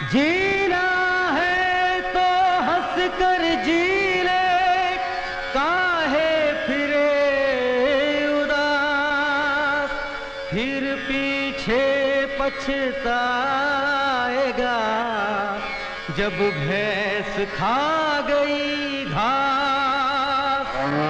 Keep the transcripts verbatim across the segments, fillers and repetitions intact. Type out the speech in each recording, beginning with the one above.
जीना है तो हंस कर जी ले, काहे फिरे उदास, फिर पीछे पछताएगा जब भैंस खा गई घास।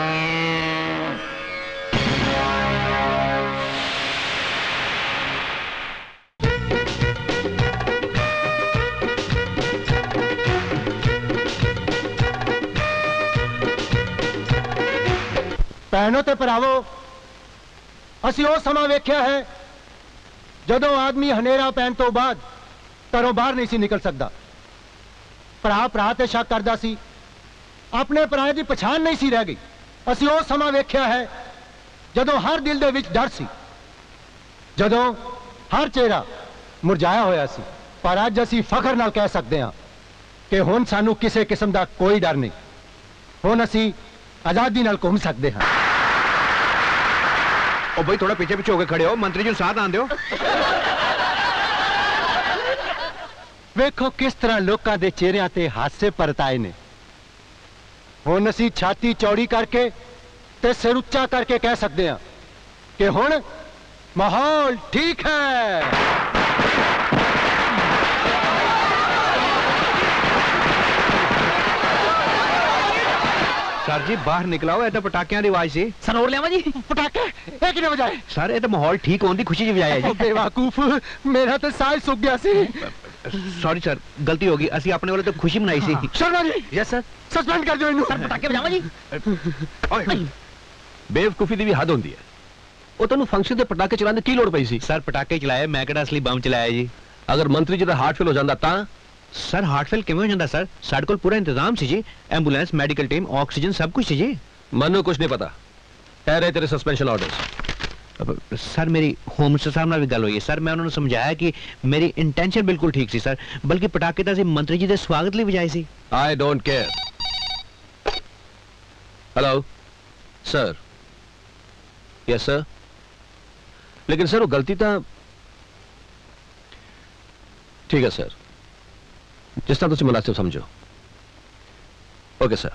ਭੈਣੋ ਤੇ ਭਰਾਵੋ, ਅਸੀਂ ਉਹ ਸਮਾਂ ਵੇਖਿਆ ਹੈ ਜਦੋਂ ਆਦਮੀ ਹਨੇਰਾ ਪੈਣ ਤੋਂ ਬਾਅਦ ਘਰੋਂ ਬਾਹਰ ਨਹੀਂ ਸੀ ਨਿਕਲ ਸਕਦਾ। ਭਰਾ ਭਰਾ ਤੇ ਸ਼ੱਕ ਕਰਦਾ ਸੀ, ਆਪਣੇ ਭਰਾ ਦੀ ਪਛਾਣ ਨਹੀਂ ਸੀ ਰਹਿ ਗਈ। ਅਸੀਂ ਉਹ ਸਮਾਂ ਵੇਖਿਆ ਹੈ ਜਦੋਂ ਹਰ ਦਿਲ ਦੇ ਵਿੱਚ ਡਰ ਸੀ, ਜਦੋਂ ਹਰ ਚਿਹਰਾ ਮੁਰਝਾਇਆ ਹੋਇਆ ਸੀ। ਪਰ ਅੱਜ ਅਸੀਂ ਫਖਰ ਨਾਲ ਕਹਿ ਸਕਦੇ ਹਾਂ ਕਿ ਹੁਣ ਸਾਨੂੰ ਕਿਸੇ ਕਿਸਮ ਦਾ ਕੋਈ ਡਰ ਨਹੀਂ। ਹੁਣ ਅਸੀਂ आजादी नाल घूम सकते हैं। ओ भाई थोड़ा पीछे पीछे होके खड़े हो, मंत्री जी साथ आंदे हो। वेखो किस तरह लोगों के चेहरिਆਂ ते हासे परताए ने। हुण असीं छाती चौड़ी करके ते सिर उच्चा करके कह सकते हैं कि हुण माहौल ठीक है। सर जी बाहर निकला हो, पटाखियां दी आवाज सी। सर और लियावा जी पटाखे ये किने बजाए? सर ये तो माहौल ठीक होने की खुशी च बजाया जी। बेवकूफ, मेरा तो साह सुक गया सी। सॉरी सर, गलती होगी। असी अपने वाले तो खुशी मनाई सी। Sharma ji. Yes sir. Suspend कर दो इन्हू। सर पटाखे बजावा जी। बेवकूफी दी भी हद होंदी है। ਉਹ ਤੁਹਾਨੂੰ ਫੰਕਸ਼ਨ ਦੇ ਪਟਾਕੇ ਚਲਾਉਣ ਦੀ ਕੀ ਲੋੜ ਪਈ ਸੀ? ਸਰ ਪਟਾਕੇ ਚਲਾਏ, ਮੈਂ ਕਿਹੜਾ ਅਸਲੀ ਬੰਬ ਚਲਾਇਆ ਜੀ। ਅਗਰ ਮੰਤਰੀ ਜੀ ਦਾ ਹਾਰਟ ਫੇਲ ਹੋ ਜਾਂਦਾ ਤਾਂ? ਸਰ ਹਾਰਟ ਫੇਲ ਕਿਵੇਂ ਹੋ ਜਾਂਦਾ ਸਰ? ਸਾਡੇ ਕੋਲ ਪੂਰਾ ਇੰਤਜ਼ਾਮ ਸੀ ਜੀ, ਐਂਬੂਲੈਂਸ, ਮੈਡੀਕਲ ਟੀਮ, ਆਕਸੀਜਨ ਸਭ ਕੁਝ ਸੀ ਜੀ। ਮੈਨੂੰ ਕੁਝ ਨਹੀਂ ਪਤਾ। ਕਹਿ ਰਹੇ ਤੇਰੇ ਸਸਪੈਂਸ਼ਨ ਆਰਡਰਸ। ਸਰ ਮੇਰੀ ਹੋਮ ਮਿਨਿਸਟਰ ਸਾਹਿਬ ਨਾਲ ਵੀ ਗੱਲ ਹੋਈ ਹੈ ਸਰ। ਮੈਂ ਉਹਨਾਂ ਨੂੰ ਸਮਝਾਇਆ ਕਿ ਮੇਰੀ ਇੰਟੈਂਸ਼ਨ ਬਿਲਕੁਲ ਠੀਕ ਸੀ ਸਰ, ਬਲਕਿ ਪਟਾਕੇ ਤਾਂ ਅਸੀਂ ਮੰਤਰੀ ਜੀ ਦੇ ਸਵਾਗਤ ਲਈ ਵਜਾਏ ਸੀ। I don't care. Hello sir. Yes sir. लेकिन सर वो गलती तो ठीक है सर, जिस तरह तुम मुनासिब समझो। Okay sir.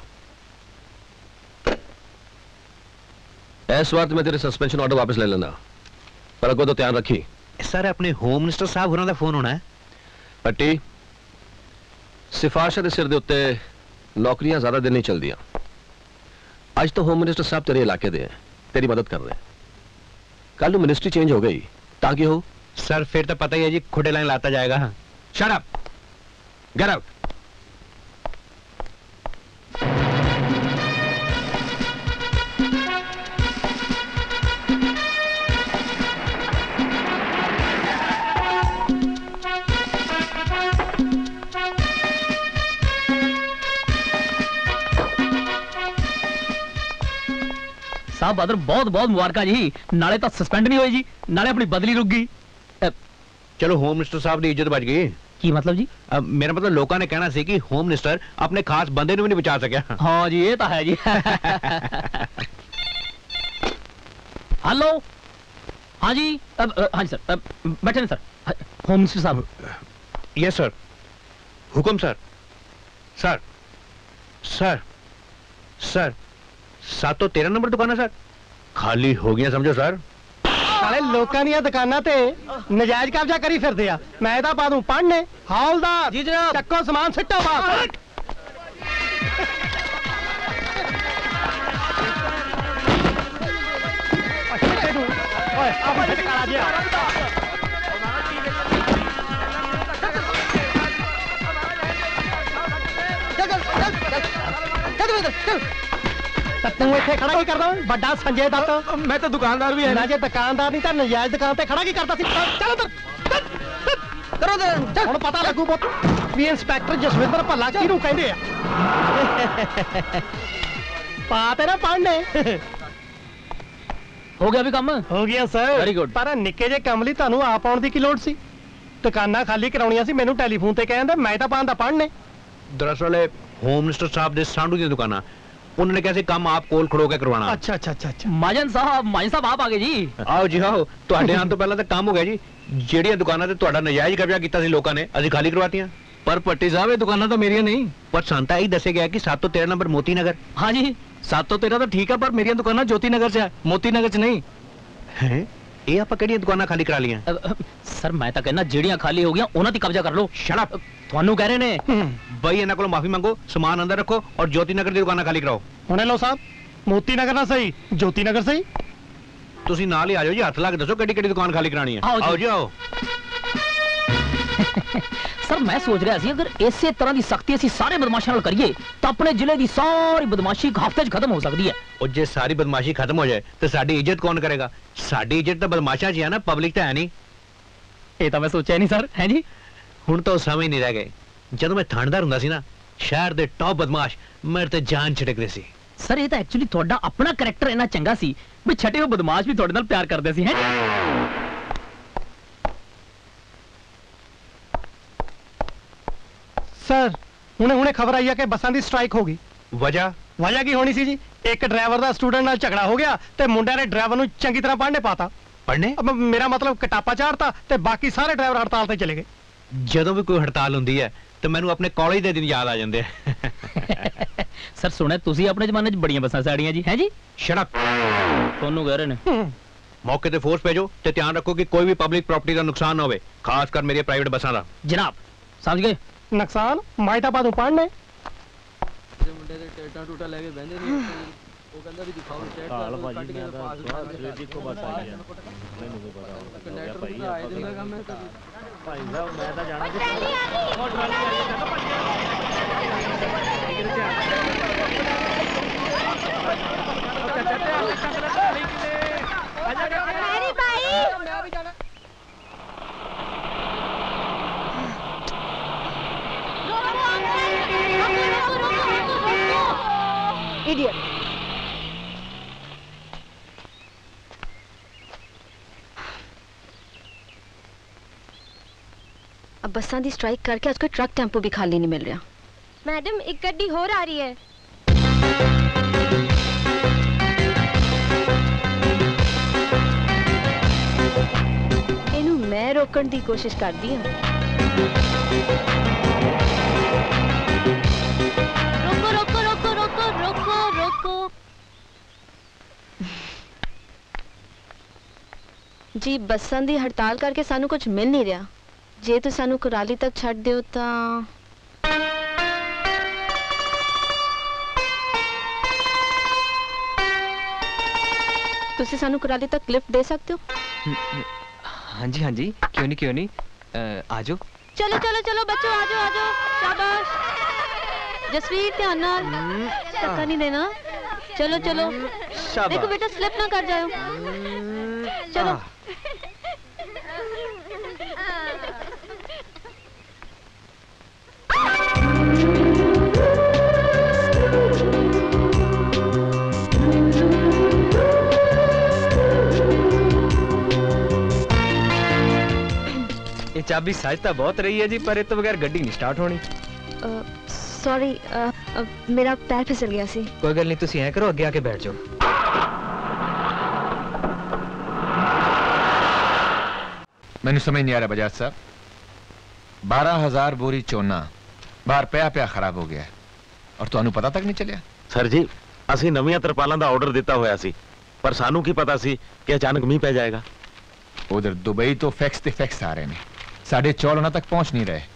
इस बार तो मैं तेरे सस्पेंशन ऑर्डर वापस ले लेना, पर अगो तो ध्यान रखी। सर अपने होम मिनिस्टर साहब होना दा फोन होना है। पट्टी सिफारिश के सिर दे उत्ते नौकरियां ज्यादा दिन नहीं चलदियां। आज तो होम मिनिस्टर साहब तेरे इलाके दे हैं, तेरी मदद कर रहे हैं। कल तो मिनिस्ट्री चेंज हो गई ताकि हो। सर फिर तो पता ही है जी, खुडे लाइन लाता जाएगा। Shut up, get out. साहब बहादुर बहुत बहुत मुबारक जी। नाले तो सस्पेंड नहीं हुए जी, नाले अपनी बदली रुक गई। चलो होम मिनिस्टर साहब की इज्जत बच गई। की मतलब जी? अब मेरा मतलब लोगों ने कहना सी कि होम मिनिस्टर अपने खास बंदे ने भी नहीं बचा सका। हाँ जी ये तो है जी। हेलो हाँ जी। अब हाँ जी सर, बैठे ना सर। होम मिनिस्टर साहब। Yes sir. हुक्म सर। सर सर सर सात तो तेरह नंबर दुकान है सर, खाली हो गया समझो सर। साले लोकां दी दुकानां ते नजायज कब्जा करी फिरदे आ। मैं तां पा दूं पढ़ने। हौलदार जी जनाब, चक्को सामान सिट्टो बाहर। ओए आ बड़े काला जी। चल चल चल चल चल। तू इत्थे खड़ा की करदा? बड़ा संजय दत्त। मैं तो दुकानदार भी है ना। जे दुकानदार नहीं तो नजायज दुकान ते खड़ा की करता सी? चल उधर करो उधर। हुण पता लगू पुੱਤ भी इंस्पेक्टर जसविंदर भल्ला किहनूं कहंदे आ। पा तेरा पढ़ने। हो गया भी काम? हो गया सर। Very good. पर निक्के जे काम लई तुहानूं आप आउण दी की लोड़ सी? दुकानां खाली कराउणीਆਂ ਸੀ, ਮੈਨੂੰ ਟੈਲੀਫੋਨ ਤੇ ਕਹਿੰਦੇ ਮੈਂ ਤਾਂ ਪਾਉਂਦਾ पढ़ने। दरअसल होम मिनिस्टर साहब दे सांडू दी दुकाना, उन्होंने कैसे काम आप कोल खड़ो के करवाना। अच्छा अच्छा अच्छा अच्छा। माजन साहब, माजन साहब आप आ गए जी। आओ जी आओ। ਤੁਹਾਡੇ ਆਉਣ ਤੋਂ ਪਹਿਲਾਂ ਤਾਂ ਕੰਮ ਹੋ ਗਿਆ ਜੀ। ਜਿਹੜੀਆਂ ਦੁਕਾਨਾਂ ਤੇ ਤੁਹਾਡਾ ਨਜਾਇਜ਼ ਕਬਜ਼ਾ ਕੀਤਾ ਸੀ ਲੋਕਾਂ ਨੇ, ਅਸੀਂ ਖਾਲੀ ਕਰਵਾਤੀਆਂ। पर पट्टी साहब ये दुकाना तो मेरिया नहीं। पर सांता ही दसे गया कि सात तो तेरह नंबर मोती नगर। हाँ जी सात तो तेरह तो ठीक है, पर मेरी दुकाना ज्योति नगर से है, मोती नगर से नहीं है। ये आप किहड़ियां दुकाना खाली करा लियां? अ, अ, सर मैं तो कहना ਜਿਹੜੀਆਂ खाली हो गया उन्हां दी कब्जा कर लो। Shut up. ਤੁਹਾਨੂੰ ਕਹਿ ਰਹੇ ਨੇ भाई इन्हां कोलों माफी मांगो, सामान अंदर रखो और ज्योति नगर दी दुकाना खाली कराओ। हुणे लो साहब, मोती नगर ना सही, ज्योति नगर सही। ਤੁਸੀਂ ਨਾਲ ਹੀ ਆ ਜਾਓ ਜੀ, ਹੱਥ ਲਾ ਕੇ ਦੱਸੋ ਕਿਹੜੀ ਕਿਹੜੀ ਦੁਕਾਨ ਖਾਲੀ ਕਰਾਣੀ ਹੈ। आओ जी। ਆਓ ਜੀ ਆਓ। सर मैं सोच रहा सी अगर इसे तरह की सख्ती ਅਸੀਂ ਸਾਰੇ ਬਦਮਾਸ਼ਾਂ ਨਾਲ ਕਰੀਏ ਤਾਂ ਆਪਣੇ ਜ਼ਿਲ੍ਹੇ ਦੀ ਸਾਰੀ ਬਦਮਾਸ਼ੀ ਇੱਕ ਹਫ਼ਤੇ 'ਚ ਖਤਮ ਹੋ ਸਕਦੀ ਹੈ। ਉਹ ਜੇ ਸਾਰੀ ਬਦਮਾਸ਼ੀ ਖਤਮ ਹੋ ਜਾਏ ਤੇ ਸਾਡੀ ਇੱਜ਼ਤ ਕੌਣ ਕਰੇਗਾ? ਸਾਡੀ ਇੱਜ਼ਤ ਤਾਂ ਬਦਮਾਸ਼ਾਂ 'ਚ ਹੀ ਹੈ ਨਾ, ਪਬਲਿਕ ਤਾਂ ਹੈ ਨਹੀਂ। ਇਹ ਤਾਂ ਮੈਂ ਸੋਚਿਆ ਨਹੀਂ ਸਰ, ਹੈ ਜੀ। ਹੁਣ ਤਾਂ ਉਹ ਸਮਝ ਨਹੀਂ ਰਹਿ ਗਏ। ਜਦੋਂ ਮੈਂ ਥਾਣੇਦਾਰ ਹੁੰਦਾ ਸੀ ਨਾ, ਸ਼ਹਿਰ ਦੇ ਟੌਪ ਬਦਮਾਸ਼ ਮੇਰੇ ਤੇ ਜਾਨ ਛਿੜਕਦੇ ਸੀ। ਸਰ ਇਹ ਤਾਂ ਐਕਚੁਅਲੀ ਤੁਹਾਡਾ ਆਪਣਾ ਕੈਰੈਕਟਰ ਇੰਨਾ ਚੰਗਾ ਸੀ ਵੀ ਛੱਟੇ ਹੋਏ ਬਦਮਾਸ਼ ਵੀ ਤੁਹਾਡੇ ਨਾਲ ਪਿਆਰ ਕਰਦੇ ਸੀ, ਹੈ। सर हुणे हुणे खबर आई है कि बसां दी स्ट्राइक हो गई। ਵਜ੍ਹਾ वजह की होनी सी जी, एक ड्राइवर दा स्टूडेंट नाल झगड़ा हो गया ते मुंडे ने ड्राइवर नूं चंगी तरह पढ़ने पाता। ਪੜ੍ਹਨੇ? अब मेरा मतलब कटापा चाड़ता ते बाकी सारे ड्राइवर हड़ताल ते चले गए। ਜਦੋਂ ਵੀ ਕੋਈ ਹੜਤਾਲ ਹੁੰਦੀ ਹੈ ਤੇ ਮੈਨੂੰ ਆਪਣੇ ਕਾਲਜ ਦੇ ਦਿਨ ਯਾਦ ਆ ਜਾਂਦੇ ਆ। ਸਰ ਸੁਣਿਆ ਤੁਸੀਂ ਆਪਣੇ ਜ਼ਮਾਨੇ 'ਚ ਬੜੀਆਂ ਬੱਸਾਂ ਸਾੜੀਆਂ ਜੀ, ਹੈ ਜੀ। Shut up. ਤੁਹਾਨੂੰ ਕਹਿ ਰਹੇ ਨੇ ਮੌਕੇ ਤੇ ਫੋਰਸ ਭੇਜੋ ਤੇ ਧਿਆਨ ਰੱਖੋ ਕਿ ਕੋਈ ਵੀ ਪਬਲਿਕ ਪ੍ਰਾਪਰਟੀ ਦਾ ਨੁਕਸਾਨ ਨਾ ਹੋਵੇ, ਖਾਸ ਕਰ ਮੇਰੀ ਪ੍ਰਾਈਵੇਟ ਬੱਸਾਂ ਦਾ। ਜਨਾਬ ਸਮਝ ਗਏ। नुकसान माइटा बादू पढ़ने ਮੁੰਡੇ ਦੇ ਟੇਟਾ ਟੂਟਾ ਲੈ ਕੇ ਬਹਿੰਦੇ ਨਹੀਂ, ਉਹ ਕਹਿੰਦਾ ਵੀ ਦਿਖਾਓ ਚੈੱਕ ਕਰ ਲਓ, ਕੱਢ ਕੇ ਪਾਸ ਕਰ ਦੇ। ਇੱਕੋ ਬਸ ਆ ਗਿਆ ਮੈਨੂੰ ਵੀ ਪਤਾ ਹੋ ਕੰਡਕਟਰ ਭਾਈ ਆਏ ਦਿੰਦਾ ਕੰਮ ਹੈ ਤਾਂ ਭਾਈ ਸਾਹਿਬ ਮੈਂ ਤਾਂ ਜਾਣਾ ਕਿ ਉਹ ਟਰਾਲੀ ਆ ਗਈ ਕਹਿੰਦਾ ਭੱਜ मेरी भाई ਮੈਂ ਵੀ ਜਾਣਾ। इडियट। अब बसां दी स्ट्राइक करके आज कोई ट्रक टेंपो भी खाली नहीं मिल रहा। मैडम एक गड्डी होर आ रही है। इनू मैं रोकण दी कोशिश करदी हां। रोको रोको रोको रोको रोको रोको। जी बसां दी हड़ताल करके सानू कुछ मिल नहीं रहा। जे तो सानू कुराली तक छड़ दियो तां तुसी सानू कुराली तक लिफ्ट दे सकते हो? हाँ जी हाँ जी, क्यों नहीं क्यों नहीं, आ जाओ। चलो चलो चलो बच्चों आ जाओ आ जाओ। शाबाश जसवीर, ध्यान नाल, धक्का नहीं देना। चलो चलो देखो बेटा स्लिप ना कर जाओ। चलो ये चाबी सच तो बहुत रही है जी, पर ये तो बगैर गड्डी नहीं स्टार्ट होनी। सॉरी मेरा पैर फिसल गया सी। कोई गल नहीं, तुसी ऐ करो अगे आके बैठ जाओ। मैंने समझ नहीं आ रहा बजाज साहब, बारह हजार बोरी चोना बाहर पिया पिया खराब हो गया है और ਤੁਹਾਨੂੰ ਪਤਾ ਤੱਕ ਨਹੀਂ ਚੱਲਿਆ। ਸਰ ਜੀ ਅਸੀਂ ਨਵੀਆਂ ਤਰਪਾਲਾਂ ਦਾ ਆਰਡਰ ਦਿੱਤਾ ਹੋਇਆ ਸੀ, ਪਰ ਸਾਨੂੰ ਕੀ ਪਤਾ ਸੀ ਕਿ ਅਚਾਨਕ ਮੀਂਹ ਪੈ ਜਾਏਗਾ। ਉਧਰ ਦੁਬਈ ਤੋਂ ਫੈਕਸ ਤੇ ਫੈਕਸ ਆ ਰਹੇ ਨੇ, ਸਾਡੇ ਚੌਲ ਉਹਨਾਂ ਤੱਕ ਪਹੁੰਚ ਨਹੀਂ ਰਹੇ।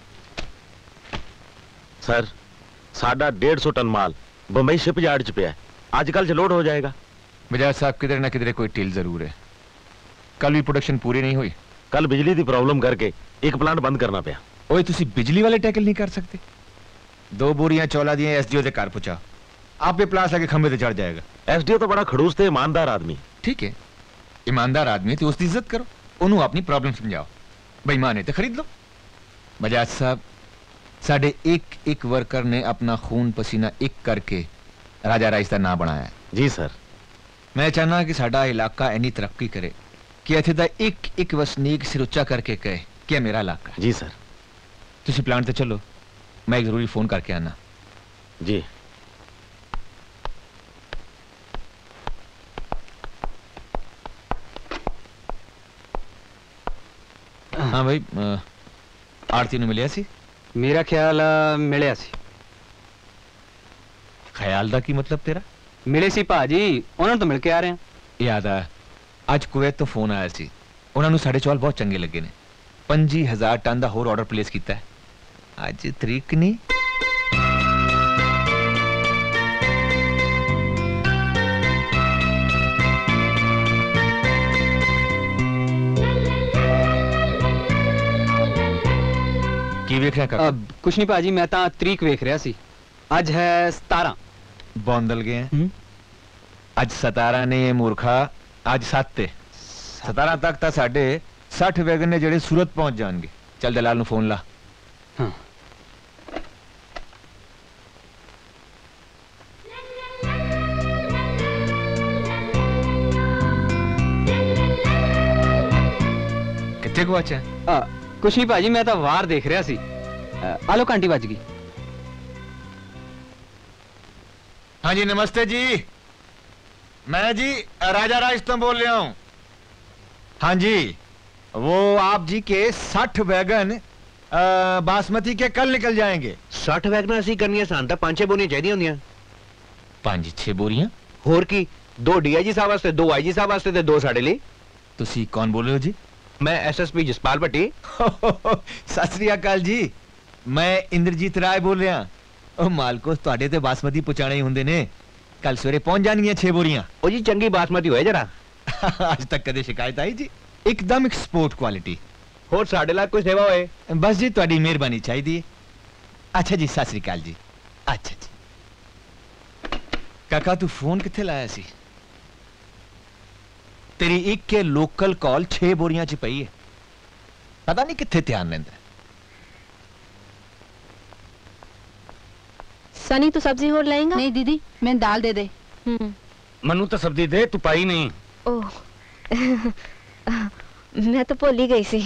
ਸਰ ਸਾਡਾ डेढ़ सौ टन माल ਬੰਬਈ ਸ਼ਿਪ ਯਾਰਡ 'ਚ ਪਿਆ, ਅੱਜ ਕੱਲ 'ਚ ਲੋਡ ਹੋ ਜਾਏਗਾ। बजाज साहब किधर ना किधर कोई टील जरूर है, कल भी प्रोडक्शन पूरी नहीं हुई। ਕੱਲ ਬਿਜਲੀ ਦੀ ਪ੍ਰੋਬਲਮ ਕਰਕੇ ਇੱਕ ਪਲਾਂਟ ਬੰਦ ਕਰਨਾ ਪਿਆ। ओए तुसी बिजली वाले टैकल नहीं कर सकते? दो बोरियां चौला दिए एसडीओ से कार पहुंचा, आप ये प्लास आके खंबे से चढ़ जाएगा। एसडीओ तो बड़ा खड़ूस ते ईमानदार आदमी। ठीक है, ईमानदार आदमी तो उसकी इज्जत करो, उन्होंने अपनी प्रॉब्लम समझाओ, बेईमान है तो खरीद लो। बजाज साहब साढ़े एक एक वर्कर ने अपना खून पसीना एक करके राजा राइस का नाम बनाया है। जी सर। मैं चाहना कि साडा इलाका इन्नी तरक्की करे कि इत्थे दा एक एक वसनीक सिर उच्चा करके कहे कि मेरा इलाका। जी सर। तुसी प्लांट ते चलो, मैं एक जरूरी फोन करके आना। जी। हाँ भाई, आरती ने मिलिया सी? मेरा ख्याल अ, मिलिया सी। ख्याल दा की मतलब तेरा? मिले सी भाजी, उन्होंने तो मिल के आ रहे हैं। याद आ अज कुवैत तो फोन आया सी, उन्होंने साढ़े चौल बहुत चंगे लगे ने। पंजी हजार टन का होर ऑर्डर प्लेस किया है। अज तरीक नहीं की वेख रहा काका? अब कुछ नहीं भाजी, मैं तो तरीक वेख रहा सी। अज है सतारा। बौंदल गए हैं। अज सतारा ने मूर्खा, अज सत्त है। सतारा तक तो साढ़े सठ वैगन ने जेड़े सूरत पहुंच जाएंगे। चल दलाल नु फोन ला। हाँ। कितने को अच्छा? आ, कुछ नहीं भाजी, मैं तो वार देख रहा सी। आ, आलो कांटी बज गई। हाँ जी नमस्ते जी, मैं जी राजा राज तो बोल रहा हूं। हाँ जी, वो आप जी के साठ वैगन बासमती के कल निकल जाएंगे। साठ वैगन असी करनी है, सान पांच छे बोरियां चाहिए होंदियां। पांच छे बोरियां? होर की, दो डीआईजी साहब वास्ते, दो आईजी साहब वास्ते ते दो साडे लिए। तुसी कौन बोल रहे हो जी? मैं एसएसपी जसपाल भट्टी। सत श्री अकाल जी, मैं इंद्रजीत राय बोल रहा। ओ मालको तुहाडे ते बासमती पहुंचाने ही हुंदे ने। कल सवेरे पहुंच जानियां छे बोरियां। ओ जी चंगी बासमती होए जरा। आज तक कदे शिकायत आई जी? एकदम एक्सपोर्ट क्वालिटी। होर साडे लाख कोई सेवा होए? बस जी तुहाडी मेहरबानी चाहिए। अच्छा जी सत श्री अकाल जी। अच्छा जी काका तू फोन किथे लाया सी? तेरी एक के लोकल कॉल छे बोरियां च पई है, पता नहीं किथे ध्यान लेंदा। सनी तू सब्जी होर लाएगा? नहीं दीदी, मैं दाल दे दे। मनु तो सब्जी दे, तू पाई नहीं। ओह मैं तो भूल ही गई सी।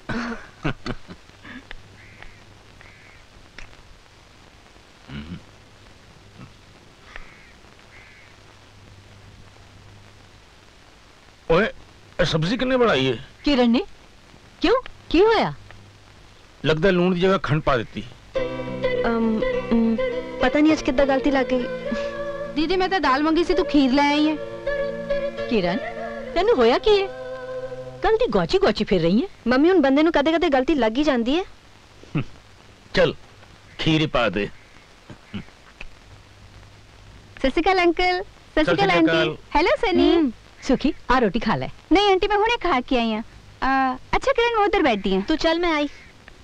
ओए सब्जी किन्ने बनाई है? किरण ने। क्यों की होया? लगता है लून की जगह खंड पा देती। अम, अम, पता नहीं आज कितना गलती लग गई। दीदी मैं तो दाल मंगी सी, तू खीर ले आई है। किरण तेन होया की है? गलती गोची गोची फिर रही है। मम्मी उन बंदे नु कदे कदे गलती लग ही जाती है। चल खीर ही पा दे। सत श्री अकाल अंकल। सत श्री अकाल आंटी। हेलो सनी। सुखी आ रोटी खा ले। नहीं आंटी मैं हुणे खा के आई हूं। अच्छा किरण मैं उधर बैठती हूं। तू चल मैं आई।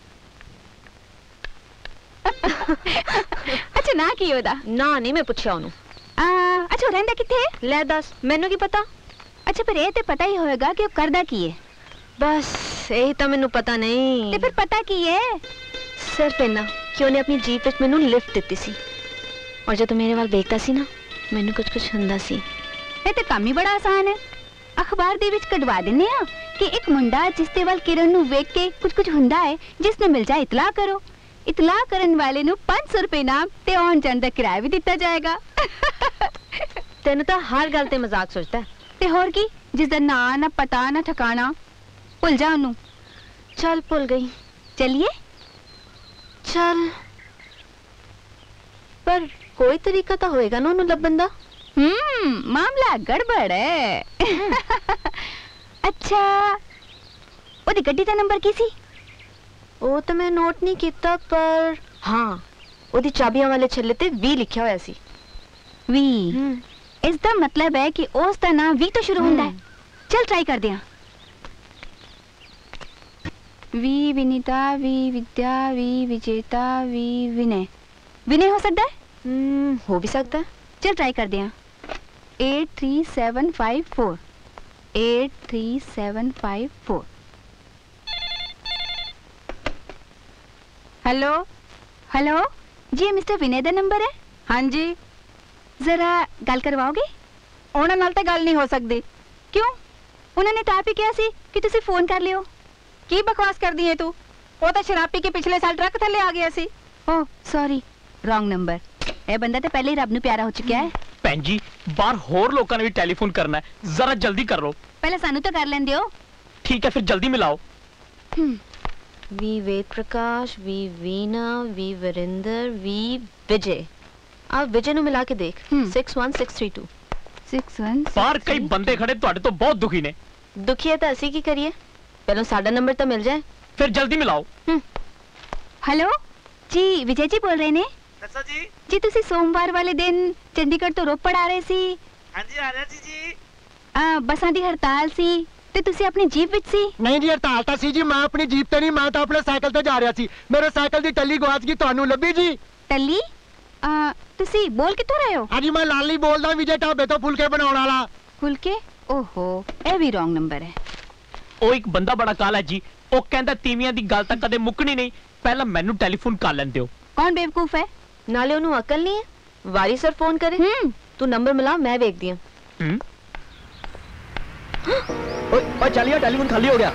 अच्छा ना की ओदा? ना नहीं मैं पूछया ओनु। अच्छा रहंदा किथे? ले दस मैनू की पता। अच्छा पर ये तो पता ही होएगा कि वो करदा की है। बस यही तो मैनू पता नहीं। ते फिर पता की है? सर पेना कि उन्हें अपनी जीप विच मैनू लिफ्ट दित्ती सी और जब मेरे वाल देखता सी ना मैनू कुछ कुछ हुंदा सी। ये तो काम ही बड़ा आसान है। अखबार दे विच कढवा दिन्ने आ कि एक मुंडा जिसते वाल किरण नू वेख के कुछ कुछ हुंदा है, जिसने मिल जाए इतला करो। इतला करन वाले नू पांच सौ रुपए इनाम ते आउण जाण दा किराया भी दिता जाएगा। तेन तो हर गल ते मजाक सोचता है। ते होर की, जिसदा ना ना पता ना ठिकाना, भुल जा ओनू। चल भुल गई। चलिए चल, पर कोई तरीका तो होएगा ना ओनू लभन दा। हम्म मामला गड़बड़ है। अच्छा ओदी गड्डी दा नंबर की सी? वो तो मैं नोट नहीं किया, पर हाँ ओदी चाबियां वाले छल्ले ते वी लिखा होया सी। वी इसका मतलब है कि उस दा नाम वी तो शुरू होता है। चल ट्राई कर दिया। V Vinita, V Vidya, V Vijeta, V Vinay. Vinay हो सकता है? हम्म हो भी सकता है। चल ट्राई कर दिया। Eight three seven five four eight three seven five four. Hello hello जी मिस्टर विनय दा नंबर है? हाँ जी। जरा गल करवाओगे? उन्हां नाल तां गल नहीं हो सकती। क्यों? उन्होंने तो आप ही कहा सी कि तुसी फोन कर लियो। की बकवास कर दी है तू? वो तो शराब पी के पिछले साल ट्रक थले आ गया सी। Oh sorry wrong number. ए बंदा तो पहले ही रब नू प्यारा हो चुका है। भैन जी बाहर होर लोगों ने भी टेलीफोन करना है, जरा जल्दी कर लो। पहले सानू तो कर लेंदे हो। ठीक है फिर जल्दी मिलाओ। V Ved Prakash, V Veena, V Virendra, V Vijay. आप विजय ਨੂੰ ਮਿਲਾ ਕੇ ਦੇਖ। Six one six three two. Six one ਬਾਹਰ ਕਈ ਬੰਦੇ ਖੜੇ ਤੁਹਾਡੇ ਤੋਂ ਬਹੁਤ ਦੁਖੀ ਨੇ। ਦੁਖੀ ਹੈ ਤਾਂ ਅਸੀਂ ਕੀ ਕਰੀਏ? ਪਹਿਲਾਂ ਸਾਡਾ ਨੰਬਰ ਤਾਂ ਮਿਲ ਜਾਏ। ਫਿਰ ਜਲਦੀ ਮਿਲਾਓ। हेलो जी, विजय जी बोल रहे ने? ਦੱਸੋ ਜੀ। जी ਤੁਸੀਂ ਸੋਮਵਾਰ ਵਾਲੇ ਦਿਨ ਚੰਡੀਗੜ੍ਹ ਤੋਂ ਰੋਪੜ ਆ ਰਹੇ ਸੀ। ਹਾਂਜੀ ਆ ਰਿਹਾ ਸੀ ਜੀ। ਆ ਬੱਸਾਂ ਦੀ ਹੜਤਾਲ ਸੀ ਤੇ ਤੁਸੀਂ ਆਪਣੀ ਜੀਪ ਵਿੱਚ ਸੀ। ਨਹੀਂ ਜੀ, ਹੜਤਾਲ ਤਾਂ ਸੀ ਜੀ, ਮੈਂ ਆਪਣੀ ਜੀਪ ਤੇ ਨਹੀਂ, ਮੈਂ ਤਾਂ ਆਪਣੇ ਸਾਈਕਲ ਤੇ ਜਾ ਰਿਹਾ ਸੀ। ਮੇਰੇ ਸਾਈਕਲ ਦੀ ਟੱਲੀ ਗਵਾਚ ਗਈ, ਤੁਹਾਨੂੰ ਲੱਭੀ ਜੀ? ਟੱਲੀ? ਆ ਤੁਸੀਂ ਬੋਲ ਕਿੱਥੋਂ ਰਹੇ ਹੋ? ਹਾਂਜੀ ਮੈਂ ਲਾਲੀ ਬੋਲਦਾ, ਵਿਜੇ ਢਾਬੇ ਤੋਂ ਫੁਲਕੇ ਬਣਾਉਣ ਵਾਲਾ। ਫੁਲਕੇ? ਓਹੋ, ਇਹ ਵੀ ਰੋਂਗ ਨੰਬਰ ਹੈ। ਉਹ ਇੱਕ ਬੰਦਾ ਬੜਾ ਕਾਲਾ ਜੀ, ਉਹ ਕਹਿੰਦਾ ਤੀਵੀਆਂ ਦੀ ਗੱਲ ਤਾਂ ਕਦੇ ਮੁੱਕਣੀ ਨਹੀਂ, ਪਹਿਲਾਂ ਮੈਨੂੰ ਟੈਲੀਫੋਨ ਕਰ ਲੈਂਦੇ ਹੋ। ਕੌਣ ਬੇਵਕੂਫ ਹੈ? ਨਾਲੇ ਉਹਨੂੰ ਅਕਲ ਨਹੀਂ ਹੈ, ਵਾਰੀ ਸਰ ਫੋਨ ਕਰੇ। ਹੂੰ ਤੂੰ ਨੰਬਰ ਮਿਲਾ, ਮੈਂ ਵੇਖਦੀ ਹਾਂ। ਹੂੰ ਓਏ ਓਏ ਚੱਲਿਆ, ਟੈਲੀਫੋਨ ਖਾਲੀ ਹੋ ਗਿਆ।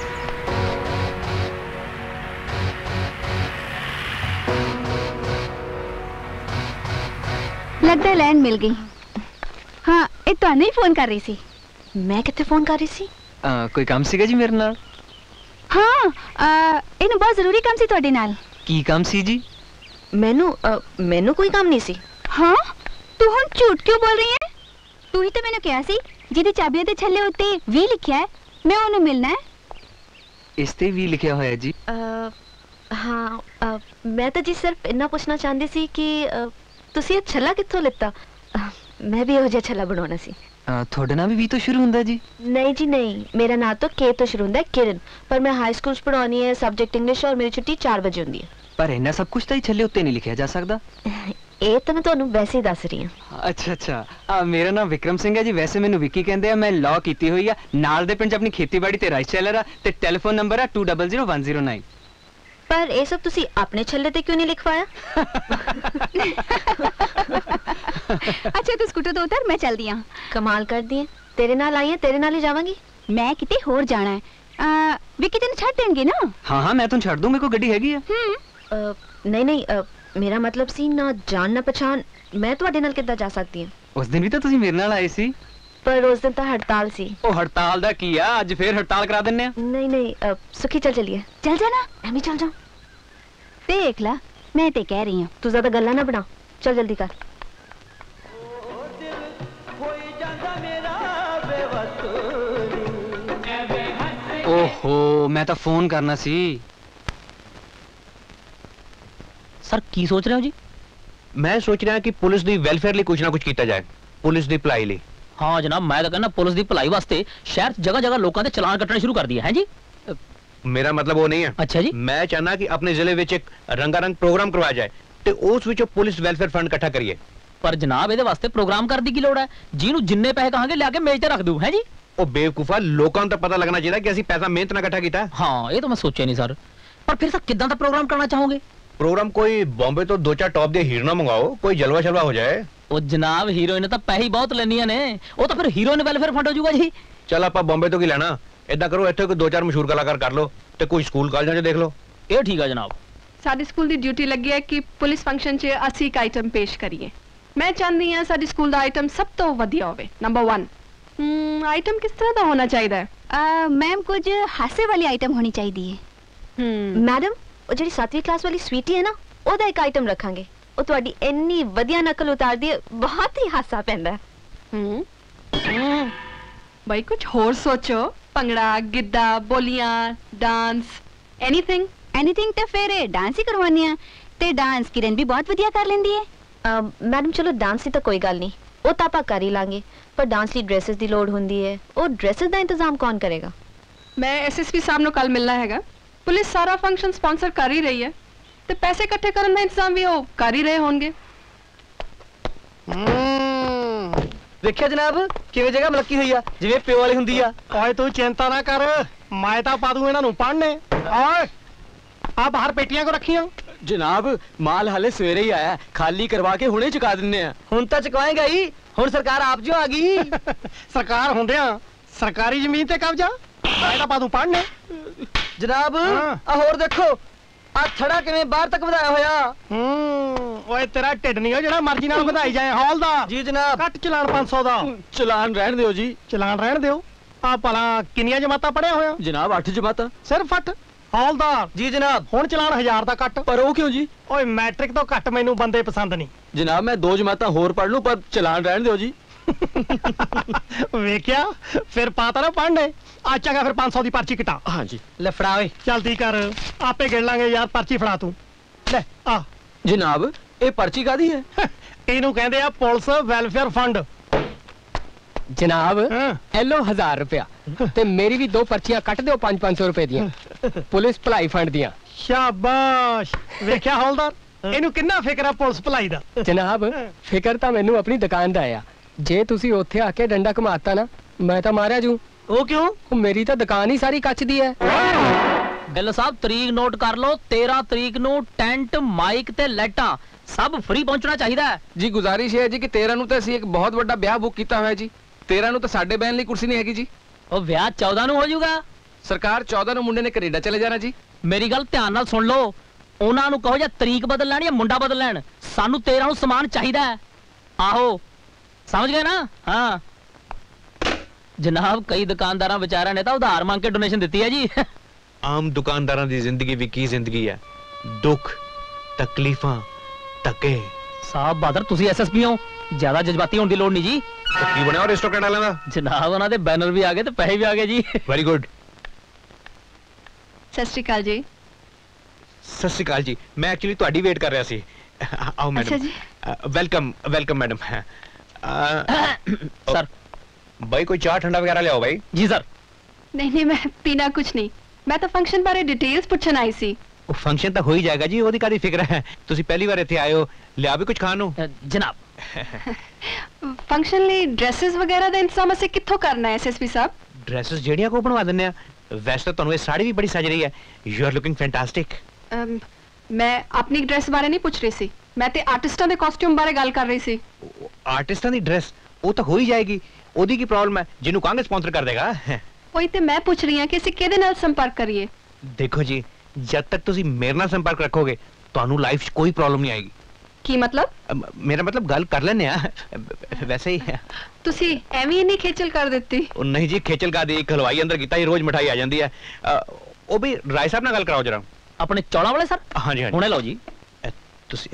ਲੱਗਦਾ ਲੈਂਡ ਮਿਲ ਗਈ। ਹਾਂ, ਇਹ ਤੁਹਾਨੂੰ ਹੀ ਫੋਨ ਕਰ ਰਹੀ ਸੀ। ਮੈਂ ਕਿੱਥੇ ਫੋਨ ਕਰ ਰਹੀ ਸੀ? ਕੋਈ ਕੰਮ ਸੀਗਾ ਜੀ ਮੇਰੇ ਨਾਲ? ਹਾਂ, ਆ, ਇਹਨੂੰ ਬਹੁਤ ਜ਼ਰੂਰੀ ਕੰਮ ਸੀ ਤੁਹਾਡੇ ਨਾਲ। ਕੀ ਕੰਮ ਸੀ ਜੀ? ਮੈਨੂੰ ਮੈਨੂੰ ਕੋਈ ਕੰਮ ਨਹੀਂ ਸੀ। ਹਾਂ, ਤੂੰ ਹੁਣ ਝੂਠ ਕਿਉਂ ਬੋਲ ਰਹੀ ਹੈ? ਤੂੰ ਹੀ ਤਾਂ ਮੈਨੂੰ ਕਿਹਾ ਸੀ ਜਿਹਦੀ ਚਾਬੀਆਂ ਦੇ ਛੱਲੇ ਉੱਤੇ ਵੀ ਲਿਖਿਆ ਹੈ, ਮੈਂ ਉਹਨੂੰ ਮਿਲਣਾ ਹੈ। ਇਸ ਤੇ ਵੀ ਲਿਖਿਆ ਹੋਇਆ ਜੀ। ਹਾਂ, ਮੈਂ ਤਾਂ ਜੀ ਸਿਰਫ ਇੰਨਾ ਪੁੱਛਣਾ ਚਾਹੁੰਦੀ ਸੀ ਕਿ ਤੁਸੀਂ ਇਹ ਛੱਲਾ ਕਿੱਥੋਂ ਲਿੱਤਾ? ਮੈਂ ਵੀ ਇਹੋ ਜਿਹਾ ਛੱਲਾ ਬਣਾਉਣਾ ਸੀ। ਤੁਹਾਡਾ ਨਾਮ ਵੀ ਵੀ ਤੋਂ ਸ਼ੁਰੂ ਹੁੰਦਾ ਜੀ? ਨਹੀਂ ਜੀ ਨਹੀਂ, ਮੇਰਾ ਨਾਮ ਤਾਂ ਕੇ ਤੋਂ ਸ਼ੁਰੂ ਹੁੰਦਾ ਹੈ, ਕਿਰਨ। ਪਰ ਮੈਂ ਹਾਈ ਸਕੂਲ 'ਚ ਪੜਾਉਣੀ ਹੈ, ਸਬਜੈਕਟ ਇੰਗਲਿਸ਼, ਔਰ ਮੇਰੀ ਛੁੱਟੀ ਚਾਰ ਵਜੇ ਹੁੰਦੀ ਹੈ। ਪਰ ਇੰਨਾ ਸਭ ਕੁਝ ਤਾਂ ਹੀ ਛੱਲੇ ਉੱਤੇ ਨਹੀਂ ਲਿਖਿਆ ਜਾ ਸਕਦਾ। ਇਹ ਤਾਂ ਮੈਂ ਤੁਹਾਨੂੰ ਵੈਸੇ ਹੀ ਦੱਸ ਰਹੀ ਹਾਂ। ਅੱਛਾ ਅੱਛਾ, ਮੇਰਾ ਨਾਮ ਵਿਕਰਮ ਸਿੰਘ ਹੈ ਜੀ, ਵੈਸੇ ਮੈਨੂੰ ਵਿੱਕੀ ਕਹਿੰਦੇ ਆ। ਮੈਂ ਲਾਅ ਕੀਤੀ ਹੋਈ ਆ, ਨਾਲ ਦੇ ਪਿੰਡ 'ਚ ਆਪਣੀ ਖੇਤੀਬਾੜੀ ਤੇ ਰਾਈਸ ਸੈਲਰ ਆ, ਤੇ ਟੈਲੀਫੋਨ ਨੰਬਰ ਆ two double zero one zero nine. ਪਰ ਇਹ ਸਭ ਤੁਸੀਂ ਆਪਣੇ ਛੱਲੇ ਤੇ ਕਿਉਂ ਨਹੀਂ ਲਿਖਵਾਇਆ? ਅੱਛਾ ਤੂੰ ਸਕੂਟਰ ਤੋਂ ਉਤਰ, ਮੈਂ ਚੱਲਦੀ ਹਾਂ। ਕਮਾਲ ਕਰਦੀ ਹੈ, ਤੇਰੇ ਨਾਲ ਆਈ ਹੈ, ਤੇਰੇ ਨਾਲ ਹੀ ਜਾਵਾਂਗੀ। ਮੈਂ ਕਿਤੇ ਹੋਰ ਜਾਣਾ ਹੈ। ਆ, ਵਿੱਕੀ ਤੈਨੂੰ ਛੱਡ ਦੇਣਗੇ ਨਾ? ਹਾਂ ਹਾਂ, ਮੈਂ ਤੁਹਾਨੂੰ ਛੱਡ ਦੂੰ, ਮੇਰੇ ਕੋਲ ਗੱਡੀ ਹੈਗੀ ਆ। ਹੂੰ ਨਹੀਂ ਨਹੀਂ, ਮੇਰਾ ਮਤਲਬ ਸੀ ਨਾ ਜਾਣ ਨਾ ਪਛਾਣ, ਮੈਂ ਤੁਹਾਡੇ ਨਾਲ ਕਿੱਦਾਂ ਜਾ ਸਕਦੀ ਹਾਂ? ਉਸ ਦਿਨ ਵੀ ਤਾਂ ਤੁਸੀਂ ਮੇਰੇ ਨਾਲ ਆਏ ਸੀ। ਪਰ ਉਸ ਦਿਨ ਤਾਂ ਹੜਤਾਲ ਸੀ। ਉਹ ਹੜਤਾਲ ਦਾ ਕੀ ਆ, ਅੱਜ ਫੇਰ ਹੜਤਾਲ ਕਰਾ ਦਿੰਨੇ ਆ। ਨਹੀਂ ਨਹੀਂ, ਸੁਖੀ ਚੱਲ ਚਲੀਏ। ਚੱਲ ਜਾਣਾ, ਐਵੇਂ ਚੱਲ ਜਾ। ਦੇਖ ਲਾ, ਮੈਂ ਤੇ ਕਹਿ ਰਹੀ ਹਾਂ। ਤੂੰ ਜ਼ਿਆਦਾ ਗੱਲਾਂ ਨਾ ਬਣਾ, ਚੱਲ ਜਲਦੀ ਕਰ। ਓਹੋ, ਮੈਂ ਤਾਂ ਫੋਨ ਕਰਨਾ ਸੀ। ਸਰ ਕੀ ਸੋਚ ਰਹੇ ਹੋ ਜੀ? ਮੈਂ ਸੋਚ ਰਿਹਾ ਕਿ ਪੁਲਿਸ ਦੀ ਵੈਲਫੇਅਰ ਲਈ ਕੁਝ ਨਾ ਕੁਝ ਕੀਤਾ ਜਾਏ, ਪੁਲਿਸ ਦੀ ਭਲਾਈ ਲਈ। ਹਾਂ ਜਨਾਬ, ਮੈਂ ਤਾਂ ਕਹਿੰਦਾ ਪੁਲਿਸ ਦੀ ਭਲਾਈ ਵਾਸਤੇ ਸ਼ਹਿਰ 'ਚ ਜਗ੍ਹਾ ਜਗ੍ਹਾ ਲੋਕਾਂ ਦੇ ਚਲਾਨ ਕੱਟਣੇ ਸ਼ੁਰੂ ਕਰ ਦਿਏ ਹੈ ਜੀ। ਮੇਰਾ ਮਤਲਬ ਉਹ ਨਹੀਂ ਹੈ। ਅੱਛਾ ਜੀ। ਮੈਂ ਚਾਹਨਾ ਕਿ ਆਪਣੇ ਜ਼ਿਲ੍ਹੇ ਵਿੱਚ ਇੱਕ ਰੰਗਾਰੰਗ ਪ੍ਰੋਗਰਾਮ ਕਰਵਾਇਆ ਜਾਏ ਤੇ ਉਸ ਵਿੱਚੋਂ ਪੁਲਿਸ ਵੈਲਫੇਅਰ ਫੰਡ ਇਕੱਠਾ ਕਰੀਏ। ਪਰ ਜਨਾਬ ਇਹਦੇ ਵਾਸਤੇ ਪ੍ਰੋਗਰਾਮ ਕਰਨ ਦੀ ਕੀ ਲੋੜ ਹੈ? ਜਿਹਨੂੰ ਜਿੰਨੇ ਪੈਸੇ ਕਹਾਂਗੇ ਲਿਆ ਕੇ ਮੇਜ਼ ਤੇ ਰੱਖ ਦੂ ਹੈ ਜੀ। ਉਹ ਬੇਵਕੂਫਾ, ਲੋਕਾਂ ਨੂੰ ਤਾਂ ਪਤਾ ਲੱਗਣਾ ਚਾਹੀਦਾ ਕਿ ਅਸੀਂ ਪੈਸਾ ਮਿਹਨਤ ਨਾਲ ਇਕੱਠਾ ਕੀਤਾ। ਹਾਂ, ਇਹ ਤਾਂ ਮੈਂ ਸੋਚਿਆ ਨਹੀਂ ਸਰ। ਪਰ ਫਿਰ ਸਰ ਕਿੱਦਾਂ ਦਾ ਪ੍ਰੋਗਰਾਮ ਕਰਨਾ ਚਾਹੋਗੇ? ਪ੍ਰੋਗਰਾਮ ਕੋਈ ਬੰਬੇ ਤੋਂ ਦੋ ਚਾਰ ਟੌਪ ਦੇ ਹੀਰੋਇਨਾਂ ਮੰਗਾਓ, ਕੋਈ ਜਲਵਾ ਸ਼ਲਵਾ ਹੋ ਜਾਏ। ਉਹ ਜਨਾਬ ਹੀਰੋਇਨ ਤਾਂ ਪੈਸੇ ਬਹੁਤ ਲੈਣੀਆਂ ਨੇ, ਉਹ ਤਾਂ ਫਿਰ ਹੀਰੋਇਨ ਵੈਲਫੇਅਰ ਫੰਡ ਹੋ ਜਾਊਗਾ ਜੀ। ਚੱਲ ਆਪਾਂ ਬੰਬੇ ਤੋਂ ਕੀ ਲੈਣਾ, ਏਦਾਂ ਕਰੋ ਇੱਥੇ ਕੋਈ ਦੋ ਚਾਰ ਮਸ਼ਹੂਰ ਕਲਾਕਾਰ ਕਰ ਲਓ ਤੇ ਕੋਈ ਸਕੂਲ ਕਾਲਜਾਂ 'ਚ ਦੇਖ ਲਓ। ਇਹ ਠੀਕ ਆ ਜਨਾਬ। ਸਾਡੇ ਸਕੂਲ ਦੀ ਡਿਊਟੀ ਲੱਗੀ ਹੈ ਕਿ ਪੁਲਿਸ ਫੰਕਸ਼ਨ 'ਚ ਅਸੀਂ ਇੱਕ ਆਈਟਮ ਪੇਸ਼ ਕਰੀਏ। ਮੈਂ ਚਾਹੁੰਦੀ ਹਾਂ ਸਾਡੇ ਸਕੂਲ ਦਾ ਆਈਟਮ ਸਭ ਤੋਂ ਵਧੀਆ ਹੋਵੇ। ਨੰਬਰ वन, ਆਈਟਮ ਕਿਸ ਤਰ੍ਹਾਂ ਦਾ ਹੋਣਾ ਚਾਹੀਦਾ ਹੈ? ਮੈਮ ਕੁਝ ਹਾਸੇ ਵਾਲੀ ਆਈਟਮ ਹੋਣੀ ਚਾਹੀਦੀ ਹੈ। ਮੈਡਮ, ਉਹ ਜਿਹੜੀ ਸੱਤਵੀਂ ਕਲਾਸ ਵਾਲੀ ਸਵੀਟੀ ਹੈ ਨਾ, ਉਹਦਾ ਇੱਕ ਆਈਟਮ ਰੱਖਾਂਗੇ। ਉਹ ਤੁਹਾਡੀ ਇੰਨੀ ਵਧੀਆ ਨਕਲ ਉਤਾਰਦੀ ਹੈ, ਬਹੁਤ ਹੀ ਹਾਸਾ ਪੈਂਦਾ। ਹੂੰ ਬਾਈ ਕੁਝ ਹੋਰ ਸੋਚੋ। ਭੰਗੜਾ, ਗਿੱਧਾ, ਬੋਲੀਆਂ, ਡਾਂਸ, ਐਨੀਥਿੰਗ। ਐਨੀਥਿੰਗ ਤਾਂ ਫਿਰ ਡਾਂਸ ਹੀ ਕਰਵਾਉਂਦੇ ਆ, ਤੇ ਡਾਂਸ ਕਿਰਨ ਵੀ ਬਹੁਤ ਵਧੀਆ ਕਰ ਲੈਂਦੀ ਹੈ। ਮੈਡਮ ਚਲੋ ਡਾਂਸ ਦੀ ਤਾਂ ਕੋਈ ਗੱਲ ਨਹੀਂ, ਉਹ ਤਾਂ ਆਪਾਂ ਕਰ ਹੀ ਲਾਂਗੇ। ਪਰ ਡਾਂਸ ਲਈ ਡਰੈਸਸ ਦੀ ਲੋੜ ਹੁੰਦੀ ਹੈ, ਉਹ ਡਰੈਸਸ ਦਾ ਇੰਤਜ਼ਾਮ ਕੌਣ ਕਰੇਗਾ? ਮੈਂ ਐਸਐਸਪੀ ਸਾਹਿਬ ਨੂੰ ਕੱਲ ਮਿਲਣਾ ਹੈਗਾ। ਪੁਲਿਸ ਸਾਰਾ ਫੰਕਸ਼ਨ ਸਪਾਂਸਰ ਕਰ ਹੀ ਰਹੀ ਹੈ ਤੇ ਪੈਸੇ ਇਕੱਠੇ ਕਰਨ ਦਾ ਇੰਤਜ਼ਾਮ ਵੀ ਉਹ ਕਰ ਹੀ ਰਹੇ ਹੋਣਗੇ। ਦੇਖਿਆ ਜਨਾਬ ਕਿਵੇਂ ਜਗ੍ਹਾ ਮਲੱਕੀ ਹੋਈ ਆ, ਜਿਵੇਂ ਪਿਓ ਵਾਲੀ ਹੁੰਦੀ ਆ। ਓਏ ਤੂੰ ਚਿੰਤਾ ਨਾ ਕਰ, ਮੈਂ ਤਾਂ ਪਾ ਦੂੰ ਇਹਨਾਂ ਨੂੰ ਪੜ੍ਹਨੇ। ਓਏ ਆ ਬਾਹਰ ਪੇਟੀਆਂ ਕੋ ਰੱਖੀਆਂ? ਜਨਾਬ ਮਾਲ ਹਾਲੇ ਸਵੇਰੇ ਹੀ ਆਇਆ, ਖਾਲੀ ਕਰਵਾ ਕੇ ਹੁਣੇ ਚੁਕਾ ਦਿੰਨੇ ਆ। ਹੁਣ ਤਾਂ ਚੁਕਾਏਗਾ ਹੀ, ਹੁਣ ਸਰਕਾਰ ਆਪ ਜੋ ਆ ਗਈ। ਸਰਕਾਰ ਹੁੰਦਿਆਂ ਸਰਕਾਰੀ ਜ਼ਮੀਨ ਤੇ ਕਬਜ਼ਾ? ਮੈਂ ਤਾਂ ਪਾ ਦੂੰ ਪੜ੍ਹਨੇ। ਜਨਾਬ ਆ ਹੋਰ ਦੇਖੋ, ਆ ਥੜਾ ਕਿਵੇਂ ਬਾਹਰ ਤੱਕ ਵਧਾਇਆ ਹੋਇਆ। ਹੂੰ ਓਏ ਤੇਰਾ ਢਿੱਡ ਨਹੀਂ ਹੋ ਜਿਹੜਾ ਮਰਜ਼ੀ ਨਾਲ ਵਧਾਈ ਜਾਏ। ਹੌਲ ਦਾ ਜੀ ਜਨਾਬ। ਕੱਟ ਚਲਾਨ ਪੰਜ ਸੌ ਦਾ। ਚਲਾਨ ਰਹਿਣ ਦਿਓ ਜੀ। ਚਲਾਨ ਰਹਿਣ ਦਿਓ। ਆ ਭਲਾ ਕਿੰਨੀਆਂ ਜਮਾਤਾਂ ਪੜਿਆ ਹੋਇਆ? ਜਨਾਬ ਅੱਠ ਜਮਾਤਾਂ। ਸਿਰਫ ਅੱਠ? हौलदार जी जनाब हुण चलान हजार दा कट पर वो क्यों जी ओए मैट्रिक तो कट मैनू बंदे पसंद नहीं जनाब मैं दो जमाता होर पढ़ लूं पर चलान रहने दो जी वेख्या फिर पाता ना पढ़ने आ चंगा फिर पांच सौ दी पर्ची कटा हाँ जी ले फड़ा ओए जल्दी कर आपे गिन लांगे यार पर्ची फड़ा तू ले आ जनाब ये पर्ची कादी है इनू कहंदे आ पुलिस वेलफेयर फंड जनाब एलो हजार रुपया ते मेरी भी दो पर्चियां कट दो पांच पांच सौ रुपए दियां पुलिस भलाई फंड दियां शाबाश वेख्या हौलदार इनू किन्ना फिक्र है पुलिस भलाई दा जनाब फिक्र तां मैनू अपनी दुकान दा आ जे तुसी ओथे आके डंडा घुमाता ना मैं तां मारिया जू ओ क्यों ओ मेरी तां दुकान ही सारी कच दी है बिल साहब तरीक नोट कर लो तेरह तरीक नू टेंट माइक ते लाइटां सब फ्री पहुंचना चाहिए जी गुजारिश है जी कि तेरह नू ते असीं एक बहुत बड़ा ब्याह बुक कीता होया जी तेरह नू तो साडे बहन ली कुर्सी नहीं हैगी जी ओ ब्याह चौदह नू हो जाऊगा सरकार चौदह नू मुंडे ने कनेडा चले जाना जी मेरी गल ध्यान नाल सुन लो उन्हां नू कहो या तरीक बदल लैण या मुंडा बदल लैण सानू तेरह नू समान चाहिए आहो समझ गए ना हाँ जनाब कई दुकानदारां बेचारियां ने तो उधार मांग के डोनेशन दित्ती है जी आम दुकानदारां दी जिंदगी भी की जिंदगी है दुख तकलीफां धक्के साहब बहादुर तुसी एसएसपी हो ज्यादा जज्बाती होने की लोड़ नहीं जी तो की बनया अरिस्टोक्रेट वाला दा जनाब उन्हां दे बैनर भी आ गए ते पैसे भी आ गए जी वेरी गुड सत श्री अकाल जी सत श्री अकाल जी मैं एक्चुअली ਤੁਹਾਡੀ ਵੇਟ ਕਰ ਰਿਹਾ ਸੀ आओ मैडम अच्छा जी वेलकम वेलकम मैडम सर भाई कोई चाय ठंडा वगैरह ले आओ भाई जी सर नहीं नहीं मैं पीना कुछ नहीं मैं तो फंक्शन बारे डिटेल्स पूछन आई सी ਉਹ ਫੰਕਸ਼ਨ ਤਾਂ ਹੋ ਹੀ ਜਾਏਗਾ ਜੀ ਉਹਦੀ ਕਾਦੀ ਫਿਕਰ ਹੈ ਤੁਸੀਂ ਪਹਿਲੀ ਵਾਰ ਇੱਥੇ ਆਏ ਹੋ ਲਿਆ ਵੀ ਕੁਝ ਖਾਣ ਨੂੰ ਜਨਾਬ फंक्शन ਲਈ ਡਰੈਸਸ ਵਗੈਰਾ ਦਾ ਇੰਤਜ਼ਾਮ ਅਸੀਂ ਕਿੱਥੋਂ ਕਰਨਾ ਹੈ ਐਸਐਸਪੀ ਸਾਹਿਬ ਡਰੈਸਸ ਜਿਹੜੀਆਂ ਕੋ ਬਣਵਾ ਦਿੰਨੇ ਆ ਵੈਸੇ ਤਾਂ ਤੁਹਾਨੂੰ ਇਹ ਸਾੜੀ ਵੀ ਬੜੀ ਸਜ ਰਹੀ ਹੈ ਯੂ ਆਰ ਲੁਕਿੰਗ ਫੈਂਟੈਸਟਿਕ ਮੈਂ ਆਪਣੀ ਡਰੈਸ ਬਾਰੇ ਨਹੀਂ ਪੁੱਛ ਰਹੀ ਸੀ ਮੈਂ ਤੇ ਆਰਟਿਸਟਾਂ ਦੇ ਕਾਸਟਿਊਮ ਬਾਰੇ ਗੱਲ ਕਰ ਰਹੀ ਸੀ ਆਰਟਿਸਟਾਂ ਦੀ ਡਰੈਸ ਉਹ ਤਾਂ ਹੋ ਹੀ ਜਾਏਗੀ ਉਹਦੀ ਕੀ ਪ੍ਰੋਬਲਮ ਹੈ ਜਿਹਨੂੰ ਕਾਂਗੇ ਸਪਾਂਸਰ ਕਰ ਦੇਗਾ ਉਹੀ ਤੇ ਮੈਂ ਪੁੱਛ ਰਹੀ ਹਾਂ ਕਿ ਅਸੀਂ ਕਿਹਦੇ ਨਾਲ ਸੰਪਰਕ ਕਰੀਏ ਦੇਖੋ ਜੀ जब तक तुसी मेरे नाल संपर्क रखोगे ਤੁਹਾਨੂੰ ਲਾਈਫ 'ਚ ਕੋਈ ਪ੍ਰੋਬਲਮ ਨਹੀਂ ਆਏਗੀ ਕੀ ਮਤਲਬ ਮੇਰਾ ਮਤਲਬ ਗੱਲ ਕਰ ਲੈਨੇ ਆ ਵੈਸੇ ਹੀ ਤੁਸੀਂ ਐਵੇਂ ਹੀ ਨਹੀਂ ਖੇਚਲ ਕਰ ਦਿੱਤੀ ਉਹ ਨਹੀਂ ਜੀ ਖੇਚਲ ਕਾ ਦੇ ਇੱਕ ਹਲਵਾਈ ਅੰਦਰ ਕੀਤਾ ਹੀ ਰੋਜ਼ ਮਠਾਈ ਆ ਜਾਂਦੀ ਹੈ ਉਹ ਵੀ ਰਾਏ ਸਾਹਿਬ ਨਾਲ ਗੱਲ ਕਰਾਓ ਜਰਾ ਆਪਣੇ ਚੌਲਾਂ ਵਾਲੇ ਸਰ ਹਾਂਜੀ ਹਾਂਜੀ ਹੁਣੇ ਲਓ ਜੀ ਤੁਸੀਂ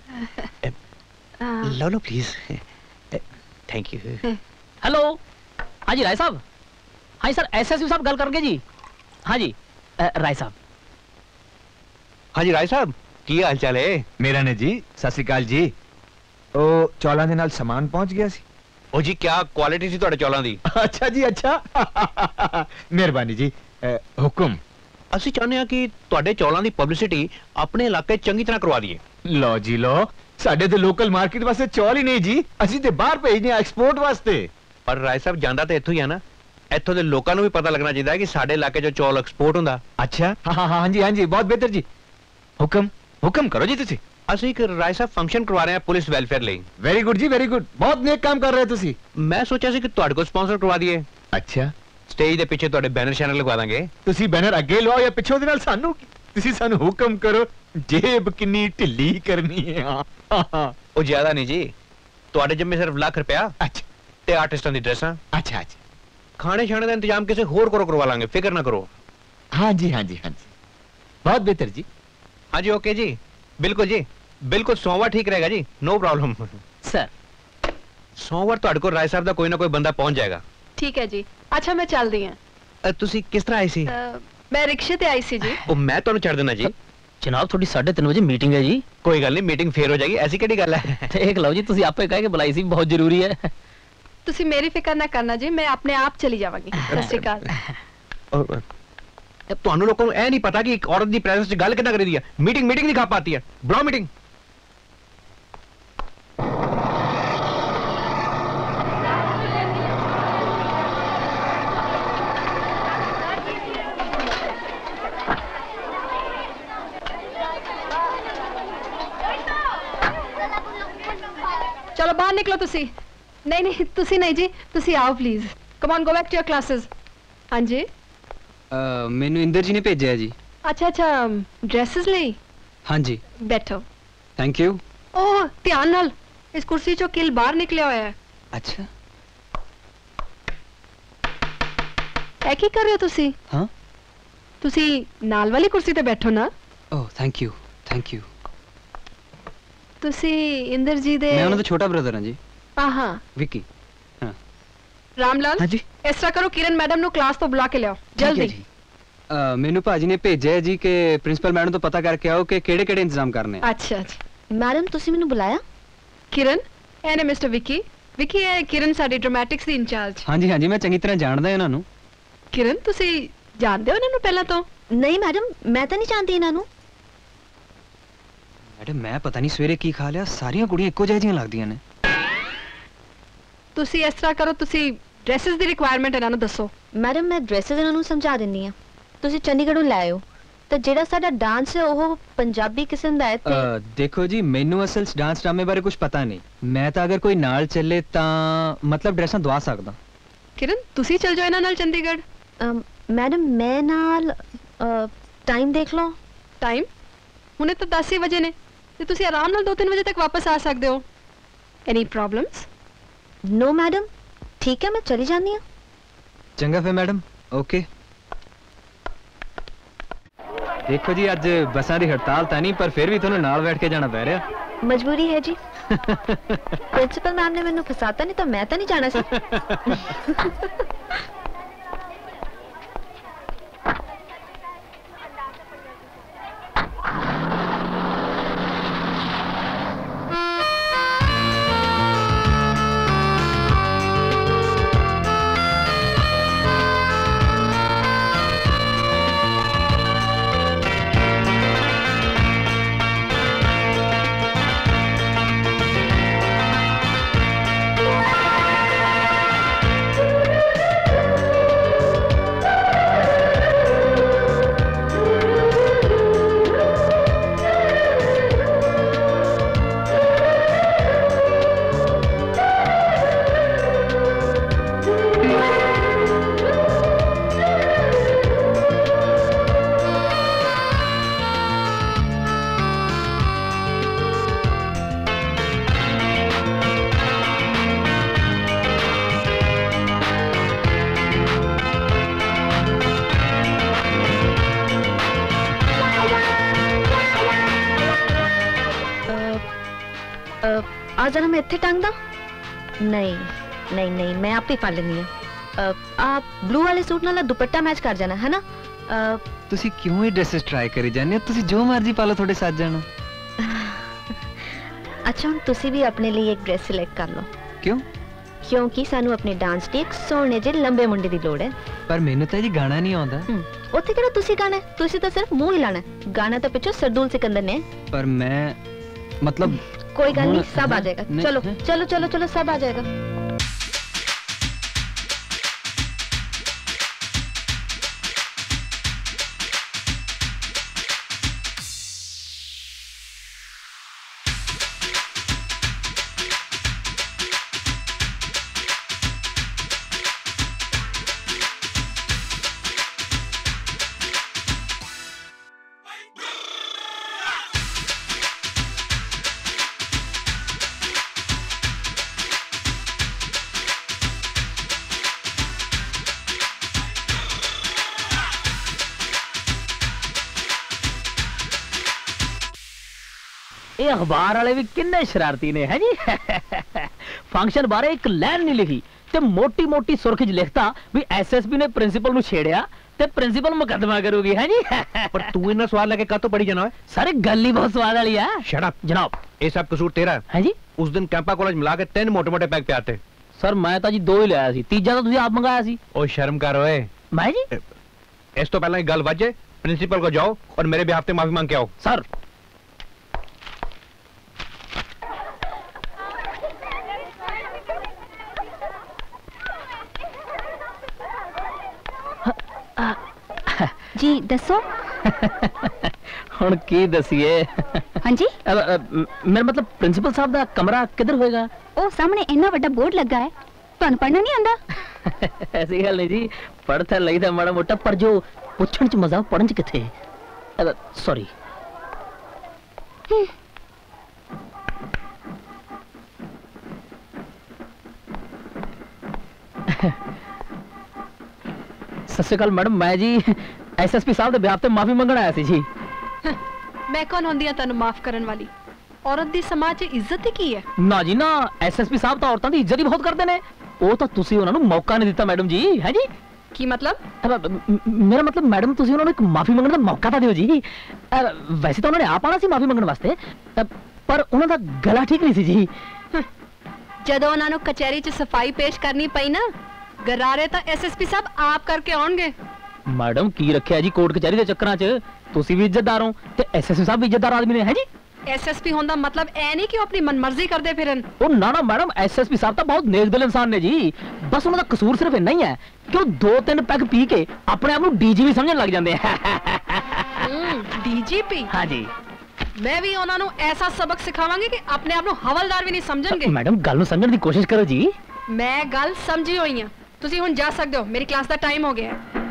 ਲਓ ਲਓ ਪਲੀਜ਼ ਥੈਂਕ ਯੂ हेलो हाँ जी राय साहब हाँ जी सर एसएसपी साहब गल करके जी हाँ जी राय साहब हाँ जी राय साहब की हाल चाल है मेरा ने जी सत श्री अकाल जी ओ चौलां दे नाल सामान पहुंच गया सी ओ जी क्या क्वालिटी सी तुहाडे चौलां दी अच्छा जी अच्छा मेहरबानी जी हुक्म ਅਸੀਂ ਚਾਹੁੰਦੇ ਹਾਂ ਕਿ ਤੁਹਾਡੇ ਚੌਲਾਂ ਦੀ ਪਬਲਿਸਿਟੀ ਆਪਣੇ ਇਲਾਕੇ ਚੰਗੀ ਤਰ੍ਹਾਂ ਕਰਵਾ ਦਈਏ ਲਓ ਜੀ ਲਓ ਸਾਡੇ ਤੇ ਲੋਕਲ ਮਾਰਕੀਟ ਵਾਸਤੇ ਚੌਲ ਹੀ ਨਹੀਂ ਜੀ ਅਸੀਂ ਤੇ ਬਾਹਰ ਭੇਜਦੇ ਆ ਐਕਸਪੋਰਟ ਵਾਸਤੇ ਪਰ ਰਾਏ ਸਾਹਿਬ ਜਾਂਦਾ ਤੇ ਇੱਥੋਂ ਹੀ ਆ ਨਾ ਇੱਥੋਂ ਦੇ ਲੋਕਾਂ ਨੂੰ ਵੀ ਪਤਾ ਲੱਗਣਾ ਚਾਹੀਦਾ ਹੈ ਕਿ ਸਾਡੇ ਇਲਾਕੇ 'ਚ ਚੌਲ ਐਕਸਪੋਰਟ ਹੁੰਦਾ ਅੱਛਾ ਹਾਂ ਹਾਂ ਹਾਂਜੀ ਹਾਂਜੀ ਬਹੁਤ ਬਿਹਤਰ ਜੀ ਹੁਕਮ ਹੁਕਮ ਕਰੋ ਜੀ ਤੁਸੀਂ ਅਸੀਂ ਇੱਕ ਰਾਏ ਸਾਹਿਬ ਫੰਕਸ਼ਨ ਕਰਵਾ ਰਹੇ ਹਾਂ ਪੁਲਿਸ ਵੈਲਫੇਅਰ ਲਈ ਵੈਰੀ ਗੁੱਡ ਜੀ ਵੈਰੀ ਗੁੱਡ ਬਹੁਤ ਨੇਕ ਕੰਮ ਕਰ ਰਹੇ ਤੁਸੀਂ ਮੈਂ ਸੋਚਿਆ ਸੀ ਕਿ ਤੁਹਾਡੇ ਕੋਲ ਸਪਾਂਸਰ ਕਰਵਾ ਦਈਏ ਅੱਛਾ ਸਟੇਜ ਦੇ ਪਿੱਛੇ ਤੁਹਾਡੇ ਬੈਨਰ ਸ਼ੈਨਰ ਲਗਵਾ ਦਾਂਗੇ ਤੁਸੀਂ ਬੈਨਰ ਅੱਗੇ ਲਵਾਓ ਜਾਂ ਪਿੱਛੋਂ ਦੇ ਨਾਲ ਸਾਨੂੰ ਤੁਸੀਂ ਸਾਨੂੰ ਹੁਕਮ ਕਰੋ ਜੇਬ ਕਿੰਨੀ ਢਿੱਲੀ ਕਰਨੀ ਹੈ ਉਹ ਜ਼ਿਆਦਾ ਨਹੀਂ ਜੀ ਤੁਹਾਡੇ ਜਿੰਮੇ ਸਿਰਫ ਲੱਖ ਰੁਪਇਆ ਅੱਛਾ ਤੇ ਆਰਟਿਸਟਾਂ ਦੀ ਡਰੈਸਾਂ ਅੱਛਾ ਅੱਛਾ ਖਾਣੇ ਛਾਣੇ ਦਾ ਇੰਤਜ਼ਾਮ ਕਿਸੇ ਹੋਰ ਕੋਲੋਂ ਕਰਵਾ ਲਾਂਗੇ ਫਿਕਰ ਨਾ ਕਰੋ ਹਾਂਜੀ ਹਾਂਜੀ ਹਾਂਜੀ ਬਹੁਤ ਬਿਹਤਰ ਜੀ ਹਾਂਜੀ ओके जी बिल्कुल जी बिल्कुल सोमवार ठीक रहेगा जी नो प्रॉब्लम सर सोमवार ਤੁਹਾਡੇ ਕੋਲ ਰਾਏ ਸਾਹਿਬ ਦਾ ਕੋਈ ਨਾ ਕੋਈ ਬੰਦਾ ਪਹੁੰਚ ਜਾਏਗਾ ਠੀਕ ਹੈ ਜੀ ਅੱਛਾ ਮੈਂ ਚੱਲਦੀ ਹਾਂ ਤੁਸੀਂ ਕਿਸ ਤਰ੍ਹਾਂ ਆਏ ਸੀ ਮੈਂ ਰਿਕਸ਼ੇ ਤੇ ਆਈ ਸੀ ਜੀ ਉਹ ਮੈਂ ਤੁਹਾਨੂੰ ਛੱਡ ਦੇਣਾ ਜੀ ਜਨਾਬ ਤੁਹਾਡੀ ਸਾਢੇ ਤਿੰਨ ਵਜੇ ਮੀਟਿੰਗ ਹੈ ਜੀ ਕੋਈ ਗੱਲ ਨਹੀਂ ਮੀਟਿੰਗ ਫੇਰ ਹੋ ਜਾਏਗੀ ਐਸੀ ਕਿਹੜੀ ਗੱਲ ਹੈ ਦੇਖ ਲਓ ਜੀ ਤੁਸੀਂ ਆਪੇ ਕਹਿ ਕੇ ਬੁਲਾਈ ਸੀ ਬਹੁਤ ਜ਼ਰੂਰੀ ਹੈ ਤੁਸੀਂ ਮੇਰੀ ਫਿਕਰ ਨਾ ਕਰਨਾ ਜੀ ਮੈਂ ਆਪਣੇ ਆਪ ਚਲੀ ਜਾਵਾਂਗੀ ਸਤਿ ਸ਼੍ਰੀ ਅਕਾਲ ਤੁਹਾਨੂੰ ਲੋਕਾਂ ਨੂੰ ਇਹ ਨਹੀਂ ਪਤਾ ਕਿ ਇੱਕ ਔਰਤ ਦੀ ਪ੍ਰੈਜ਼ੈਂਸ 'ਚ ਗੱਲ ਕਿੱਦਾਂ ਕਰੀਦੀ ਹੈ ਮੀਟਿੰਗ ਮੀਟਿੰਗ ਨਹੀਂ ਖਾ ਪਾਤੀ ਹੈ ਬੁਲਾਓ ਮੀਟਿੰਗ ਚਲੋ ਬਾਹਰ ਨਿਕਲੋ ਤੁਸੀਂ ਨਹੀਂ ਨਹੀਂ ਤੁਸੀਂ ਨਹੀਂ ਜੀ ਤੁਸੀਂ ਆਓ please come on go back to your classes ਹਾਂਜੀ ਮੈਨੂੰ ਇੰਦਰ ਜੀ ਨੇ ਭੇਜਿਆ ਜੀ ਅੱਛਾ ਅੱਛਾ ਡਰੈਸਸ ਲਈ ਹਾਂਜੀ ਬੈਠੋ ਥੈਂਕ ਯੂ ਓਹ ਧਿਆਨ ਨਾਲ ਇਸ ਕੁਰਸੀ ਚੋਂ ਕਿਲ ਬਾਹਰ ਨਿਕਲਿਆ ਹੋਇਆ ਹੈ ਅੱਛਾ ਇਹ ਕੀ ਕਰ ਰਹੇ ਹੋ ਤੁਸੀਂ ਹਾਂ ਤੁਸੀਂ ਨਾਲ ਵਾਲੀ ਕੁਰਸੀ ਤੇ ਬੈਠੋ ਨਾ। ਓਹ ਥੈਂਕ ਯੂ ਥੈਂਕ ਯੂ। ਤੁਸੀਂ ਇੰਦਰਜੀਤ ਦੇ ਮੈਂ ਉਹਨਾਂ ਦਾ ਛੋਟਾ ਬ੍ਰਦਰ ਹਾਂ ਜੀ। ਆਹਾਂ ਵਿੱਕੀ। ਹਾਂ ਰਾਮਲਾਲ ਹਾਂਜੀ ਇਸ ਤਰ੍ਹਾਂ ਕਰੋ ਕਿਰਨ ਮੈਡਮ ਨੂੰ ਕਲਾਸ ਤੋਂ ਬੁਲਾ ਕੇ ਲਿਆਓ ਜਲਦੀ। ਅ, ਮੈਨੂੰ ਭਾਜੀ ਨੇ ਭੇਜਿਆ ਹੈ ਜੀ ਕਿ ਪ੍ਰਿੰਸੀਪਲ ਮੈਡਮ ਤੋਂ ਪਤਾ ਕਰਕੇ ਆਓ ਕਿ ਕਿਹੜੇ ਕਿਹੜੇ ਇੰਤਜ਼ਾਮ ਕਰਨੇ ਆ। ਅੱਛਾ ਅੱਛਾ ਮੈਡਮ ਤੁਸੀਂ ਮੈਨੂੰ ਬੁਲਾਇਆ? ਕਿਰਨ ਇਹ ਨੇ ਮਿਸਟਰ ਵਿੱਕੀ। ਵਿੱਕੀ ਇਹ ਕਿਰਨ ਸਾਡੀ ਡਰਾਮੈਟਿਕਸ ਦੀ ਇੰਚਾਰਜ। ਹਾਂਜੀ ਹਾਂਜੀ ਮੈਂ ਚੰਗੀ ਤਰ੍ਹਾਂ ਜਾਣਦਾ ਇਹਨਾਂ ਨੂੰ। ਕਿਰਨ ਤੁਸੀਂ ਜਾਣਦੇ ਹੋ ਇਹਨਾਂ ਨੂੰ ਪਹਿਲਾਂ ਤੋਂ? ਨਹੀਂ ਮੈਡਮ ਮੈਂ ਤਾਂ ਨਹੀਂ ਜਾਣਦੀ ਇਹਨਾਂ ਨੂੰ। ਮੈਡਮ ਮੈਂ ਪਤਾ ਨਹੀਂ ਸਵੇਰੇ ਕੀ ਖਾ ਲਿਆ, ਸਾਰੀਆਂ ਕੁੜੀਆਂ ਇੱਕੋ ਜਿਹੀਆਂ ਲੱਗਦੀਆਂ ਨੇ। ਤੁਸੀਂ ਇਸ ਤਰ੍ਹਾਂ ਕਰੋ ਤੁਸੀਂ ਡਰੈਸਸ ਦੀ ਰਿਕੁਆਇਰਮੈਂਟ ਇਹਨਾਂ ਨੂੰ ਦੱਸੋ। ਮੈਡਮ ਮੈਂ ਡਰੈਸਸ ਇਹਨਾਂ ਨੂੰ ਸਮਝਾ ਦਿੰਦੀ ਆ, ਤੁਸੀਂ ਚੰਡੀਗੜ੍ਹੋਂ ਲੈ ਆਇਓ। ਤੇ ਜਿਹੜਾ ਸਾਡਾ ਡਾਂਸ ਹੈ ਉਹ ਪੰਜਾਬੀ ਕਿਸਮ ਦਾ ਹੈ ਤੇ ਅ, ਦੇਖੋ ਜੀ ਮੈਨੂੰ ਅਸਲ ਡਾਂਸ ਡਰਾਮੇ ਬਾਰੇ ਕੁਝ ਪਤਾ ਨਹੀਂ। ਮੈਂ ਤਾਂ ਅਗਰ ਕੋਈ ਨਾਲ ਚੱਲੇ ਤਾਂ ਮਤਲਬ ਡਰੈਸਾਂ ਦਵਾ ਸਕਦਾ। ਕਿਰਨ ਤੁਸੀਂ ਚੱਲ ਜਾਓ ਇਹਨਾਂ ਨਾਲ ਚੰਡੀਗੜ੍ਹ। ਅਮ, ਮੈਡਮ ਮੈਂ ਨਾਲ ਟਾਈਮ ਦੇਖ ਲਓ। ਟਾਈਮ ਹੁਣੇ ਤਾਂ ਦਸ ਹੀ ਵਜੇ ਨੇ ਤੇ ਤੁਸੀਂ ਆਰਾਮ ਨਾਲ ਦੋ ਤਿੰਨ ਵਜੇ ਤੱਕ ਵਾਪਸ ਆ ਸਕਦੇ ਹੋ। ਐਨੀ ਪ੍ਰੋਬਲਮਸ? ਨੋ ਮੈਡਮ ਠੀਕ ਹੈ ਮੈਂ ਚਲੀ ਜਾਂਦੀ ਹਾਂ। ਚੰਗਾ ਫਿਰ ਮੈਡਮ ਓਕੇ। ਦੇਖੋ ਜੀ ਅੱਜ ਬੱਸਾਂ ਦੀ ਹੜਤਾਲ ਤਾਂ ਨਹੀਂ ਪਰ ਫਿਰ ਵੀ ਤੁਹਾਨੂੰ ਨਾਲ ਬੈਠ ਕੇ ਜਾਣਾ ਪੈ ਰਿਹਾ। ਮਜਬੂਰੀ ਹੈ ਜੀ। ਪ੍ਰਿੰਸੀਪਲ ਮੈਮ ਨੇ ਮੈਨੂੰ ਫਸਾਤਾ ਨਹੀਂ ਤਾਂ ਮੈਂ ਤਾਂ ਨਹੀਂ ਜਾਣਾ ਸੀ। आज मैं इत्थे टांग दा? नहीं नहीं नहीं मैं आप ही पा लेनी है। आप ब्लू वाले सूट नाल दुपट्टा मैच कर जाना है ना। ਤੁਸੀਂ ਕਿਉਂ ਇਹ ਡਰੈਸਸ ਟਰਾਈ ਕਰੀ ਜਾਂਦੇ ਹੋ? ਤੁਸੀਂ ਜੋ ਮਰਜ਼ੀ ਪਾ ਲਓ ਤੁਹਾਡੇ ਸਾਥ ਜਾਣਾ। अच्छा हुण तुसी भी अपने लिए एक ड्रेस सिलेक्ट कर लो। क्यों? क्योंकि सानू अपने डांस दी एक सोहणे जे लंबे मुंडे दी लोड़ है। पर मैनू तो जी गाना नहीं आउंदा। उत्थे किहड़ा तुसी गाना है? तुसी तो सिर्फ मुंह हिलाना है। गाना तो पिछो सरदूल सिकंदर ने। पर मैं मतलब कोई गल नहीं सब आ जाएगा। चलो चलो चलो चलो सब आ जाएगा। ਇਹ ਅਖਬਾਰ ਵਾਲੇ ਵੀ ਕਿੰਨੇ ਸ਼ਰਾਰਤੀ ਨੇ ਹੈ ਜੀ। ਫੰਕਸ਼ਨ ਬਾਰੇ ਇੱਕ ਲਾਈਨ ਨਹੀਂ ਲਿਖੀ ਤੇ ਮੋਟੀ ਮੋਟੀ ਸੁਰਖੀ 'ਚ ਲਿਖਤਾ ਵੀ ਐਸਐਸਪੀ ਨੇ ਪ੍ਰਿੰਸੀਪਲ ਨੂੰ ਛੇੜਿਆ ਤੇ ਪ੍ਰਿੰਸੀਪਲ ਮੁਕੱਦਮਾ ਕਰੂਗੀ ਹੈ ਜੀ। ਪਰ ਤੂੰ ਇਹਨਾਂ ਸਵਾਲ ਲੈ ਕੇ ਕਾਹਤੋਂ ਪੜੀ ਜਾਣਾ ਹੈ? ਸਾਰੇ ਗੱਲ ਹੀ ਬਹੁਤ ਸਵਾਦ ਵਾਲੀ ਹੈ। शट अप जनाब ये सब कसूर तेरा है। है जी। उस दिन कैंपा कॉलेज मिला के तीन मोटे मोटे पैक पे आते। सर मैं तो जी दो ही लिया सी, तीजा तो तुसी आप मंगाया सी। ओ शर्म कर ओए। मैं जी इस तो पहले गल वजे प्रिंसिपल को जाओ और मेरे भी हफ्ते माफी मांग के आओ। सर जी दसो। ਹੁਣ ਕੀ ਦਸੀਏ? ਹਾਂਜੀ ਮੇਰਾ ਮਤਲਬ ਪ੍ਰਿੰਸੀਪਲ ਸਾਹਿਬ ਦਾ ਕਮਰਾ ਕਿੱਧਰ ਹੋਏਗਾ? ਉਹ ਸਾਹਮਣੇ ਇੰਨਾ ਵੱਡਾ ਬੋਰਡ ਲੱਗਾ ਹੈ, ਤੁਹਾਨੂੰ ਪੜ੍ਹਨਾ ਨਹੀਂ ਆਉਂਦਾ? ਐਸੀ ਗੱਲ ਨਹੀਂ ਜੀ, ਪੜ੍ਹ ਤਾਂ ਲਈਦਾ ਮਾੜਾ ਮੋਟਾ, ਪਰ ਜੋ ਪੁੱਛਣ ਚ ਮਜ਼ਾ ਪੜ੍ਹਨ ਚ ਕਿੱਥੇ। ਸੌਰੀ। ਸਤਿ ਸ਼੍ਰੀ ਅਕਾਲ ਮੈਡਮ, ਮੈਂ ਜੀ ਐਸਐਸਪੀ ਸਾਹਿਬ ਦੇ ਵਿਆਹ ਤੇ ਮਾਫੀ ਮੰਗਣ ਆਇਆ ਸੀ ਜੀ। ਮੈਂ ਕੌਣ ਹੁੰਦੀ ਆ ਤੁਹਾਨੂੰ ਮਾਫ ਕਰਨ ਵਾਲੀ? ਔਰਤ ਦੀ ਸਮਾਜ 'ਚ ਇੱਜ਼ਤ ਹੀ ਕੀ ਹੈ? ਨਾ ਜੀ ਨਾ, ਐਸਐਸਪੀ ਸਾਹਿਬ ਤਾਂ ਔਰਤਾਂ ਦੀ ਇੱਜ਼ਤ ਹੀ ਬਹੁਤ ਕਰਦੇ ਨੇ। ਉਹ ਤਾਂ ਤੁਸੀਂ ਉਹਨਾਂ ਨੂੰ ਮੌਕਾ ਨਹੀਂ ਦਿੱਤਾ ਮੈਡਮ ਜੀ। ਹੈ ਜੀ? ਕੀ ਮਤਲਬ? ਮੇਰਾ ਮਤਲਬ ਮੈਡਮ ਤੁਸੀਂ ਉਹਨਾਂ ਨੂੰ ਇੱਕ ਮਾਫੀ ਮੰਗਣ ਦਾ ਮੌਕਾ ਤਾਂ ਦਿਓ ਜੀ। ਵੈਸੇ ਤਾਂ ਉਹਨਾਂ ਨੇ ਆਪ ਆਣਾ ਸੀ ਮਾਫੀ ਮੰਗਣ ਵਾਸਤੇ, ਪਰ ਉਹਨਾਂ ਦਾ ਗਲਾ ਠੀਕ ਨਹੀਂ ਸੀ ਜੀ। ਜਦੋਂ ਉਹਨਾਂ ਨੂੰ ਕਚਹਿਰੀ 'ਚ ਸਫਾਈ ਪੇਸ਼ ਕਰਨੀ ਪਈ ਨਾ, ਗਰਾਰੇ ਤਾਂ ਐਸਐਸਪੀ ਸਾਹਿਬ ਆਪ ਕਰਕੇ ਆਉਣਗੇ। ਮੈਡਮ ਕੀ ਰੱਖਿਆ ਜੀ ਕੋਰਟ ਕਚਹਿਰੀ ਦੇ ਚੱਕਰਾਂ 'ਚ? ਤੁਸੀਂ ਵੀ ਇੱਜ਼ਤਦਾਰ ਹੋ ਤੇ ਐਸਐਸਪੀ ਸਾਹਿਬ ਵੀ ਇੱਜ਼ਤਦਾਰ ਆਦਮੀ ਨੇ। ਹੈ ਜੀ? ਐਸਐਸਪੀ ਹੋਣ ਦਾ ਮਤਲਬ ਐ ਨਹੀਂ ਕਿ ਉਹ ਆਪਣੀ ਮਨਮਰਜ਼ੀ ਕਰਦੇ ਫਿਰਨ। ਉਹ ਨਾ ਨਾ ਮੈਡਮ, ਐਸਐਸਪੀ ਸਾਹਿਬ ਤਾਂ ਬਹੁਤ ਨੇਕ ਦਿਲ ਇਨਸਾਨ ਨੇ ਜੀ। ਬਸ ਉਹਨਾਂ ਦਾ ਕਸੂਰ ਸਿਰਫ ਇੰਨਾ ਹੀ ਹੈ ਕਿ ਉਹ ਦੋ ਤਿੰਨ ਪੈਗ ਪੀ ਕੇ ਆਪਣੇ ਆਪ ਨੂੰ ਡੀਜੀਪੀ ਸਮਝਣ ਲੱਗ ਜਾਂਦੇ ਆ। ਡੀਜੀਪੀ? ਹਾਂ ਜੀ। ਮੈਂ ਵੀ ਉਹਨਾਂ ਨੂੰ ਐਸਾ ਸਬਕ ਸਿਖਾਵਾਂਗੀ ਕਿ ਆਪਣੇ ਆਪ ਨੂੰ ਹਵਲਦਾਰ ਵੀ ਨਹੀਂ ਸਮਝਣਗੇ। ਮੈਡਮ ਗੱਲ ਨੂੰ ਸਮਝਣ ਦੀ ਕੋਸ਼ਿਸ਼ ਕਰੋ ਜੀ। ਮੈਂ ਗੱਲ ਸਮਝੀ ਹੋਈ ਹਾਂ। ਤੁਸੀਂ ਹੁਣ ਜਾ ਸਕਦੇ ਹੋ, ਮੇਰੀ ਕਲਾਸ ਦਾ ਟਾਈਮ ਹੋ ਗਿਆ ਹੈ।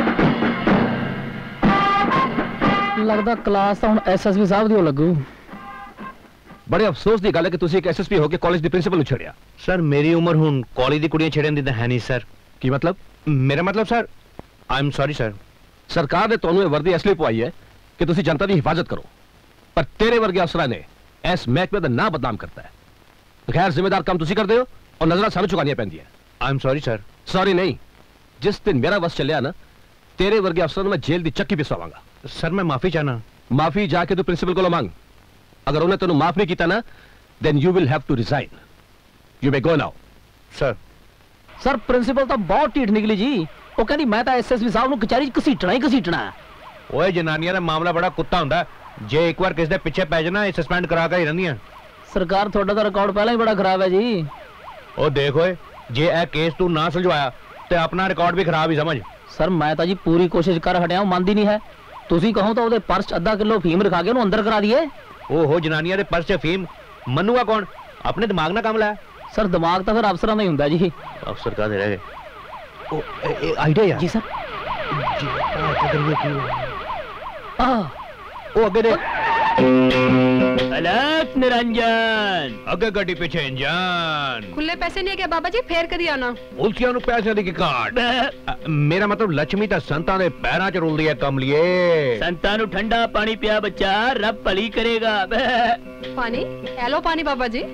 ਲੱਗਦਾ ਕਲਾਸ ਤਾਂ ਹੁਣ ਐਸਐਸਪੀ ਸਾਹਿਬ ਦੀ ਹੋ ਲੱਗੂ। ਬੜੇ ਅਫਸੋਸ ਦੀ ਗੱਲ ਹੈ ਕਿ ਤੁਸੀਂ ਇੱਕ ਐਸਐਸਪੀ ਹੋ ਕੇ ਕਾਲਜ ਦੇ ਪ੍ਰਿੰਸੀਪਲ ਨੂੰ ਛੇੜਿਆ। ਸਰ ਮੇਰੀ ਉਮਰ ਹੁਣ ਕਾਲਜ ਦੀ ਕੁੜੀਆਂ ਛੇੜਨ ਦੀ ਤਾਂ ਹੈ ਨਹੀਂ ਸਰ। ਕੀ ਮਤਲਬ? ਮੇਰਾ ਮਤਲਬ sir, I am sorry sir. ਸਰਕਾਰ ਨੇ ਤੁਹਾਨੂੰ ਇਹ ਵਰਦੀ ਇਸ ਲਈ ਪਵਾਈ ਹੈ ਕਿ ਤੁਸੀਂ ਜਨਤਾ ਦੀ ਹਿਫਾਜ਼ਤ ਕਰੋ, ਪਰ ਤੇਰੇ ਵਰਗੇ ਅਫਸਰਾਂ ਨੇ ਇਸ ਮਹਿਕਮੇ ਦਾ ਨਾਂ ਬਦਨਾਮ ਕਰਤਾ ਹੈ। ਗੈਰ ਜ਼ਿੰਮੇਦਾਰ ਕੰਮ ਤੁਸੀਂ ਕਰਦੇ ਹੋ ਔਰ ਨਜ਼ਰਾਂ ਸਾਨੂੰ ਚੁਕਾਉਣੀਆਂ ਪੈਂਦੀਆਂ। I am sorry sir. Sorry ਨਹੀਂ, ਜਿਸ ਦਿਨ ਮੇਰਾ ਵਸ ਚੱਲਿਆ ਨਾ, ਤੇਰੇ ਵਰਗੇ ਅਫਸਰਾਂ ਨੂੰ ਮੈਂ ਜੇਲ੍ਹ ਦੀ ਚੱਕੀ ਪਿਸਵਾਵਾਂਗਾ। ਸਰ ਮੈਂ ਮਾਫੀ ਚਾਹਨਾ। ਮਾਫੀ ਜਾ ਕੇ ਤੂੰ ਪ੍ਰਿੰਸੀਪਲ ਕੋਲੋਂ ਮੰਗ। ਅਗਰ ਉਹਨੇ ਤੈਨੂੰ ਮਾਫ ਨਹੀਂ ਕੀਤਾ ਨਾ, then you will have to resign. You may go now. Sir sir principal ਤਾਂ ਬਹੁਤ ਢੀਠ ਨਿਕਲੀ ਜੀ। ਉਹ ਕਹਿੰਦੀ ਮੈਂ ਤਾਂ ਐਸਐਸਪੀ ਸਾਹਿਬ ਨੂੰ ਕਚਹਿਰੀ 'ਚ ਘਸੀਟਣਾ ਹੀ ਘਸੀਟਣਾ। ਓਏ ਜਨਾਨੀਆਂ ਦਾ ਮਾਮਲਾ ਬੜਾ ਕੁੱਤਾ ਹੁੰਦਾ। ਜੇ ਇੱਕ ਵਾਰ ਕਿਸ ਦੇ ਪਿੱਛੇ ਪੈ ਜਾਣਾ, ਇਹ ਸਸਪੈਂਡ ਕਰਾ ਕੇ ਹੀ ਰਹਿੰਦੀਆਂ। ਸਰਕਾਰ ਤੁਹਾਡਾ ਤਾਂ ਰਿਕਾਰਡ ਪਹਿਲਾਂ ਹੀ ਬੜਾ ਖਰਾਬ ਹੈ ਜੀ। ਉਹ ਦੇਖ ਓਏ, ਜੇ ਇਹ ਕੇਸ ਤੂੰ ਨਾ ਸੁਲਝਵਾਇਆ ਤੇ ਆਪਣਾ ਰਿਕਾਰਡ ਵੀ ਖਰਾਬ ਹੀ ਸਮਝ। ਸਰ ਮੈਂ ਤਾਂ ਜੀ ਪੂਰੀ ਕੋਸ਼ਿਸ਼ ਕਰ ਹਟਿਆ, ਉਹ ਮੰਨਦੀ ਨਹੀਂ ਹੈ। ਤੁਸੀਂ ਕਹੋ ਤਾਂ ਉਹਦੇ ਪਰਸ 'ਚ ਅੱਧਾ ਕਿਲੋ ਫੀਮ ਰਖਾ ਕੇ ਉਹਨੂੰ ਅੰਦਰ ਕਰਾ ਦਈਏ। ਓਹੋ ਜਨਾਨੀਆਂ ਦੇ ਪਰਸ 'ਚ ਫੀਮ ਮੰਨੂਗਾ ਕੌਣ? ਆਪਣੇ ਦਿਮਾਗ ਨਾਲ ਕੰਮ ਲੈ। ਸਰ ਦਿਮਾਗ ਤਾਂ ਫਿਰ ਅਫਸਰਾਂ ਦਾ ਹੀ ਹੁੰਦਾ ਜੀ। ਅਫਸਰ ਕਾਹਦੇ ਰਹਿ ਗਏ? ਉਹ ਇਹ ਆਈਡੀਆ ਯਾਰ। ਜੀ ਸਰ। ਜੀ ਆ ਉਹ ਅੱਗੇ ਦੇ अलर्ट निरंजन। ਅੱਗੇ ਗੱਡੀ ਪਿੱਛੇ ਇੰਜਨ। ਖੁੱਲੇ ਪੈਸੇ ਨਹੀਂ ਹੈਗੇ ਬਾਬਾ ਜੀ, ਫੇਰ ਕਦੀ ਆਣਾ। ਉਲਸੀਆਂ ਨੂੰ ਪੈਸਿਆਂ ਦੀ ਕੀ ਘਾਟ? ਮੇਰਾ ਮਤਲਬ ਲక్ష్ਮੀ ਤਾਂ ਸੰਤਾਂ ਦੇ ਪੈਰਾਂ 'ਚ ਰੁਲਦੀ ਹੈ ਕਮਲੀਏ। ਸੰਤਾਂ ਨੂੰ ਠੰਡਾ ਪਾਣੀ ਪਿਆ ਬੱਚਾ, ਰੱਬ ਭਲੀ ਕਰੇਗਾ। ਪਾਣੀ? ਐਲੋ ਪਾਣੀ ਬਾਬਾ ਜੀ।